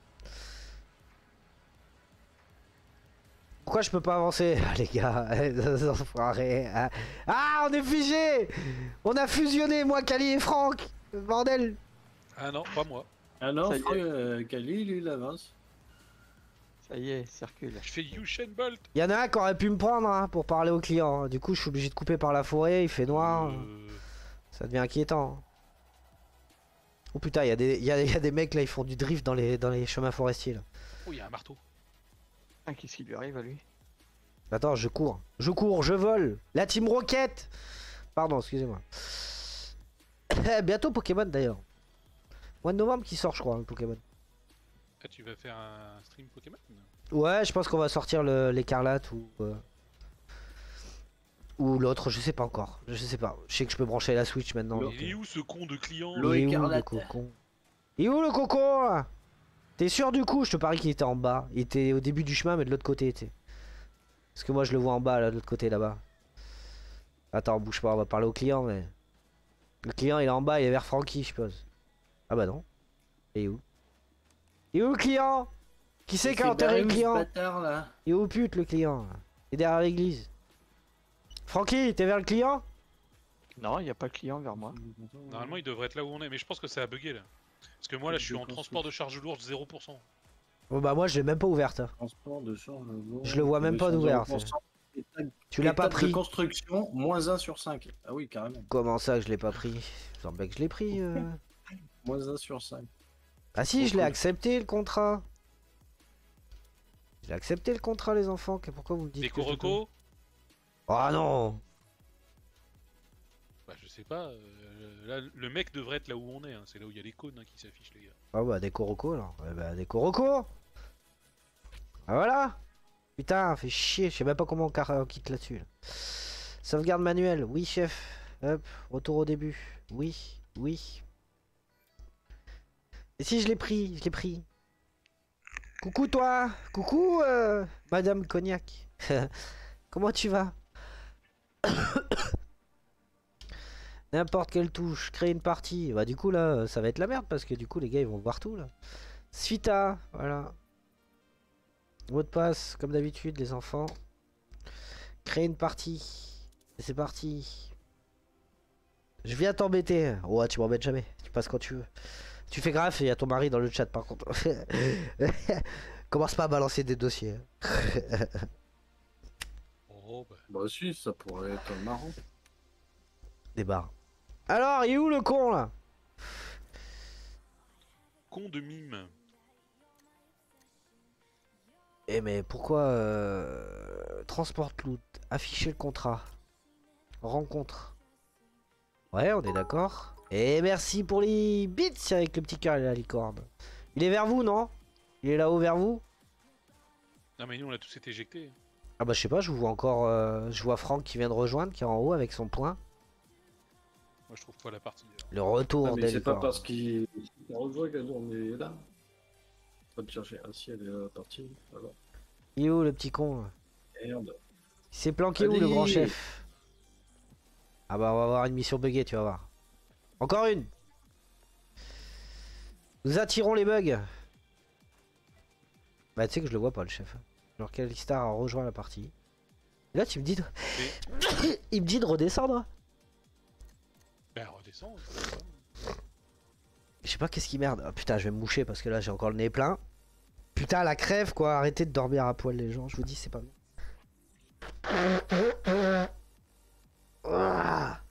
Pourquoi je peux pas avancer, les gars? Enfoirés. Ah, on est figé. On a fusionné, moi, Kali et Franck. Bordel. Ah non, pas moi. Ah non, Ça y est. Franck, euh, Kali, lui, il avance. Ça y est, circule. Je fais Usain Bolt. Il y en a un qui aurait pu me prendre hein, pour parler au client. Du coup, je suis obligé de couper par la forêt. Il fait noir. Euh, Ça devient inquiétant. Oh putain, il y, a des- il y a- il y a des mecs là, ils font du drift dans les, dans les chemins forestiers. Là. Oh, il y a un marteau. Ah, qu'est-ce qui lui arrive à lui? Attends, je cours. Je cours, je vole. La Team Rocket. Pardon, excusez-moi. Bientôt Pokémon d'ailleurs. Mois de novembre qui sort, je crois, le Pokémon. Ah, tu vas faire un stream Pokémon? Ouais, je pense qu'on va sortir le- l'écarlate ou. euh, Ou l'autre, je sais pas encore. Je sais pas. Je sais que je peux brancher la Switch maintenant. Le- donc, Il est euh, où ce con de client? L'eau il est où le écarlate. cocon? Il est où le cocon là? T'es sûr du coup? Je te parie qu'il était en bas. Il était au début du chemin, mais de l'autre côté. était. Parce que moi je le vois en bas, là, de l'autre côté là-bas. Attends, bouge pas, on va parler au client, mais. Le client il est en bas, il est vers Francky, je suppose. Ah bah non. Il est où? Il est où le client? Qui c'est qui a enterré le client? Bâtard, là. Il est où pute le client? Il est derrière l'église. Francky, t'es vers le client? Non, il n'y a pas de client vers moi. Normalement, il devrait être là où on est, mais je pense que ça a bugué là. Parce que moi là, je suis en transport de charge lourde zéro pour cent. Oh bah moi je l'ai même pas ouverte. Transport de charge lourde, Je le vois même pas d'ouvert, zéro pour cent. État- Tu l'as pas étape pris? de construction, moins un sur cinq. Ah oui, carrément. Comment ça que je l'ai pas pris? Il semblait que je l'ai pris. euh. Moins un sur cinq. Ah si, je l'ai cool. accepté le contrat. J'ai accepté le contrat les enfants. que- Pourquoi vous me dites Des que je l'ai pas- Coroco? Oh non. Bah, je sais pas. euh, là, le mec devrait être là où on est. Hein. C'est là où il y a les cônes hein, qui s'affichent, les gars. Ah bah des Coroco alors. Eh bah des Coroco. Ah voilà. Putain, fait chier. Je sais même pas comment on, car- on quitte là-dessus. là. Sauvegarde manuelle. Oui chef. Hop. Retour au début. Oui. Oui. Et si je l'ai pris, je l'ai pris. Coucou toi. Coucou euh, Madame Cognac. Comment tu vas? N'importe quelle touche, créer une partie. Bah du coup là, ça va être la merde parce que du coup les gars ils vont voir tout là. Svita, voilà. Mot de passe, comme d'habitude les enfants. Créer une partie. Et c'est parti. Je viens t'embêter. Ouais, tu m'embêtes jamais. Tu passes quand tu veux. Tu fais grave, il y a ton mari dans le chat par contre. Commence pas à balancer des dossiers. Oh bah. Bah si, ça pourrait être marrant. Des barres. Alors, il est où le con là? Con de mime. Eh mais pourquoi euh... transport loot, afficher le contrat, rencontre. Ouais, on est d'accord. Et merci pour les bits avec le petit cœur et la licorne. Il est vers vous, non? Il est là-haut vers vous? Non mais nous on a tous été éjectés. Ah bah je sais pas, je vous vois encore, euh, je vois Franck qui vient de rejoindre, qui est en haut avec son point. Moi je trouve pas la partie. Le retour Ah, mais des c'est pas licornes. parce qu'il qu'il rejoint qu'on est là. Faut te chercher. Ah si, elle est partie. Alors, Il est où le petit con là? merde. Il s'est planqué où le Allez. grand chef? Ah bah on va avoir une mission buggée, tu vas voir. Encore une. Nous attirons les bugs. Bah tu sais que je le vois pas le chef. Genre Kalistar a rejoint la partie. Et là tu me dis de... Il me dit de redescendre. Ben redescends. Je sais pas qu'est-ce qui merde. Oh, putain je vais me moucher parce que là j'ai encore le nez plein. Putain la crève quoi. Arrêtez de dormir à poil les gens. Je vous dis c'est pas bien. Ah.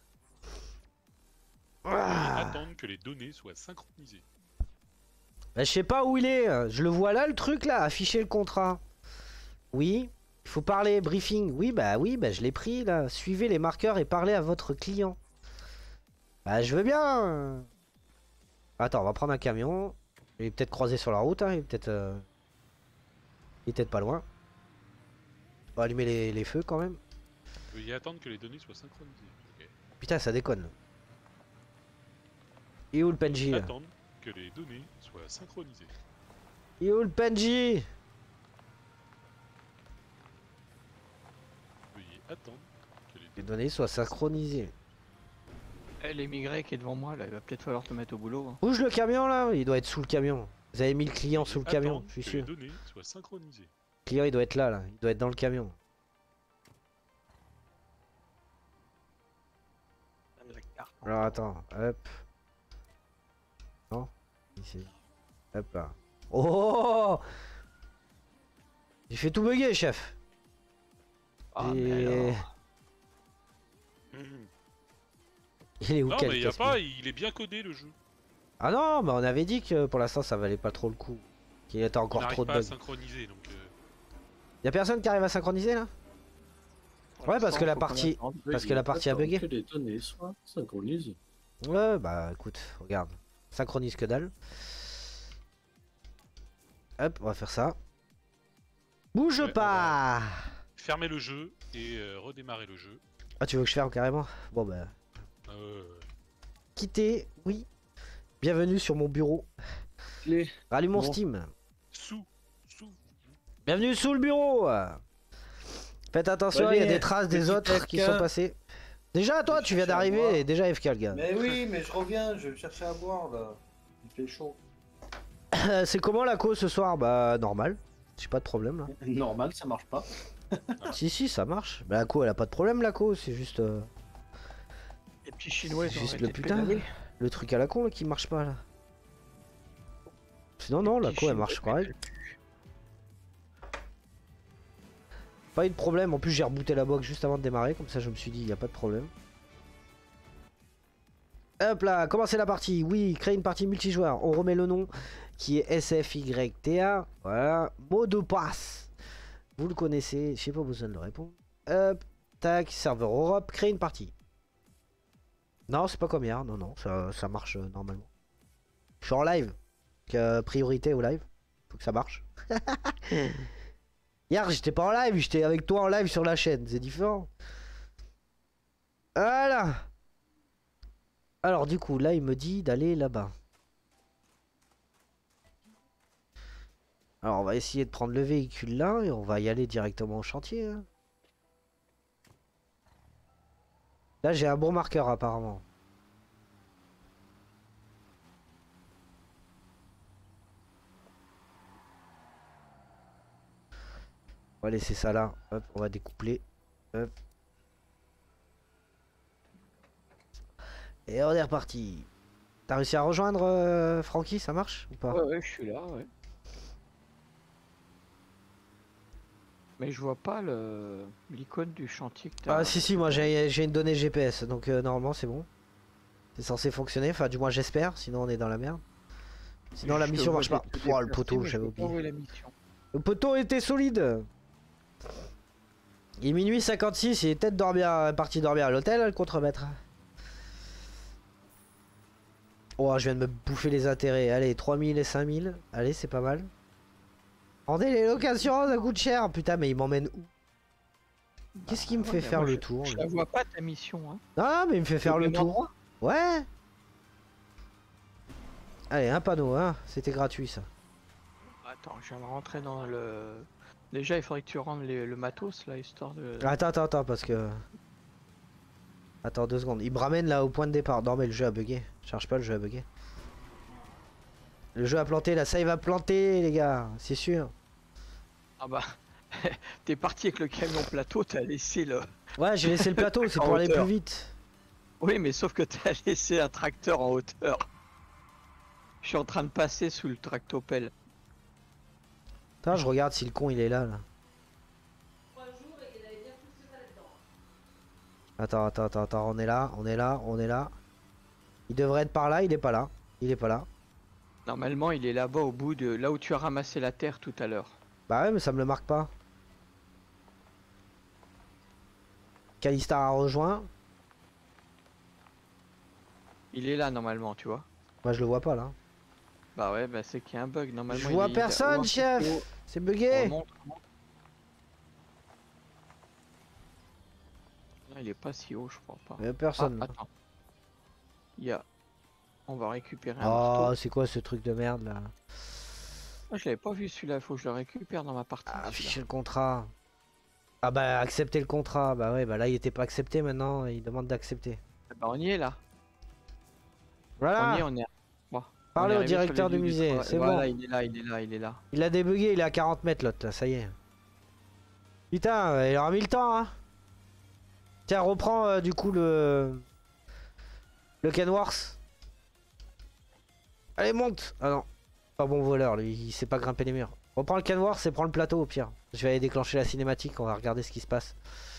Ah. Attendre que les données soient synchronisées. Bah, je sais pas où il est. Je le vois là le truc là. Afficher le contrat. Oui. Il faut parler. Briefing. Oui bah oui bah je l'ai pris là. Suivez les marqueurs et parlez à votre client. Bah je veux bien. Attends on va prendre un camion. Il est peut-être croisé sur la route. Hein. Il est peut-être euh... Il est peut-être pas loin. On va allumer les, les feux quand même. Veuillez attendre que les données soient synchronisées. Ok. Putain ça déconne. Et où le Penji là? Attendre que les données soient synchronisées. Et où le Penji? Veuillez attendre que les Les données soient synchronisées. Eh, l'émigré qui est devant moi là, il va peut-être falloir te mettre au boulot. Hein. Bouge le camion là, il doit être sous le camion. Vous avez mis le client sous le camion, attendre je suis que sûr. les données soient synchronisées. Le client il doit être là, là, il doit être dans le camion. Alors attends, hop. Non, ici. Hop là. Oh! J'ai fait tout bugger, chef. Ah, mais Et- alors. Mhm. Il est où Non quel mais y a casse-pied pas, il est bien codé le jeu. Ah non, mais on avait dit que pour l'instant ça valait pas trop le coup. Qu'il y avait On encore n'arrive trop de pas à bugs. synchroniser donc. Euh... Y'a personne qui arrive à synchroniser là? Ouais, parce que la partie. Parce que la partie a bugué. Que les données soient synchronisées. Ouais, bah écoute, regarde. Synchronise que dalle. Hop, on va faire ça. Bouge Ouais, pas! Fermer le jeu et euh, redémarrer le jeu. Ah, tu veux que je ferme carrément? Bon, bah. Euh... Quitter, oui. Bienvenue sur mon bureau. Clé. Rallume mon Bon. Steam. Sous, sous. Bienvenue sous le bureau! Faites attention, il y a Allez, des traces des petit autres qui F K. sont passés. Déjà, toi, Je tu viens cherche à d'arriver boire. et déjà F K le gars. Mais oui, mais je reviens, je vais chercher à boire là. Il fait chaud. Euh, C'est comment la cause ce soir? Bah, normal. J'ai pas de problème là. Normal, ça marche pas. Si, si, ça marche. Bah, la co, elle a pas de problème, la co, c'est juste euh, Les petits chinois, ils ont juste arrêté le de putain. pédaler. le truc à la con là qui marche pas là. Sinon, non, la Petits co elle Chinois marche qui correct. pédalent. Pas eu de problème. En plus, j'ai rebooté la box juste avant de démarrer, comme ça, je me suis dit, y a pas de problème. Hop là, commencer la partie. Oui, créer une partie multijoueur. On remet le nom qui est S F Y T A. Voilà, mot de passe. Vous le connaissez, j'ai pas besoin de le répondre. Hop, tac, serveur Europe, créer une partie. Non, c'est pas comme hier, non, non, ça, ça marche euh, normalement. Je suis en live, donc, euh, priorité au live, faut que ça marche. Hier, j'étais pas en live, j'étais avec toi en live sur la chaîne, c'est différent. Voilà. Alors du coup, là, il me dit d'aller là-bas. Alors, on va essayer de prendre le véhicule là et on va y aller directement au chantier. Hein. Là, j'ai un bon marqueur apparemment. On va laisser ça là. Hop, on va découpler. Hop. Et on est reparti. T'as réussi à rejoindre euh, Francky, ça marche ou pas? Ouais, ouais, je suis là, ouais. Mais je vois pas le l'icône du chantier que t'as. Ah si si, moi j'ai j'ai une donnée G P S, donc euh, normalement c'est bon. C'est censé fonctionner, enfin du moins j'espère, sinon on est dans la merde. Sinon la Je te mission vois marche pas. des- te Oh le déplacer, poteau, mais je j'avais peux pas oublié. où est la mission. Le poteau était solide. Il est minuit cinquante-six, il est peut-être dormir, parti dormir à l'hôtel, le contremaître. Oh, je viens de me bouffer les intérêts. Allez, trois mille et cinq mille. Allez, c'est pas mal. Rendez les locations, ça coûte cher. Putain, mais il m'emmène où? Qu'est-ce qui me Ouais, fait mais faire moi, le je- tour Je lui la vois pas ta mission, hein. Non, mais il me fait faire Au le même tour. endroit. Ouais. Allez, un panneau, hein. C'était gratuit ça. Attends, je viens de rentrer dans le. Déjà, il faudrait que tu rendes les- le matos là, histoire de. Attends, attends, attends, parce que... Attends deux secondes. Il me ramène là au point de départ. Non, mais le jeu a bugué. Cherche pas, le jeu a bugué. Le jeu a planté, la save va planter les gars, c'est sûr. Ah bah, t'es parti avec le camion plateau, t'as laissé le... Ouais, j'ai laissé le plateau, c'est En pour aller hauteur. plus vite. Oui, mais sauf que t'as laissé un tracteur en hauteur. Je suis en train de passer sous le tractopelle. Attends, je regarde si le con il est là, là. Attends, attends, attends, attends, on est là, on est là, on est là. Il devrait être par là, il est pas là. Il est pas là. Normalement, il est là-bas au bout de là où tu as ramassé la terre tout à l'heure. Bah ouais, mais ça me le marque pas. Kalistar a rejoint. Il est là normalement, tu vois. Moi je le vois pas là. Bah ouais, bah c'est qu'il y a un bug. Normalement, Je il vois est- il- personne, oh, chef. oh, C'est bugué. remonte, remonte. Non, il est pas si haut, je crois pas. Il y a personne. Ah, là. attends. Il y a. On va récupérer un Oh, marteau. c'est quoi ce truc de merde là? Ah, je l'avais pas vu celui-là, il faut que je le récupère dans ma partie. Ah, celui-là. afficher le contrat. Ah bah accepter le contrat. Bah ouais, bah là il était pas accepté maintenant, il demande d'accepter. Ah bah, on y est là. On y est, Voilà. on est. Bon, Parlez on est au arrivé sur directeur les du lieux musée, travail. c'est Voilà, bon. il est là, il est là, il est là. Il a débugué, il est à quarante mètres l'autre là, ça y est. Putain, euh, il aura mis le temps hein. Tiens, reprends euh, du coup le... Le Kenworth. Allez, monte. Ah non, pas bon voleur, lui, il sait pas grimper les murs. Reprends le Kenworth et prends le plateau au pire. Je vais aller déclencher la cinématique, on va regarder ce qui se passe.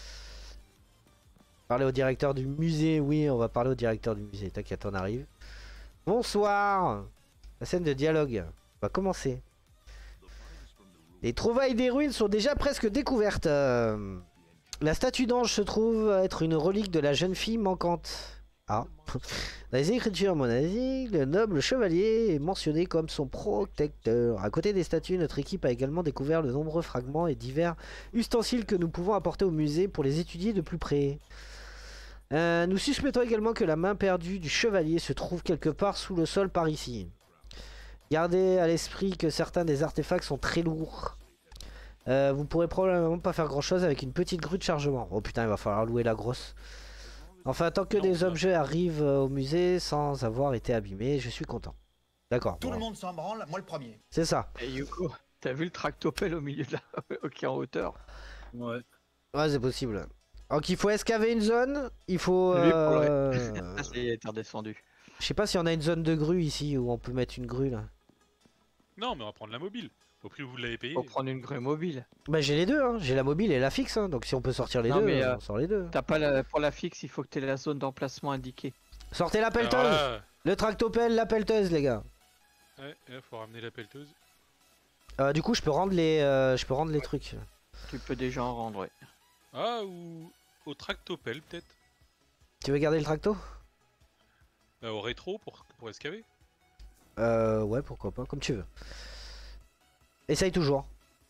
Parler au directeur du musée, oui, on va parler au directeur du musée, t'inquiète, on arrive. Bonsoir. La scène de dialogue va commencer. Les trouvailles des ruines sont déjà presque découvertes. Euh, La statue d'ange se trouve être une relique de la jeune fille manquante. Ah. Dans les écritures monasiques, le noble chevalier est mentionné comme son protecteur. À côté des statues, notre équipe a également découvert de nombreux fragments et divers ustensiles que nous pouvons apporter au musée pour les étudier de plus près. Euh, nous suspectons également que la main perdue du chevalier se trouve quelque part sous le sol par ici. Gardez à l'esprit que certains des artefacts sont très lourds. Euh, vous pourrez probablement pas faire grand chose avec une petite grue de chargement. Oh putain, il va falloir louer la grosse. Enfin, tant que Non, des non. objets arrivent euh, au musée sans avoir été abîmés, je suis content. D'accord. Tout bon. le monde s'en branle, moi le premier. C'est ça. Et Yuko, t'as vu le tractopelle au milieu de la. Ok, en hauteur. Ouais. Ouais, c'est possible. Donc il faut escaver une zone. Il faut... Lui, pour le- euh, Ah, ça y est, t'es redescendu. Je sais pas si on a une zone de grue ici où on peut mettre une grue là. Non, mais on va prendre la mobile. Au prix où vous l'avez payé. Faut prendre une grue mobile. Bah j'ai les deux, hein. J'ai la mobile et la fixe, hein. Donc si on peut sortir les Non, deux, mais, euh, euh, on sort les deux. T'as pas la... Pour la fixe, il faut que t'aies la zone d'emplacement indiquée. Sortez la Alors pelleteuse. là, Le tractopelle, la pelleteuse les gars. ouais, là, faut ramener la pelleteuse. Euh, du coup je peux rendre les, euh, je peux rendre les trucs. Tu peux déjà en rendre, ouais. Ah, ou au tractopelle peut-être. Tu veux garder le tracto? Bah, au rétro pour, pour excaver. Euh ouais pourquoi pas, comme tu veux. Essaye toujours.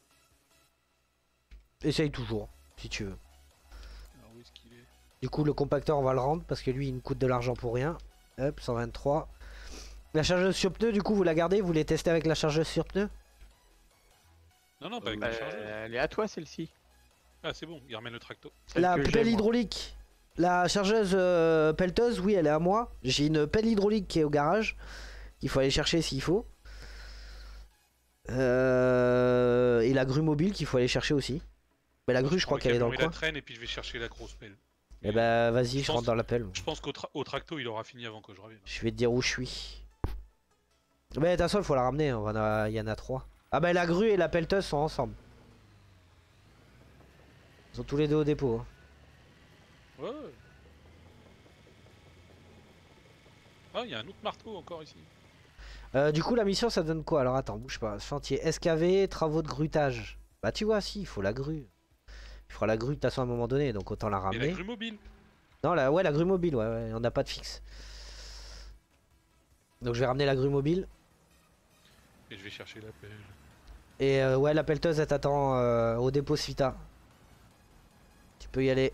Essaye toujours, si tu veux. Alors où est-ce qu'il est? Du coup le compacteur on va le rendre parce que lui il nous coûte de l'argent pour rien. Hop, cent vingt-trois. La chargeuse sur pneu du coup vous la gardez, vous voulez tester avec la chargeuse sur pneu? Non, non, pas avec Euh, la chargeuse. elle est à toi celle-ci. Ah, c'est bon, il ramène le tracto. Celle La que j'ai, pelle moi. hydraulique. La chargeuse euh, pelleteuse, oui elle est à moi. J'ai une pelle hydraulique qui est au garage. Il faut aller chercher s'il faut. Euh, Et la grue mobile qu'il faut aller chercher aussi. Mais la grue je crois qu'elle est dans le la coin. traîne et puis je vais chercher la grosse pelle. Eh bah vas-y, Je je pense- rentre dans la pelle. Je pense qu'au tra- au tracto, il aura fini avant que je revienne. Je vais te dire où je suis. Mais de toute façon il faut la ramener, on en a- il y en a trois. Ah bah la grue et la pelleteuse sont ensemble. Ils sont tous les deux au dépôt. hein. Ouais. Ah, il y a un autre marteau encore ici. Euh, du coup la mission ça donne quoi? Alors attends, bouge pas. Chantier escavé, travaux de grutage. Bah tu vois si, il faut la grue. Il faudra la grue de toute façon à un moment donné, donc autant la Et la ramener. grue mobile. Non la, ouais la grue mobile, ouais, ouais, on n'a pas de fixe. Donc je vais ramener la grue mobile. Et je vais chercher la pelle. Et euh, ouais la pelleteuse elle t'attend euh, au dépôt Svita. Tu peux y aller.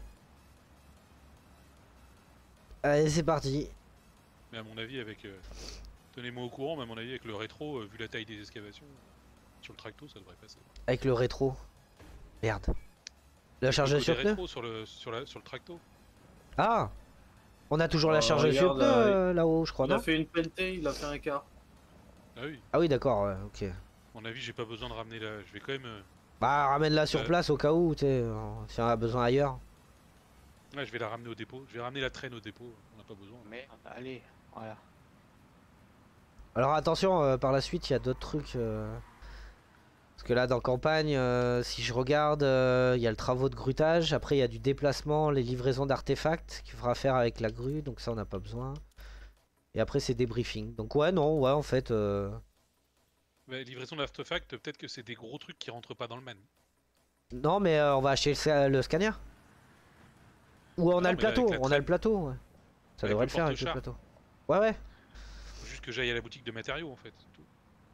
Allez c'est parti. Mais à mon avis, avec. euh, Tenez-moi au courant, mais à mon avis, avec le rétro, euh, vu la taille des excavations, sur le tracto, ça devrait passer. Avec le rétro. Merde. La chargeuse Des sur pneu? rétros sur le, sur, la, sur le tracto. Ah. On a toujours la Euh, chargeuse sur regarde, pneu euh, euh, là-haut je crois Il a non? fait une pelletée, il a fait un quart. Ah oui. Ah oui, d'accord, ouais, ok. À mon avis, j'ai pas besoin de ramener la. Je vais quand même. euh, Bah, ramène-la sur Euh. place au cas où, tu sais, euh, si on a besoin ailleurs. Ouais, je vais la ramener au dépôt. Je vais ramener la traîne au dépôt. On n'a pas besoin. Merde, allez, voilà. Alors attention, euh, par la suite, il y a d'autres trucs. euh, Parce que là, dans campagne, euh, si je regarde, euh, il y a le travaux de grutage. Après, il y a du déplacement, les livraisons d'artefacts qu'il faudra faire avec la grue. Donc ça, on n'a pas besoin. Et après, c'est débriefing. Donc ouais, non, ouais, en fait... euh, Ouais, livraison d'artefacts, peut-être que c'est des gros trucs qui rentrent pas dans le man. Non, mais euh, on va acheter le, sca- le scanner. Ou on Ah a non, le mais avec plateau, la on a traîne. le plateau. Ouais. Ça Avec devrait le le faire avec le porte-char. plateau. Ouais, ouais. Faut juste que j'aille à la boutique de matériaux en fait. c'est tout.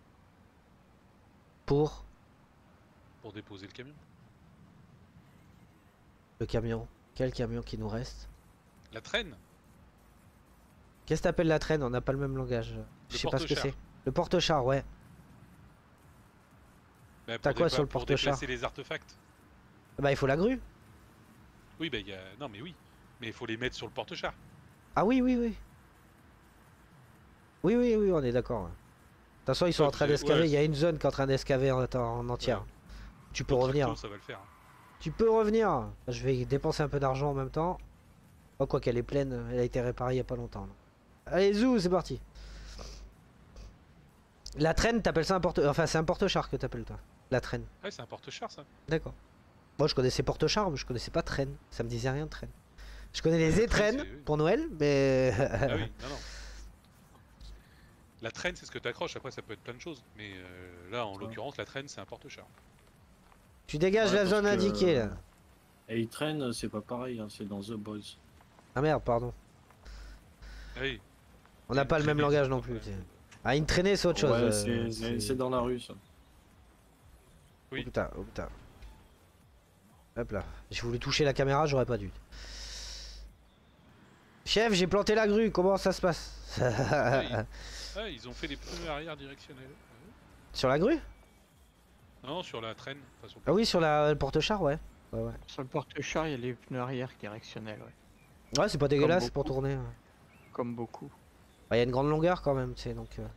Pour Pour déposer le camion. le camion. Quel camion qui nous reste? La traîne. Qu'est-ce que t'appelles la traîne? On n'a pas le même langage. Je Le sais pas ce que porte-char. c'est. Le porte-char, ouais. Bah, T'as pour quoi dépa- sur le pour porte-char? déplacer les artefacts. Bah, il faut la grue. Oui, bah il y a. Non, mais oui. Mais il faut les mettre sur le porte-char. Ah oui, oui, oui. Oui, oui, oui, on est d'accord. ouais. De toute façon, ils sont Ouais, en train c'est- d'escaver. ouais, Il y a une zone qui est en train d'escaver en, en entière. Ouais. Tu peux Au revenir. tracto, ça va le faire. Tu peux revenir. Je vais dépenser un peu d'argent en même temps. Oh, quoi qu'elle est pleine. Elle a été réparée il y a pas longtemps. là. Allez, zou, c'est parti. La traîne, t'appelles ça un porte... Enfin, c'est un porte-char que t'appelles toi. La traîne. Ouais, c'est un porte-char ça. D'accord. Moi, je connaissais porte-char, mais je connaissais pas traîne. Ça me disait rien, traîne. Je connais les La traîne, étrennes c'est- oui. pour Noël, mais... Ah oui, non, non. La traîne, c'est ce que t'accroches. Après, ça peut être plein de choses. Mais euh, là, en Ouais. l'occurrence, la traîne, c'est un porte-char. Tu dégages Ouais, la parce zone que- indiquée, là. Et il traîne, c'est pas pareil, hein, c'est dans The Boys. Ah merde, pardon. Ah oui. On n'a Une pas le même traînée, langage c'est non pas plus. pareil. tu sais. Ah, une traînée, c'est autre chose. Ouais, euh, c'est- c'est c'est- c'est dans la rue ça. Oui. Oh putain, oh putain. Hop là. J'ai voulu toucher la caméra, j'aurais pas dû. Chef, j'ai planté la grue, comment ça se passe? Ah, ils ont fait des pneus arrière directionnels. Sur la grue? Non, sur la traîne. Enfin, sur le Ah oui, sur la le porte-char, ouais. Ouais, ouais. Sur le porte-char, il y a les pneus arrière directionnels, ouais. Ouais, c'est pas dégueulasse pour beaucoup. tourner. ouais. Comme beaucoup. Bah, il y a une grande longueur quand même, tu sais, donc... euh.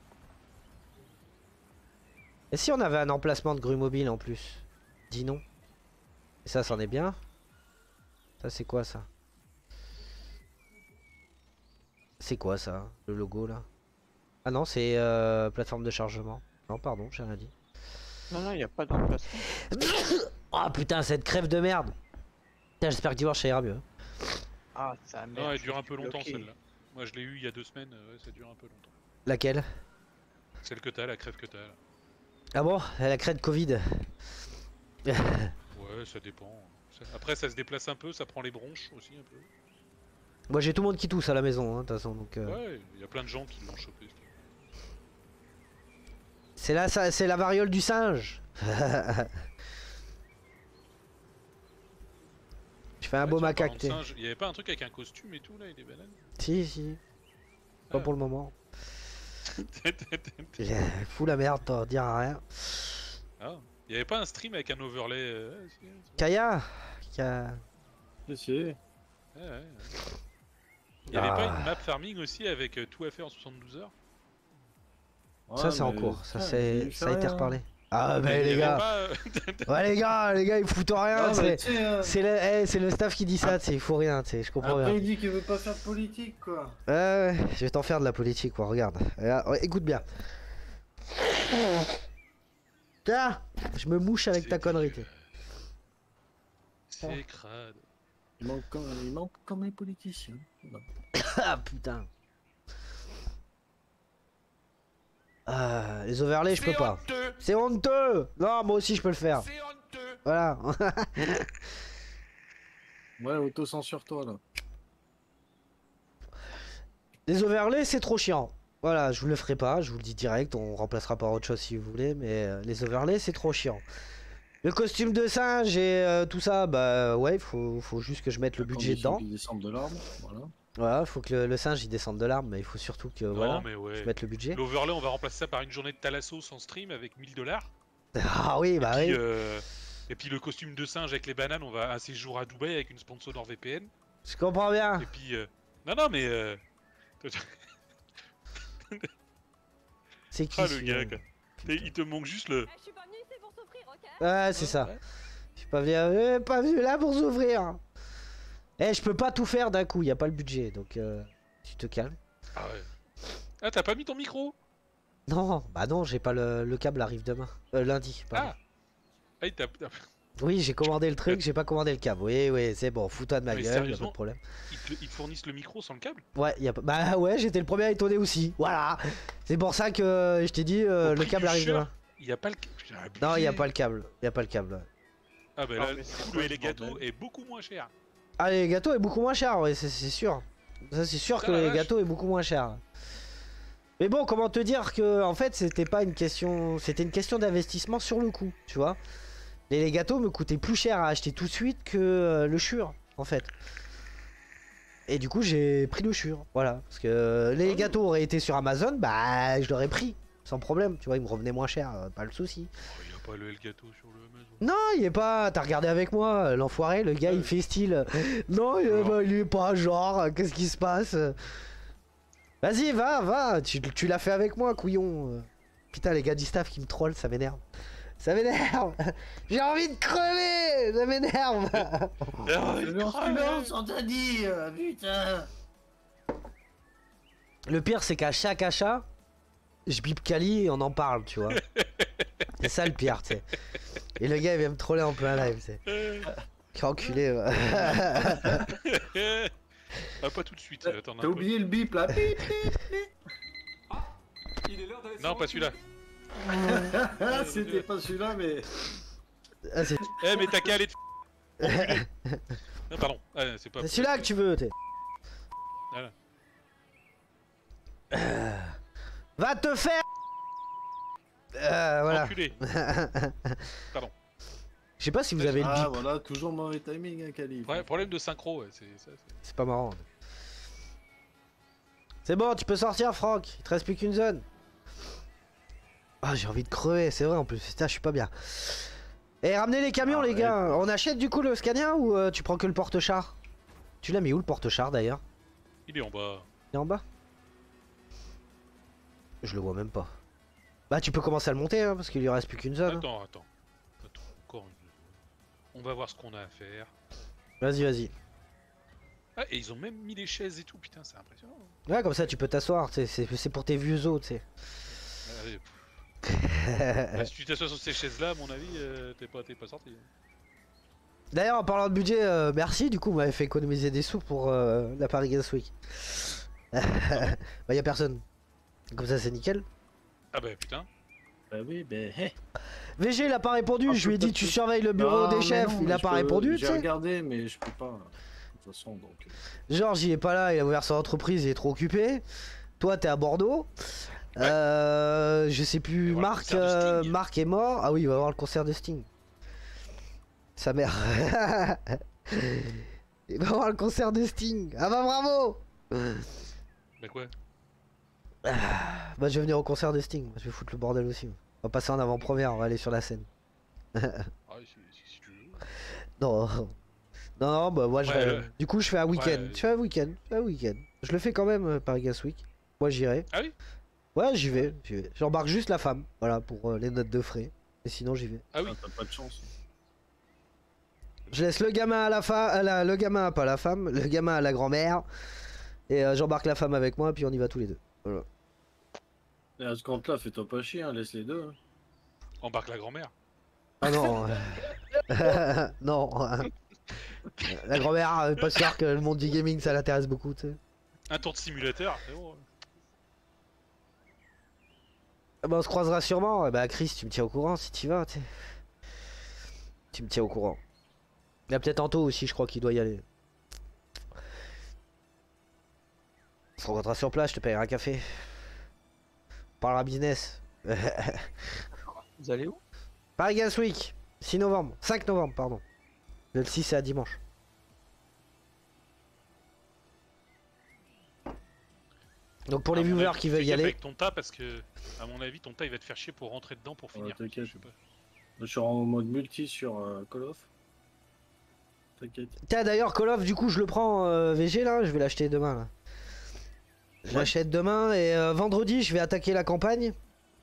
Et si on avait un emplacement de grue mobile en plus? Dis non. Et ça, c'en est bien. Ça, c'est quoi, ça? C'est quoi, ça? Le logo, là? Ah non, c'est euh, plateforme de chargement. Non, pardon, j'ai rien dit. Non, non, il n'y a pas d'emplacement. Ah putain, cette crève de merde! Putain, j'espère que dimanche ça ira mieux. Ah, ça merde. Non, elle je dure un suis peu longtemps bloqué. celle-là. Moi, je l'ai eu il y a deux semaines. euh, Ouais, ça dure un peu longtemps. Laquelle? Celle que t'as, la crève que t'as. Là. Ah bon? Elle a créé de Covid. Ouais, ça dépend. Ça- Après, ça se déplace un peu, ça prend les bronches aussi un peu. Moi j'ai tout le monde qui tousse à la maison, hein, de toute façon. Donc, euh, Ouais, il y a plein de gens qui l'ont chopé. c'est la, ça- c'est la variole du singe. Je fais un Ouais, beau tiens, macaque. parlant de t'es. singe, il y avait pas un truc avec un costume et tout là, et des bananes? Si, si. Pas Ah. pour le moment. Fous la merde, t'en diras rien. Ah, il y avait pas un stream avec un overlay euh, ouais, si, ouais, Kaya Kaya- Si, si. ouais, ouais. Il y avait Ah. pas une map farming aussi avec euh, tout à faire en soixante-douze heures? Ça Ouais, c'est en mais cours, ça, putain, c'est... il fait ça a été rien. reparlé. Ah Il bah y les avait gars. pas, euh, Ouais les gars, les gars ils foutent rien. Non, c'est... mais tu sais, euh, C'est le... eh, c'est le staff qui dit ça, tu sais, il faut rien, tu sais, je comprends après bien. il dit qu'il veut pas faire de politique quoi. Ouais, ouais, je vais t'en faire de la politique, quoi, regarde. Regarde, ouais, écoute bien. Tiens, je me mouche avec C'est ta connerie. dégueu. C'est crade. Il manque comme, il manque comme les politiciens. Non. t'es. Ah putain. Ah, les overlays, je peux pas. C'est honteux. Non, moi aussi je peux le faire. C'est honteux. Voilà. Ouais, auto-censure-toi là. Les overlays, c'est trop chiant. Voilà, je vous le ferai pas, je vous le dis direct, on remplacera par autre chose si vous voulez, mais euh, les overlays, c'est trop chiant. Le costume de singe et euh, tout ça, bah ouais, faut, faut juste que je mette le La budget condition dedans. qu'il descende de l'arbre, voilà. Voilà, faut que le, le singe il descende de l'arbre, mais il faut surtout que Non, voilà, mais ouais. je mette le budget. L'overlay, on va remplacer ça par une journée de Thalasso en stream avec mille dollars. Ah oui, bah et, oui. puis, euh, et puis le costume de singe avec les bananes, on va à un séjour à Dubaï avec une sponsor NordVPN. Je comprends bien. Et puis. euh, Non, non, mais. euh, C'est qui Ah le celui-là gars quoi. Et il te manque juste le. Je suis pas venue ici pour souffrir, ok? Ouais, c'est ça. Ouais. Je suis pas venu, euh, pas venu là pour s'ouvrir. Eh, je peux pas tout faire d'un coup, y a pas le budget, donc euh, tu te calmes. Ah ouais. Ah t'as pas mis ton micro? Non, bah non, j'ai pas le, le câble arrive demain, euh, lundi. Pardon. Ah. Ah il t'a. Ah, Oui, j'ai commandé le truc, j'ai pas commandé le câble. Oui, oui, c'est bon, fous-toi de ma Mais gueule, y a pas sérieusement de problème. Ils te, ils te fournissent le micro sans le câble? Ouais, y a pas... bah ouais, j'étais le premier à étonner aussi. Voilà, c'est pour ça que euh, je t'ai dit euh, Au le prix câble du arrive shirt, demain. Il y a pas le. Putain, abusé. Non, y a pas le câble, y a pas le câble. Ah bah Ah, là, mais du c'est coup, quoi le ce les gâteaux bordel est beaucoup moins cher. Ah, les gâteaux est beaucoup moins cher, ouais, c'est c'est sûr. Ça, c'est sûr Putain, que la les vache. gâteaux est beaucoup moins cher. Mais bon, comment te dire que en fait, c'était pas une question, c'était une question d'investissement sur le coup, tu vois. Les, les gâteaux me coûtaient plus cher à acheter tout de suite que euh, le Shure, en fait. Et du coup, j'ai pris le Shure, voilà. Parce que les gâteaux auraient été sur Amazon, bah, je l'aurais pris, sans problème, tu vois, ils me revenaient moins cher, euh, pas le souci. Oh, il y a pas le gâteau sur le Amazon. Non, il est pas. T'as regardé avec moi, euh, l'enfoiré, le gars Ouais. il fait style. Non, il, est- Alors. bah, il est pas genre, euh, qu'est-ce qui se passe? Vas-y, va, va, tu, tu l'as fait avec moi, couillon. Euh, Putain, les gars du staff qui me trollent, ça m'énerve. Ça m'énerve. J'ai envie de crever, ça m'énerve. Ah, il Silence, crame. silence, on t'a dit, euh, putain. Le pire, c'est qu'à chaque achat, je bip Kali et on en parle, tu vois. C'est ça le pire, tu sais. Et le gars il vient me troller en plein live, tu sais. Quel enculé, ouais. Ah, pas tout de suite, attends un T'as peu. oublié le bip là. Bip, bip. Non, pas celui-là. Ah, c'était pas celui-là, mais. Ah, c'est Eh, mais t'as qu'à aller te. Enculé. Non, pardon. Ah, c'est pas. c'est celui-là que tu veux, t'es. Voilà. Euh, Va te faire. Euh, voilà. Enculé. Pardon. Je sais pas si vous avez le Ah, bip. voilà, toujours mauvais timing, hein, Kali. Ouais, problème de synchro, ouais, c'est ça. c'est- C'est pas marrant. C'est bon, tu peux sortir, Franck. Il te reste plus qu'une zone. Ah, j'ai envie de crever, c'est vrai en plus. Putain, je suis pas bien. Et ramenez les camions, Ah, les ouais. gars. On achète du coup le Scania ou euh, tu prends que le porte-char? Tu l'as mis où le porte-char d'ailleurs? Il est en bas. Il est en bas? Je le vois même pas. Bah, tu peux commencer à le monter hein, parce qu'il lui reste plus qu'une zone. hein. Attends, attends. Attends, encore une. On va voir ce qu'on a à faire. Vas-y, vas-y. Ah, et ils ont même mis les chaises et tout, putain, c'est impressionnant. Ouais, comme ça tu peux t'asseoir. tu sais, C'est c'est pour tes vieux os, tu sais. Allez, pff. Ah, si tu t'assois sur ces chaises-là, à mon avis, euh, t'es pas, t'es pas sorti. D'ailleurs, en parlant de budget, euh, merci, du coup, vous m'avez fait économiser des sous pour euh, la Paris Games Week. Bah, y a personne. Comme ça, c'est nickel. Ah bah putain. Bah oui, ben. hé. V G, il a pas répondu. Ah, Je lui ai peut-être dit, tu que- surveilles le bureau Non, des mais chefs. non, il mais a je pas peux- répondu, tu J'ai sais. regardé, mais je peux pas. De toute façon, donc. euh, Georges, il est pas là, il a ouvert son entreprise, il est trop occupé. Toi, t'es à Bordeaux. Euh, je sais Il plus, va voir le Marc, concert de euh, Sting. Marc est mort. Ah oui, il va voir le concert de Sting. Sa mère. Il va voir le concert de Sting. Ah bah bravo. Bah quoi? Bah je vais venir au concert de Sting, je vais foutre le bordel aussi. On va passer en avant-première, on va aller sur la scène. Ah, si, si, si tu veux. Non, non, non, bah moi je Ouais, vais... euh, Du coup je fais un week-end, ouais. je fais un week-end, je fais un week-end. Je le fais quand même, euh, Paris Games Week. Moi j'irai. Ah oui? Ouais, j'y vais, j'y vais. J'embarque juste la femme, voilà, pour euh, les notes de frais. Et sinon j'y vais. Ah oui. ah, T'as pas de chance. Je laisse le gamin à la femme, le gamin, pas la femme, le gamin à la grand-mère. Et euh, j'embarque la femme avec moi, puis on y va tous les deux. Voilà. Et à ce compte-là, fais-toi pas chier, hein, laisse les deux. hein. Embarque la grand-mère. Ah non. euh, non. La grand-mère, euh, pas sûr que le monde du gaming ça l'intéresse beaucoup, tu sais. Un tour de simulateur, c'est bon. Ah bah on se croisera sûrement. Eh bah Chris, tu me tiens au courant si tu vas, tu sais. Tu me tiens au courant. Il y a peut-être Anto aussi, je crois qu'il doit y aller. On se rencontrera sur place, je te payerai un café. On parlera business. Vous allez où? Paris Games Week, six novembre. cinq novembre, pardon. Le six c'est à dimanche. Donc pour les À mon viewers avis, qui fais veulent y gaffe aller. avec ton tas parce que, à mon avis, ton tas il va te faire chier pour rentrer dedans pour finir. t'inquiète. Je sais pas. Je suis en mode multi sur euh, Call of. T'inquiète. Tiens d'ailleurs Call of du coup je le prends euh, V G là, je vais l'acheter demain là. Je Ouais. l'achète demain et euh, vendredi je vais attaquer la campagne.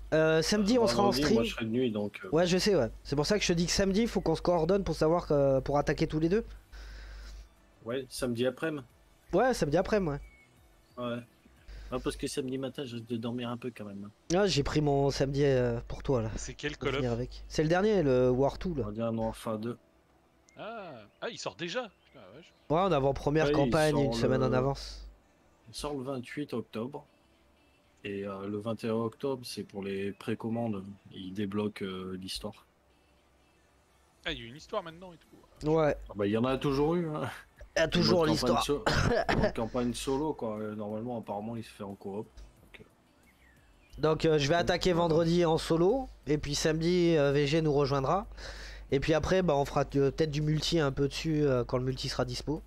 Euh, samedi, on sera en Vendredi, stream. Moi, je serai de nuit, donc. euh, Ouais, je sais, ouais. C'est pour ça que je te dis que samedi, il faut qu'on se coordonne pour savoir que, pour attaquer tous les deux. Ouais, samedi après-midi. Ouais, samedi après, moi. Ouais. Ah, parce que samedi matin, je risque de dormir un peu quand même. Ah, j'ai pris mon samedi euh, pour toi là. C'est quel Faut Call of? finir avec. C'est le dernier, le War deux là. On va dire non, enfin deux. Ah. ah, il sort déjà. Putain, la vache. Ouais, on avant première Ouais, ils campagne, sont une semaine le- en avance. Il sort le vingt-huit octobre. Et euh, le vingt et un octobre, c'est pour les précommandes. Ils débloquent euh, l'histoire. Ah, il y a une histoire maintenant et tout. Ouais, Ah bah, il y en a toujours eu. Hein. il y a toujours Mode l'histoire. campagne so- mode campagne solo, quoi. Euh, Normalement, apparemment, il se fait en coop. Donc euh, je vais attaquer vendredi en solo. Et puis samedi, euh, V G nous rejoindra. Et puis après, bah, on fera euh, peut-être du multi un peu dessus euh, quand le multi sera dispo.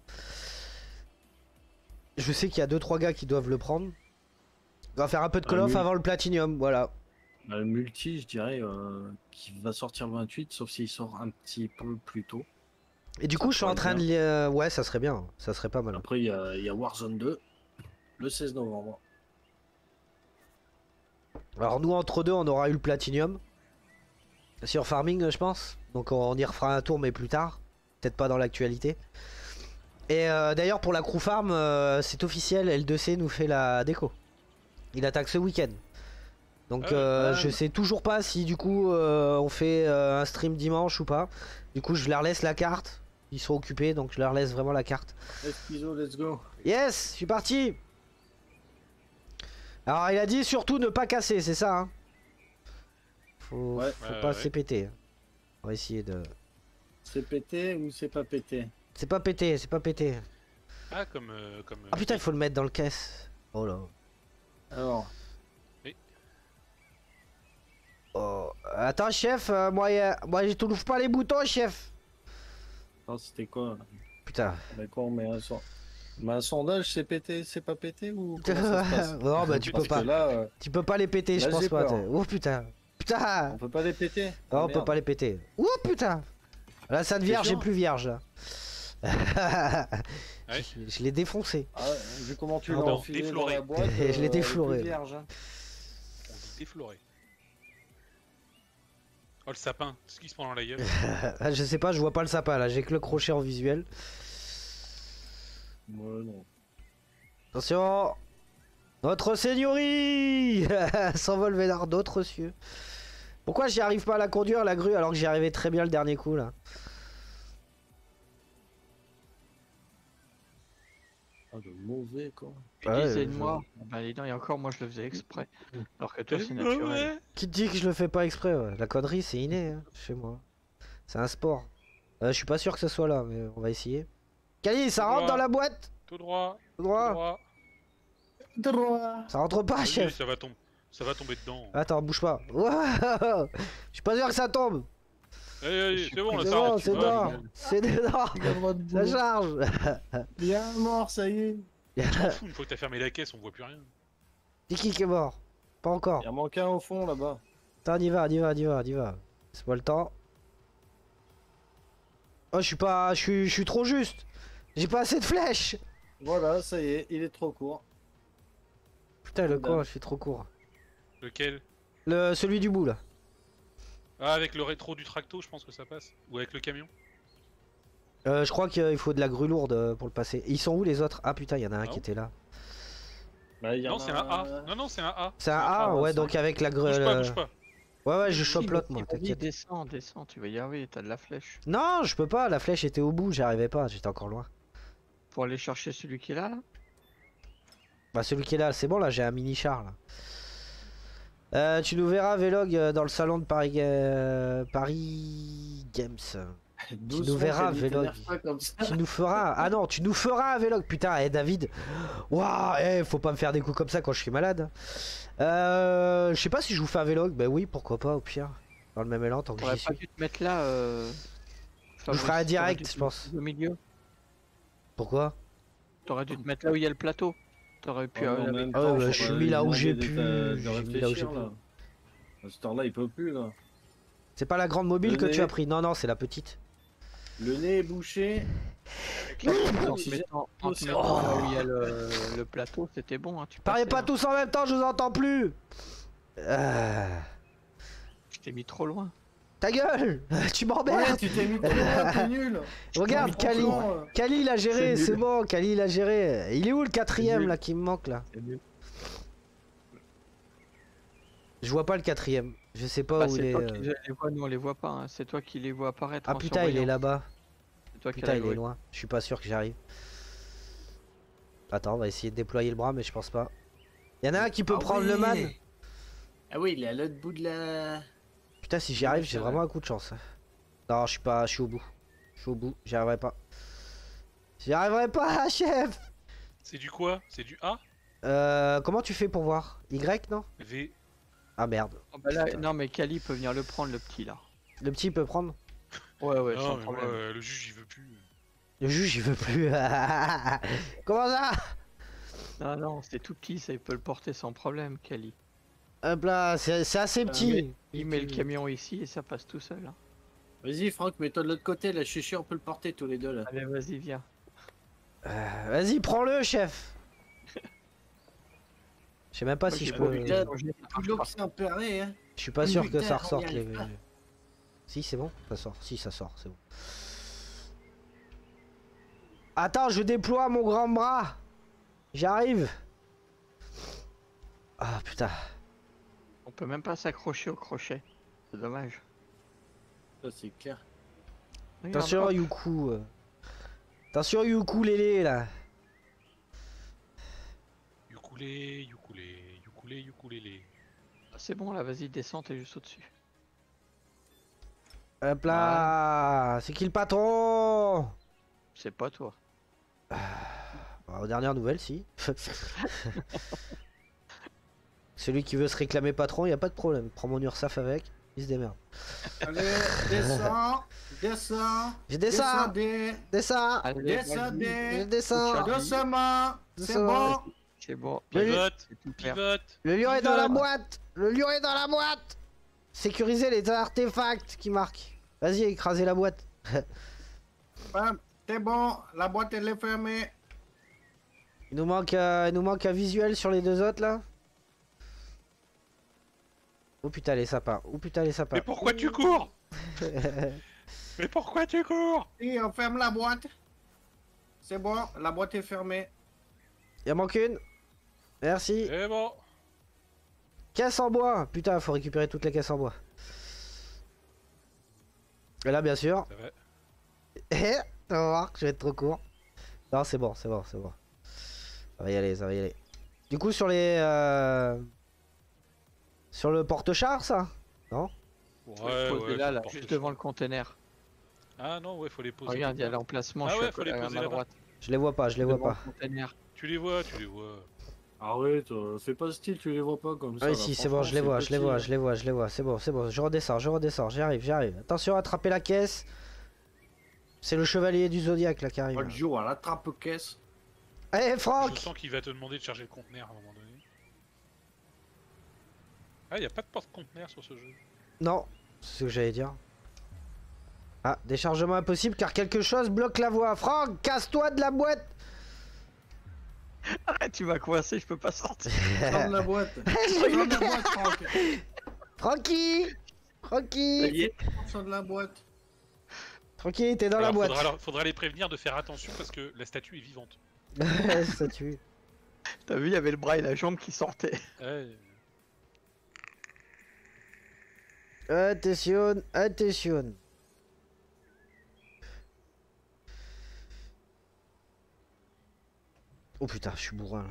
Je sais qu'il y a deux trois gars qui doivent le prendre. On va faire un peu de Call Un of mul- avant le Platinum, voilà. Bah, le multi, je dirais, euh, qui va sortir le vingt-huit, sauf s'il sort un petit peu plus tôt. Et du coup, je suis en train de... li- euh, Ouais, ça serait bien, ça serait pas mal. Après, il y a, il y a Warzone deux, le seize novembre. Alors nous, entre deux, on aura eu le Platinum. Sur Farming, je pense. Donc on y refera un tour, mais plus tard. Peut-être pas dans l'actualité. Et euh, d'ailleurs, pour la crew farm, euh, c'est officiel, L deux C nous fait la déco. Il attaque ce week-end. Donc Ah ouais, euh, ah je ouais. sais toujours pas si du coup euh, on fait euh, un stream dimanche ou pas. Du coup, je leur laisse la carte. Ils sont occupés, donc je leur laisse vraiment la carte. Esquizo, let's go. Yes, je suis parti. Alors il a dit surtout ne pas casser, c'est ça hein. Faut, Ouais. faut Ouais, pas ouais. se péter. On va essayer de... C'est pété ou c'est pas pété? C'est pas pété, c'est pas pété. Ah, comme. euh, comme Ah putain, il faut le mettre dans le caisse. Oh là. Alors, Oh. Attends chef, euh, moi, euh, moi je trouve pas les boutons chef. attends, c'était quoi? Putain. D'accord, on met un, son... mais un sondage, c'est pété, c'est pas pété ou comment ça se passe? Non bah tu peux Parce pas. que là, euh, Tu peux pas les péter, je Là, pense j'ai pas. peur. t'es- Oh putain. Putain. on peut pas les péter. Non, Ah, on peut merde. pas les péter. Oh putain. Là ça de vierge sûr et plus vierge là. Ouais. je je l'ai défoncé. Ah, ouais, vu comment tu l'as Pardon, enfilé dans défloré. la boîte, Je l'ai euh, elle est défloré. plus vierge, hein. On dit défloré. Oh, le sapin. Ce qui se prend dans la gueule. Ah, je sais pas, je vois pas le sapin là, j'ai que le crochet en visuel. Ouais, non. Attention. Notre seigneurie s'envole vers d'autres cieux. Pourquoi j'y arrive pas à la conduire la grue alors que j'y arrivais très bien le dernier coup là? Ah, de mauvais, quoi. Tu Ouais, disais de je- moi. Bah, dis donc, et encore, moi je le faisais exprès. Alors que toi, c'est naturel. Ouais. Qui te dit que je le fais pas exprès ouais. La connerie c'est inné hein, chez moi. C'est un sport. Euh, je suis pas sûr que ce soit là, mais on va essayer. Kali, ça rentre Droit. dans la boîte? Tout droit. Tout Tout droit. droit. Droit. Ça rentre pas, Oui, chef. ça va tomber. Ça va tomber dedans. Attends, bouge pas. Wow. Je suis pas sûr que ça tombe. Allez, allez, c'est bon, là, C'est ça bon, rentre. c'est Ouais, dedans. C'est dedans. Ça charge. Bien mort, ça y est. Fou, une fois que t'as fermé la caisse, on voit plus rien. C'est qui qui est mort? Pas encore. Il en manque un au fond là-bas. Attends, on y va, on y va, on y va, on y va. Laisse-moi le temps. Oh, je suis pas... Je suis, je suis trop juste. J'ai pas assez de flèches. Voilà, ça y est, il est trop court. Putain, le Dame. quoi, je suis trop court. Lequel? Le, celui du bout, là. Ah, avec le rétro du tracto, je pense que ça passe. Ou avec le camion. Euh, je crois qu'il faut de la grue lourde euh, pour le passer. Ils sont où, les autres? Ah, putain, il y en a un Ah qui bon était là. Bah, il y en Non, c'est a un A. Non, non, c'est un A. C'est un C'est A, un ouais, A, donc avec la grue... Bouge pas, euh, bouge pas. Ouais, ouais, je Si, chope mais l'autre, si, moi, vas-y, t'inquiète. Descends, descends, tu vas y arriver, t'as de la flèche. Non, je peux pas, la flèche était au bout, j'y arrivais pas, j'étais encore loin. Pour aller chercher celui qui est là, là. Bah celui qui est là, c'est bon là, j'ai un mini char là. Euh, tu nous verras Vlog euh, dans le salon de Paris, euh, Paris Games. Doucement, verras, Kelly, Vlog. t'énerve pas comme ça. Tu nous feras... Ah non, tu nous feras un Vlog. Putain, eh David. Waouh, eh, faut pas me faire des coups comme ça quand je suis malade. Euh, je sais pas si je vous fais un Vlog. Bah oui, pourquoi pas au pire. Dans le même élan tant que T'aurais j'y pas suis. dû te mettre là. Euh... Je ferai un Fabrice, direct, t'aurais dû te je pense. mettre Au milieu. Pourquoi? T'aurais dû te mettre là où il y a le plateau. T'aurais pu. Ouais, euh, mais en la- même Ah ouais, temps, bah, faut je suis pas mis là où lui j'ai demander pu, de- de je suis mis là où j'ai réfléchir, pu. là. À cette heure-là, il peut plus là. C'est pas la grande mobile Le que tu nez. as pris. Non, non, c'est la petite. Le nez est bouché. En te mettant, en te mettant là où il y a le, le plateau, c'était bon. Hein, tu Parlez passais, pas hein. tous en même temps, je vous entends plus. Ah. Je t'ai mis trop loin. Ta gueule. Tu Ouais, m'emmerdes. tu t'es mis trop loin, t'es nul. Regarde, Mais Kali. franchement, euh, Kali, il a géré, C'est c'est nul. bon. Kali, il a géré. Il est où le quatrième nul. là qui me manque là? C'est nul. Je vois pas le quatrième. Je sais pas Bah, où il c'est est. toi euh. qui les vois, nous on les voit pas. Hein. C'est toi qui les vois apparaître. Ah en putain, il est surveillance. là-bas. C'est toi qui Putain, l'as il est joué. loin. Je suis pas sûr que j'arrive. Attends, on va essayer de déployer le bras, mais je pense pas. Y en a un qui peut ah prendre oui. le man. Ah oui, il est à l'autre bout de la. Putain, si j'y arrive, j'ai vraiment un coup de chance. Non, je suis pas, je suis au bout. Je suis au bout, j'y arriverai pas. J'y arriverai pas, chef. C'est du quoi? C'est du A? Euh, comment tu fais pour voir? Y, non? V. Ah merde. Oh, bah là, Putain. non mais Kali peut venir le prendre le petit là. Le petit peut prendre? Ouais ouais non, sans mais problème. moi, euh, le juge il veut plus. Le juge, il veut plus. Comment ça? Non non c'est tout petit ça il peut le porter sans problème Kali. Hop là, c'est c'est assez petit. mais- Il met le camion ici et ça passe tout seul. Hein. Vas-y, Franck, mets-toi de l'autre côté, là, je suis sûr, on peut le porter tous les deux, là. Allez vas-y viens. Euh, Vas-y, prends-le, chef. Je sais même pas Moi, si j'ai je pas peux. vu Putain, changer, ça tout marche l'eau pas. qui s'est emperré, hein. Je suis pas sûr que Putain, ça on y ressorte les. arrive pas. Si, c'est bon, ça sort. Si, ça sort, c'est bon. Attends, je déploie mon grand bras. J'arrive. Ah putain. On peut même pas s'accrocher au crochet. C'est dommage. Ça, c'est clair. Regarde, Attention, hop. Yuku. euh. Attention, Yuku Lélé là. Ukulé, ukulé, ukulé, ukulélé. C'est bon là vas-y descends t'es juste au-dessus. Hop là. C'est qui le patron? C'est pas toi. Bah, aux dernières nouvelles, si. Celui qui veut se réclamer patron, y a pas de problème. Prends mon URSAF avec, il se démerde. Allez, descends, descends, Je descends, descendez, descends, Allez, je descendez, descends. doucement, c'est Doucement. bon. C'est bon. Le lion- Pivote, C'est tout clair. pivote. Le lion est dans la Pivote. boîte. Le lion est dans la boîte. Sécuriser les artefacts qui marquent. Vas-y, écrasez la boîte. Bam, c'est bon, la boîte elle est fermée. Il nous manque, euh, il nous manque un visuel sur les deux autres là. Oh putain les sapins. Oh putain les sapins. Mais pourquoi tu cours? Mais pourquoi tu cours? Et on ferme la boîte. C'est bon, la boîte est fermée. Il en manque une. Merci. C'est bon. Caisse en bois. Putain, faut récupérer toutes les caisses en bois. Et là, bien sûr. Ça va. Eh, on va voir que je vais être trop court. Non, c'est bon, c'est bon, c'est bon. Ça va y aller, ça va y aller. Du coup, sur les. euh, Sur le porte-char, ça? Non? Ouais, Poser ouais, là, faut là, porter juste le- devant le conteneur. Ah non, ouais, faut les poser. Regarde, il y a quelque part. l'emplacement, Ah je ouais, suis faut les à, poser à là-bas. droite. Je les vois pas, je les vois Devant pas. le conteneur. Tu les vois, tu les vois. Arrête, euh, fais pas style, tu les vois pas comme ça. Ah, là. si, c'est bon, Franchement, je les vois, je les petit, vois, là. je les vois, je les vois. C'est bon, c'est bon. Je redescends, je redescends, j'y arrive, j'y arrive. Attention, attrapez la caisse. C'est le chevalier du zodiaque là qui arrive. On le joue à l'attrape-caisse. Eh, Je Franck! sens qu'il va te demander de charger le conteneur à un moment donné. Ah, y a pas de porte-conteneur sur ce jeu. Non, c'est ce que j'allais dire. Ah, déchargement impossible car quelque chose bloque la voie. Franck, casse-toi de la boîte! Arrête, tu m'as coincé, je peux pas sortir. Ferme la boîte. J'ai Ferme eu- la boîte, Franck. Francky! Ça Francky! y est. Sors de la boîte. Francky, t'es dans Alors, la boîte. Faudra, leur- faudra les prévenir de faire attention parce que la statue est vivante. Ça tue. T'as vu, il y avait le bras et la jambe qui sortaient. Ouais. Attention, attention. Oh putain, je suis bourrin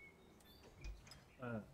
là.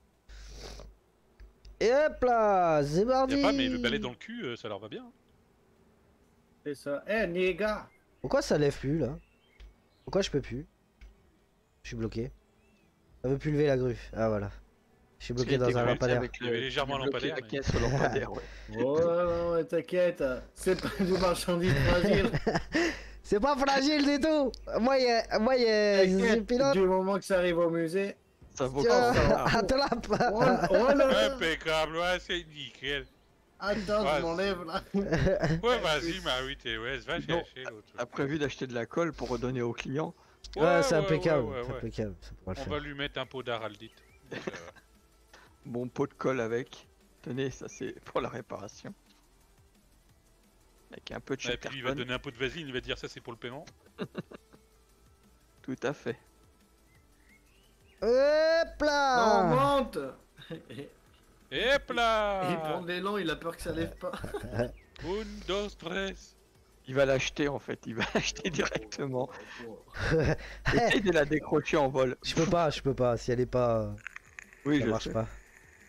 Et hop là, c'est Y parti. a pas, mais le balai dans le cul, euh, ça leur va bien. C'est ça. Eh, les gars. Pourquoi ça lève plus là? Pourquoi je peux plus? Je suis bloqué. Ça veut plus lever la grue. Ah voilà. Je suis bloqué dans un lampadaire. Avec Il y avait le- légèrement tu un bloquais lampadaire, la mais- caisse au lampadaire, ouais. Ouais, ouais, ouais, t'inquiète. C'est pas du marchandise fragile. C'est pas fragile du tout. Moi, y a, moi, y a, je suis T'inquiète, pilote. du moment que ça arrive au musée. Ça vaut Tiens, pas ça. à te la Oh, oh là. Impeccable, ouais, c'est nickel. Attends, Ouais. je m'enlève là. Ouais, vas-y, Marie, t'es ouais, va Non. chercher l'autre. T'as prévu d'acheter de la colle pour redonner au client. Ouais, c'est ouais, impeccable. ouais, ouais, c'est ouais. impeccable. Ça pourra le On faire. va lui mettre un pot d'araldite. Donc, euh, bon pot de colle avec. Tenez, ça c'est pour la réparation. Avec un peu de Ouais, puis lui, il va te carbone. donner un pot de vaseline, il va te dire ça c'est pour le paiement. Tout à fait. Hop Non, là. monte. Et hop Il là prend de l'élan, il a peur que ça lève pas. Un, deux, trois. Il va l'acheter en fait, il va l'acheter directement. Essaye de la décrocher en vol. Je peux pas, je peux pas. Si elle est pas, Oui, ça je marche sais. pas.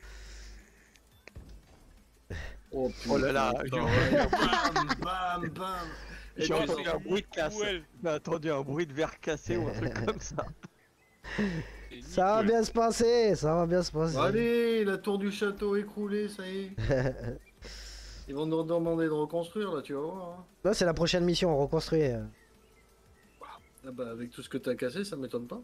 Oh, Oh là là, putain, j'ai- bam, bam, bam. Et J'ai puis, entendu attends, un bruit de casse. Nickel. J'ai entendu un bruit de verre cassé ou un truc comme ça. Et Ça va nickel. bien se passer, ça va bien se passer. Allez, la tour du château écroulée, ça y est. Ils vont nous demander de reconstruire là, tu vas voir. hein. Là, c'est la prochaine mission, on reconstruit. euh. Ah bah avec tout ce que t'as cassé, ça m'étonne pas.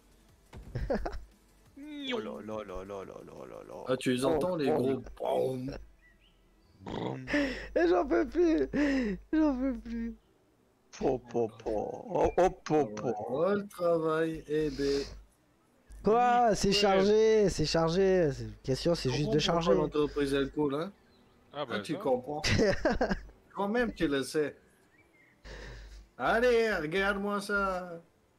Oh là là là là là là là là. Ah tu les entends les Oh, gros. Boum. Brum. Et j'en peux plus, j'en peux plus. Po, po, po. Oh, oh, po, po. Oh le travail, eh ben. Quoi? C'est Ouais. chargé, c'est chargé. C'est- Question, c'est juste de charger. L'entreprise alcool, hein. Ah bah Ah, tu ça. comprends. Quand même tu le sais. Allez, regarde-moi ça.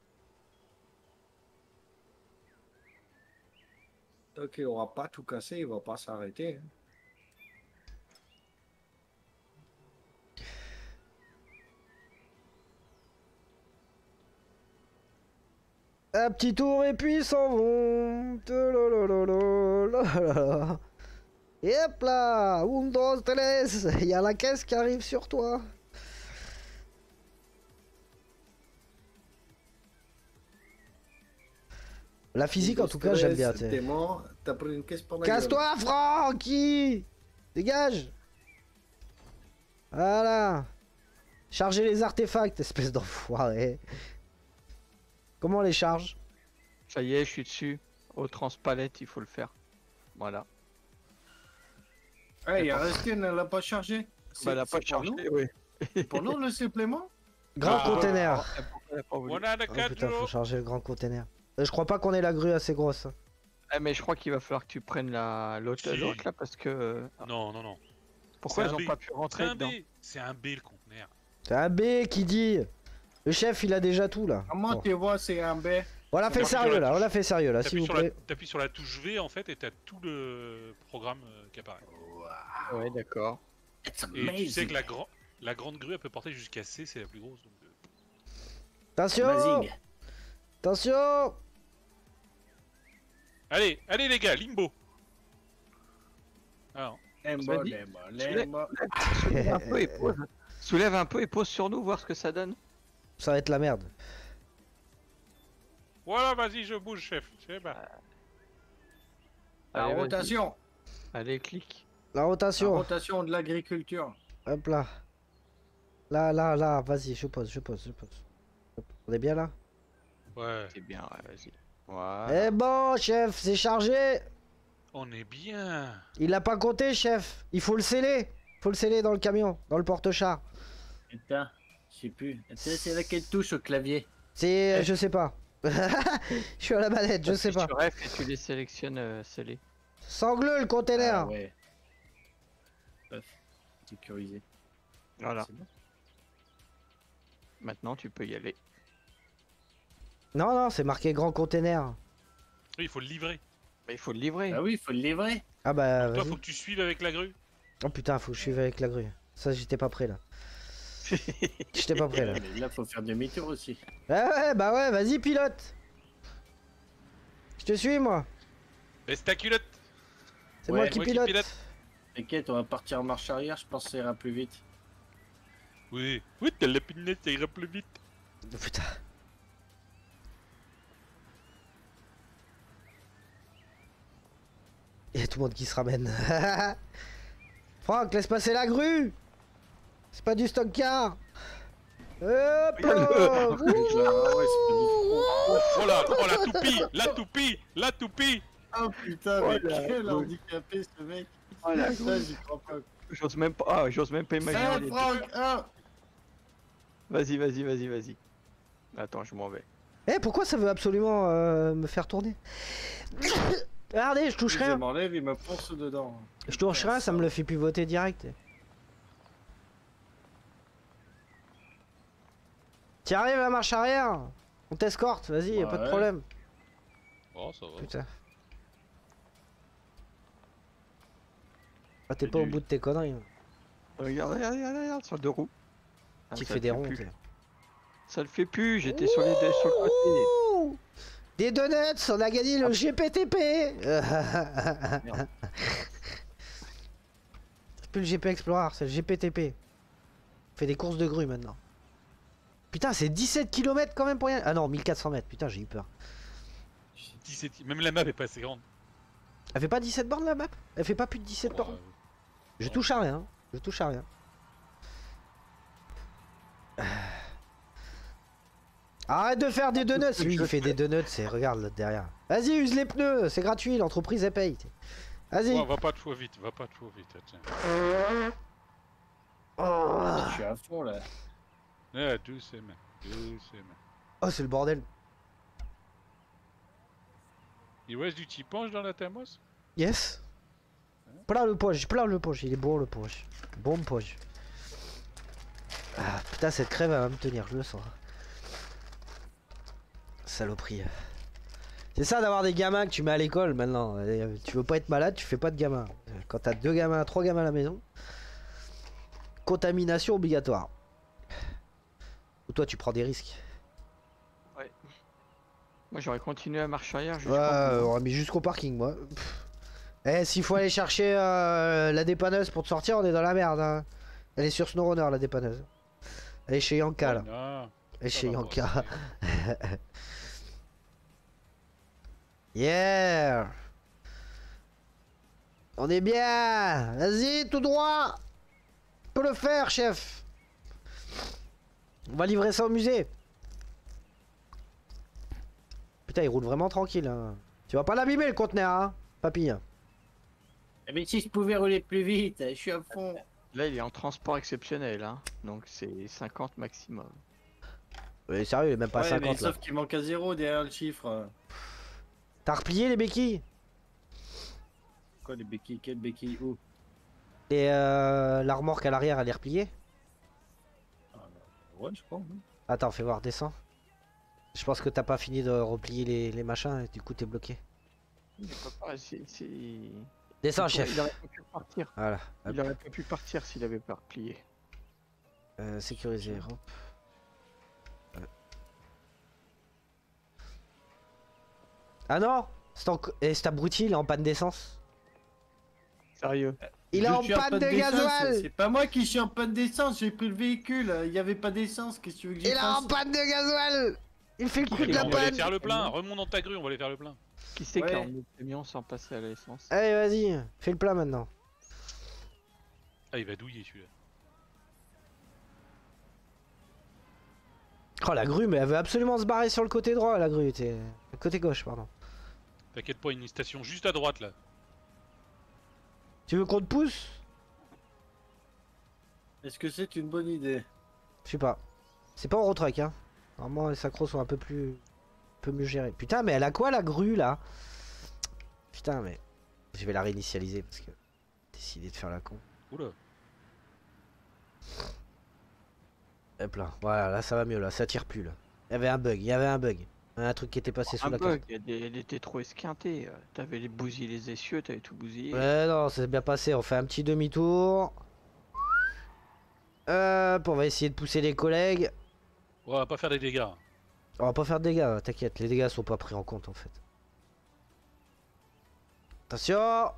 Ok, on va pas tout casser, il va pas s'arrêter. hein. Un petit tour et puis ils s'en vont. Tololololo. Et hop là, un, dos, tres. Il y a la caisse qui arrive sur toi. La physique en tout cas j'aime bien. tu sais. T'es mort, t'as pris une caisse par la gueule. Casse-toi Francky. Dégage. Voilà. Chargez les artefacts, espèce d'enfoiré. Comment on les charge? Ça y est, je suis dessus. Au transpalette, il faut le faire. Voilà. Ah, il est resté, elle l'a pas chargé. Bah, elle a C'est- pas c'est pour chargé, nous oui. Pour nous le supplément Grand Ah, container. Elle a pas voulu. On a le Oh quatre putain, faut jours. charger le grand container. Euh, Je crois pas qu'on ait la grue assez grosse. Ah, mais je crois qu'il va falloir que tu prennes la l'autre Si. l'autre, là parce que. Non, non, non. Pourquoi C'est ils un ont B. pas pu C'est rentrer un B. dedans? C'est un B le conteneur. C'est un B qui dit. Le chef, il a déjà tout là. Comment Bon. tu vois, c'est un B. On l'a fait Appuie sur sérieux la là, on touche. l'a fait sérieux là, s'il T'appuies vous sur, la... plaît. t'appuies sur la touche V en fait et t'as tout le programme euh, qui apparaît. Ouais, d'accord. It's Et tu sais amazing. que la, grand... la grande grue elle peut porter jusqu'à C, c'est la plus grosse. Donc, euh, Attention. Amazing. Attention. Allez, allez les gars, limbo. Ah, non. Lembo, Vas-y. lembo, Tu lembo. Soulève un peu et pose. Soulève un peu et pose sur nous, voir ce que ça donne. Ça va être la merde. Voilà, vas-y, je bouge, chef. C'est bon. La Allez, vas-y. rotation. Allez, clique. La La rotation. rotation de l'agriculture. Hop là. Là, là, là. Vas-y, je pose, je pose, je pose. Hop. On est bien là? Ouais, C'est bien, ouais, vas-y. Voilà. Eh bon, chef, c'est chargé. on est bien. Il l'a pas compté, chef. Il faut le sceller. Faut le sceller dans le camion, dans le porte-char. Putain, je sais plus. C'est c'est laquelle touche au clavier. C'est. Je sais pas. Je suis à la manette, je sais pas. Bref, et tu les sélectionnes euh, scellés. Sangleux le container. Ah ouais. Bref, sécurisé. Voilà. C'est bon. Maintenant, tu peux y aller. Non, non, c'est marqué grand container. Oui, il faut le livrer. Mais il faut le livrer. Ah oui, il faut le livrer. Ah bah. Toi, vas-y. faut que tu suives avec la grue. Oh putain, faut que je suive avec la grue. Ça, j'étais pas prêt là. J'étais pas prêt là. Mais là, faut faire demi-tour aussi. Ouais, ouais, bah ouais, vas-y, pilote. Je te suis, moi. Baisse ta culotte. C'est Ouais, moi qui moi qui pilote. pilote. T'inquiète, on va partir en marche arrière, je pense que ça ira plus vite. Oui, oui, t'as la pinette, ça ira plus vite. Oh, putain. Il y a tout le monde qui se ramène. Franck, laisse passer la grue. C'est pas du stock car. Hop là. Ah ouais, c'est pas du tout. Oh là, oh la toupie, la toupie, la toupie. Oh putain, Oh mais là, quel oui. handicapé ce mec. Oh la Ça, j'y crois pas. J'ose même pas. Ah, j'ose même pas imaginer. Ça, les- Franck, ah. Vas-y, vas-y, vas-y, vas-y. Attends, je m'en vais. Eh, pourquoi ça veut absolument euh, me faire tourner? Regardez, je touche Si rien. je m'enlève, il me fonce dedans. Je touche rien, ça me le fait pivoter direct. T'y arrives à marche arrière. On t'escorte, vas-y, y a pas de Ouais. problème. Oh, ça va. Putain. Ah, t'es C'est pas au du- bout de tes conneries. hein. Regarde, regarde, regarde, regarde, sur deux roues. Ah, Tu ça fais le des fait ronds. plus. t'es- Ça le fait plus, j'étais sur les deux sur le côté. Ouh, des donuts, on a gagné le G P T P. C'est plus le G P Explorer, c'est le G P T P. On fait des courses de grue maintenant. Putain, c'est dix-sept kilomètres quand même pour rien. Ah non, mille quatre cents mètres, putain, j'ai eu peur. dix-sept... Même la map est pas assez grande. Elle fait pas dix-sept bornes la map? Elle fait pas plus de dix-sept Oh, bornes? euh, Je touche à rien, je touche à rien. Arrête de faire des donuts. Lui il fait des donuts, c'est regarde là derrière. Vas-y, use les pneus, c'est gratuit, l'entreprise elle paye. Vas-y. ouais, va pas trop vite, va pas trop vite. Tiens. Oh, Je suis à fond là. Ah, doucement, doucement. oh c'est le bordel. Il reste du tipange dans la Tamos? Yes. Plein le poche, plein le poche, il est bon le poche. Bon poche. Ah, putain cette crève elle va me tenir, je le sens. Saloperie. C'est ça d'avoir des gamins que tu mets à l'école maintenant. Et tu veux pas être malade, tu fais pas de gamins. Quand t'as deux gamins, trois gamins à la maison, contamination obligatoire. Ou toi tu prends des risques. Moi j'aurais continué à marcher arrière jusqu'au Ouais, bout. on aurait mis jusqu'au parking moi. Pff. Eh, s'il faut aller chercher euh, la dépanneuse pour te sortir, on est dans la merde. Hein. Elle est sur SnowRunner la dépanneuse. Elle est chez Yanka là. Non, Elle est ça chez va, Yanka. c'est- Yeah. On est bien. Vas-y, tout droit. On peut le faire, chef. On va livrer ça au musée. Putain, il roule vraiment tranquille. Hein. Tu vas pas l'abîmer le conteneur, hein, papy. Mais si je pouvais rouler plus vite, je suis à fond. Là il est en transport exceptionnel, hein. Donc c'est cinquante maximum. Ouais, sérieux, il est même pas Ouais, cinquante mais là. sauf qu'il manque à zéro derrière le chiffre. T'as replié les béquilles? Quoi les béquilles? Quelles béquilles? Où? Et euh, la remorque à l'arrière, elle est repliée? Ouais, je crois. oui. Attends, fais voir, descends. Je pense que t'as pas fini de replier les, les machins et du coup t'es bloqué. Il peut pas, c'est- c'est- Descends, il chef. aurait pas pu partir. Voilà. Hop. Il aurait pas pu partir s'il avait pas replié. Euh, sécuriser. Hop. Euh. Ah non, cet, enc- eh, cet abruti, il est en panne d'essence. Sérieux. Il est Je en suis panne de d'essence, gasoil. C'est pas moi qui suis en panne d'essence, j'ai pris le véhicule, il y avait pas d'essence, qu'est-ce que tu veux que Il j'y est en fasse? panne de gasoil. Il fait le coup de Il la on va aller panne. faire le plein, remonte dans ta grue, on va aller faire le plein. Qui c'est qui a Ouais. emmené le camion sans passer à l'essence? Allez, vas-y, fais le plein maintenant. Ah, il va douiller celui-là. Oh la grue, mais elle veut absolument se barrer sur le côté droit, la grue. T'es... Le côté gauche, pardon. T'inquiète pas, une station juste à droite là. Tu veux qu'on te pousse? Est-ce que c'est une bonne idée? Je sais pas. C'est pas Eurotruck, hein. Normalement, les sacros sont un peu plus... un peu mieux gérés. Putain, mais elle a quoi la grue là? Putain, mais... Je vais la réinitialiser parce que... Décidé de faire la con. Oula. Hop là, voilà, là ça va mieux, là, ça tire plus là. Il y avait un bug, il y avait un bug. Un truc qui était passé sous Un la bug, carte. il y a des- elle était trop esquintée. euh, T'avais les bousillé les essieux, t'avais tout bousillé. Ouais, non, c'est bien passé, on fait un petit demi-tour. Hop, on va essayer de pousser les collègues. On va pas faire des dégâts. On va pas faire de dégâts, t'inquiète, les dégâts sont pas pris en compte en fait. Attention.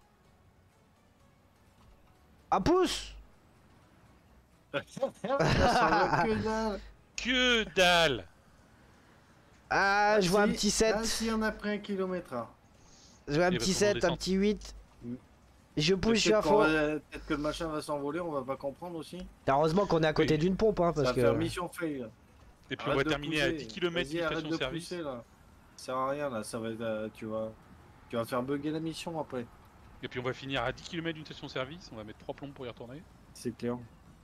Ah, pousse. Ça ressemble que dalle. Que dalle. Ah, je vois un Si, petit sept. Ah si, on a pris un kilomètre heure. Je vois un Et petit parce qu'on sept, un descend. petit huit. Mm. Je pousse, je suis à Peut-être qu'on fond. va- peut-être que le machin va s'envoler, on va pas comprendre aussi. Heureusement qu'on est à côté Oui. d'une pompe, hein, Ça parce va que... faire mission fail. Et puis Arrête on va de terminer à pousser. dix kilomètres Vas-y, d'une arrête station de de service. pousser, là. Ça sert à rien là, ça va être, euh, tu vas, tu vas faire bugger la mission après. Et puis on va finir à dix kilomètres d'une station de service, on va mettre trois plombes pour y retourner. C'est clair.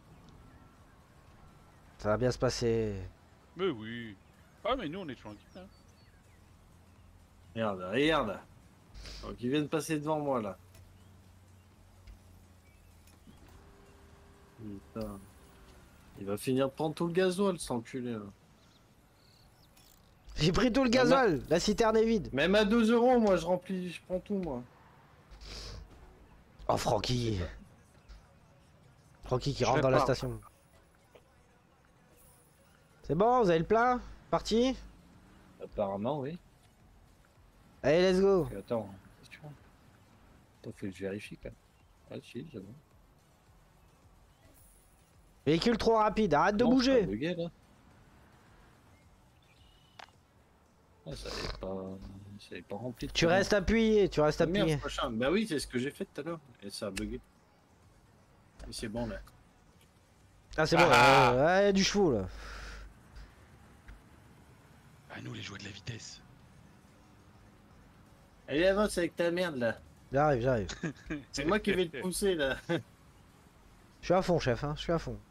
Ça va bien se passer. Mais oui. Ah mais nous on est tranquille. Hein. Regarde, regarde. Donc ils viennent passer devant moi là. Putain. Il va finir de prendre tout le gasoil, cet enculé là. J'ai pris tout le gasoil, la citerne est vide. Même à deux euros, moi je remplis, je prends tout moi. Oh Francky. Francky qui Je rentre dans la répare. station. C'est bon, vous avez le plein? Parti? Apparemment, oui. Allez, let's go. Et attends, qu'est-ce que tu vois? Attends, faut que je vérifie quand même. Ah, si, c'est bon. Véhicule trop rapide, arrête de Non, bouger. ça a bugué, là. Ah, ça avait pas... ça avait pas rempli. de Tu courant. restes appuyé, tu restes Ah, merde, appuyé. machin. Bah oui, c'est ce que j'ai fait tout à l'heure. Et ça a bugué. Mais c'est bon là. Ah c'est bon, Ah. ouais, ouais, du chevaux là. Ah, nous, les jouets de la vitesse. Allez, avance avec ta merde là. J'arrive, j'arrive. C'est moi qui vais te pousser là. Je suis à fond, chef, hein, je suis à fond.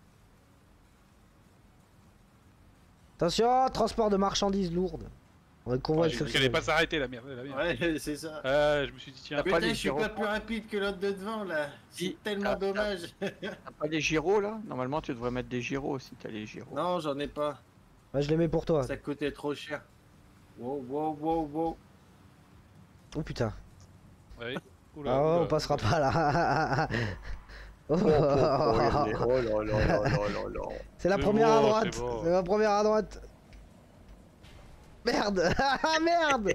Attention, transport de marchandises lourdes. On est Oh, convoi j'ai cru qu'elle allait pas s'arrêter, la merde. La merde. Ouais, c'est ça. Ah, je me suis dit, tiens, T'as pas Putain, les je suis gyros. pas plus rapide que l'autre de devant là. C'est Si. tellement Ah, dommage. T'as pas les gyros là? Normalement tu devrais mettre des gyros si t'as les gyros. Non, j'en ai pas. Ouais, je les mets pour toi. Ça coûtait trop cher. Wow, wow, wow, wow. Oh putain. ouais. Oula, Ah, oula, on passera oula. pas là. Oh. Oh là là là là là là. C'est la C'est première à bon, droite. c'est bon. C'est la première à droite. Merde. Ah merde.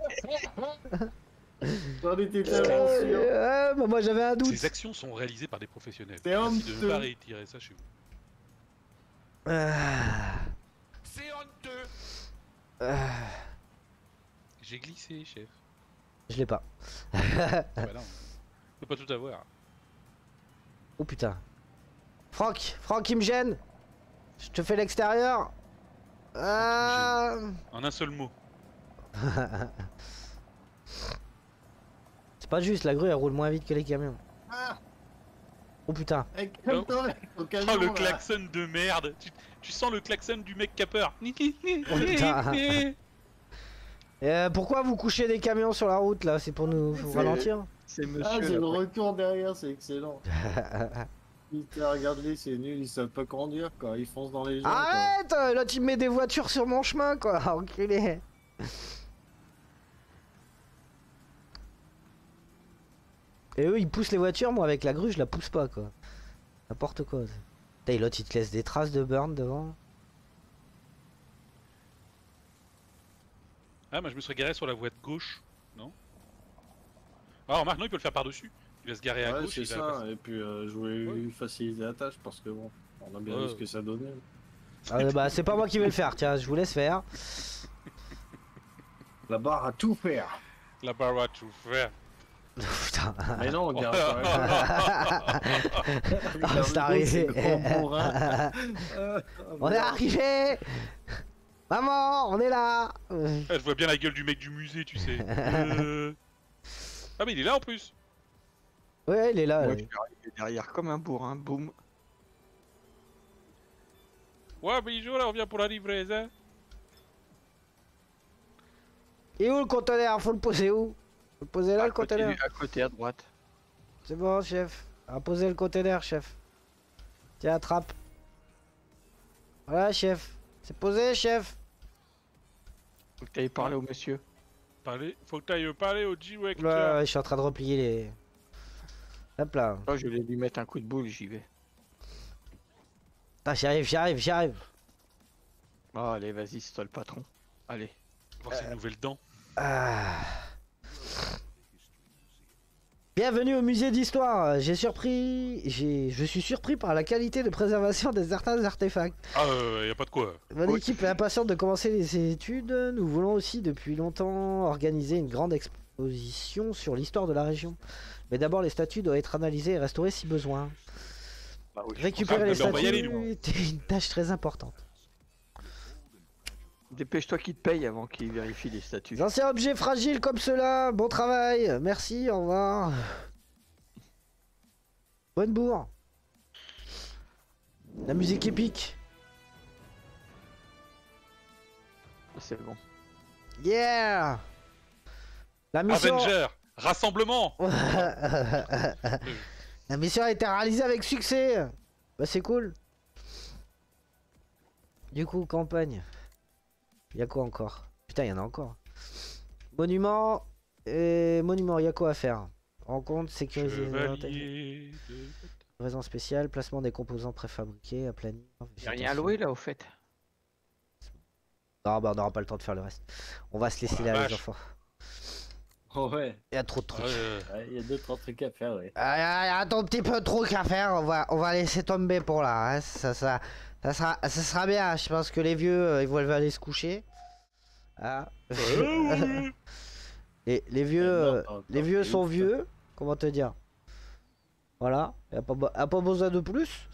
J'en étais tellement sûr. Euh, bah, moi j'avais un doute. Ces actions sont réalisées par des professionnels. C'est Merci de ne honteux. pas réitérer ça chez vous. Ah. C'est honteux. Ah. J'ai glissé, chef. Je l'ai pas. Ah bah non, on peut pas tout avoir. Oh putain. Franck, Franck il me gêne. Je te fais l'extérieur. Ah. En un seul mot. C'est pas juste, la grue elle roule moins vite que les camions. Ah, Oh putain. hey, calme-toi avec ton camion, Oh le là. klaxon de merde. Tu, tu sens le klaxon du mec qui a peur. Oh, putain. Et euh, pourquoi vous couchez des camions sur la route là? C'est pour nous vous C'est- ralentir? C'est Ah, monsieur j'ai là. le retour derrière, c'est excellent. Putain, regarde-les, c'est nul, ils savent pas conduire quoi, ils foncent dans les gens. quoi. Arrête! Là tu me mets des voitures sur mon chemin quoi, enculé. Et eux ils poussent les voitures, moi avec la grue je la pousse pas quoi. N'importe quoi. Putain, et l'autre il te laisse des traces de burn devant. Ah, moi je me serais garé sur la voie de gauche, non? Ah, remarque, non, il peut le faire par-dessus. Il va se garer à Ouais, gauche. c'est il va ça, passer. et puis euh, je voulais Ouais. lui faciliter la tâche parce que bon, on a bien Ouais. vu ce que ça donnait. Ah, bah c'est pas moi qui vais le faire, tiens, je vous laisse faire. La barre à tout faire. La barre à tout faire. Putain. Mais non, regarde. Ah, c'est arrivé. On est arrivé. Maman, on est là. Euh, Ah, je vois bien la gueule du mec du musée, tu sais. Euh... Ah, mais il est là en plus. Ouais, il est là. Moi euh. je suis arrivé derrière comme un bourrin, boum. Ouais, bijou, là, on vient pour la livraison. Et où le conteneur? Faut le poser où? Faut le poser là À le côté, conteneur. à côté à droite. C'est bon, chef. À poser le conteneur, chef. Tiens, attrape. Voilà, chef. C'est posé, chef. Faut que t'ailles parler au monsieur. Parler... Faut que t'ailles parler au Ouais, ouais, G-Wector. je suis en train de replier les. Hop là. Là je vais lui mettre un coup de boule, j'y vais. Ah, j'y arrive, j'y arrive, j'y arrive. Oh, allez, vas-y, c'est toi le patron. Allez. Voir ses nouvelles dents. Ah. Bienvenue au musée d'histoire. J'ai surpris, j'ai, je suis surpris par la qualité de préservation de certains artefacts. Ah, euh, y a pas de quoi. Mon Oui. équipe est impatiente de commencer les études. Nous voulons aussi depuis longtemps organiser une grande exposition sur l'histoire de la région. Mais d'abord, les statues doivent être analysées et restaurées si besoin. Bah oui, je Récupérer Ah, les mais on va y aller, statues nous. est une tâche très importante. pense. Dépêche-toi qu'il te paye avant qu'il vérifie les statuts. Les anciens objets fragiles comme ceux-là, bon travail, merci, au revoir. Bonne bourre. La musique épique. C'est bon. Yeah. La mission. Avenger. Rassemblement. La mission a été réalisée avec succès. Bah c'est cool. Du coup, campagne. Il y a quoi encore? Putain, il y en a encore. Monument. Et monument, il y a quoi à faire? Rencontre, sécuriser. Chevalier de... Raison spéciale, placement des composants préfabriqués, aplanir. Y'a rien à louer là au fait. Non, bah on n'aura pas le temps de faire le reste. On va se laisser Oh là, la les vache. enfants. Oh ouais, Il y a trop de trucs. Ouais, euh, Ouais, il y a deux, trois trucs à faire, ouais. Ah, Il y a il y a un tout petit peu de trucs à faire. On va, on va laisser tomber pour là. hein. Ça, ça, ça, sera, ça sera bien. Je pense que les vieux, euh, ils vont aller se coucher. Ah. les, les vieux, euh, les vieux sont vieux. Comment te dire? Voilà. Il n'y a, pas be- a pas besoin de plus.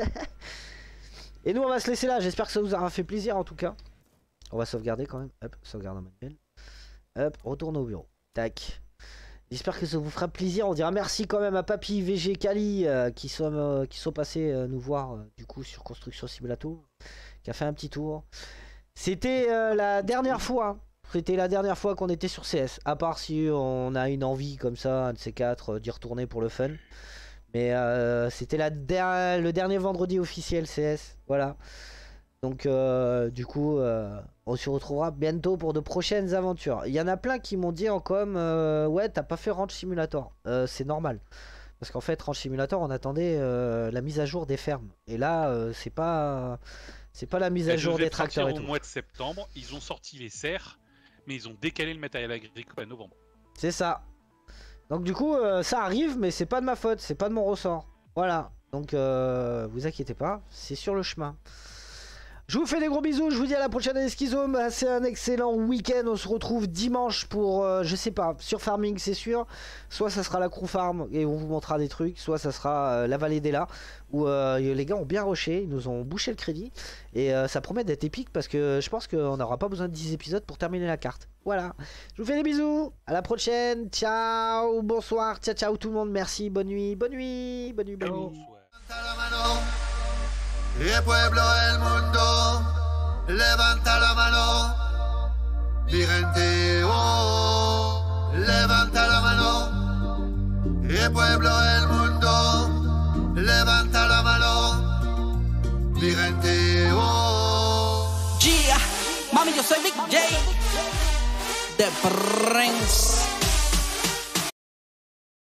Et nous, on va se laisser là. J'espère que ça vous aura fait plaisir en tout cas. On va sauvegarder quand même. Hop, sauvegarde en manuel. Hop, retourne au bureau. Tac. J'espère que ça vous fera plaisir. On dira merci quand même à Papy, V G, Kali euh, qui, sont, euh, qui sont passés euh, nous voir euh, du coup sur Construction Simulator. Qui a fait un petit tour. C'était euh, la dernière fois. C'était la dernière fois qu'on était sur C S. À part si on a une envie comme ça, un de ces quatre, euh, d'y retourner pour le fun. Mais euh, c'était la der- le dernier vendredi officiel C S. Voilà. Donc euh, du coup, euh, on se retrouvera bientôt pour de prochaines aventures. Il y en a plein qui m'ont dit en com, euh, ouais, t'as pas fait Ranch Simulator. Euh, c'est normal. Parce qu'en fait, Ranch Simulator, on attendait euh, la mise à jour des fermes. Et là, euh, c'est pas, c'est pas la mise à elle jour devait des tracteurs et sortir tout. au mois de septembre. Ils ont sorti les serres, mais ils ont décalé le matériel agricole à novembre. C'est ça. Donc du coup, euh, ça arrive, mais c'est pas de ma faute, c'est pas de mon ressort. Voilà. Donc euh, vous inquiétez pas, c'est sur le chemin. Je vous fais des gros bisous, je vous dis à la prochaine Esquizome. C'est un excellent week-end, on se retrouve dimanche pour, euh, je sais pas, sur Farming c'est sûr. Soit ça sera la crew farm et on vous montrera des trucs, soit ça sera euh, la vallée des Lats, où euh, les gars ont bien rushé, ils nous ont bouché le crédit. Et euh, ça promet d'être épique parce que je pense qu'on n'aura pas besoin de dix épisodes pour terminer la carte. Voilà, je vous fais des bisous, à la prochaine, ciao, bonsoir, ciao ciao tout le monde, merci, bonne nuit, bonne nuit, bonne nuit, bonne nuit. Bonsoir. La mano, el pueblo, el mundo, levanta la mano, mi gente, oh, levanta la mano, el pueblo, el mundo, levanta la mano, mi gente, oh. Yeah, mami, yo soy Big J de Prince.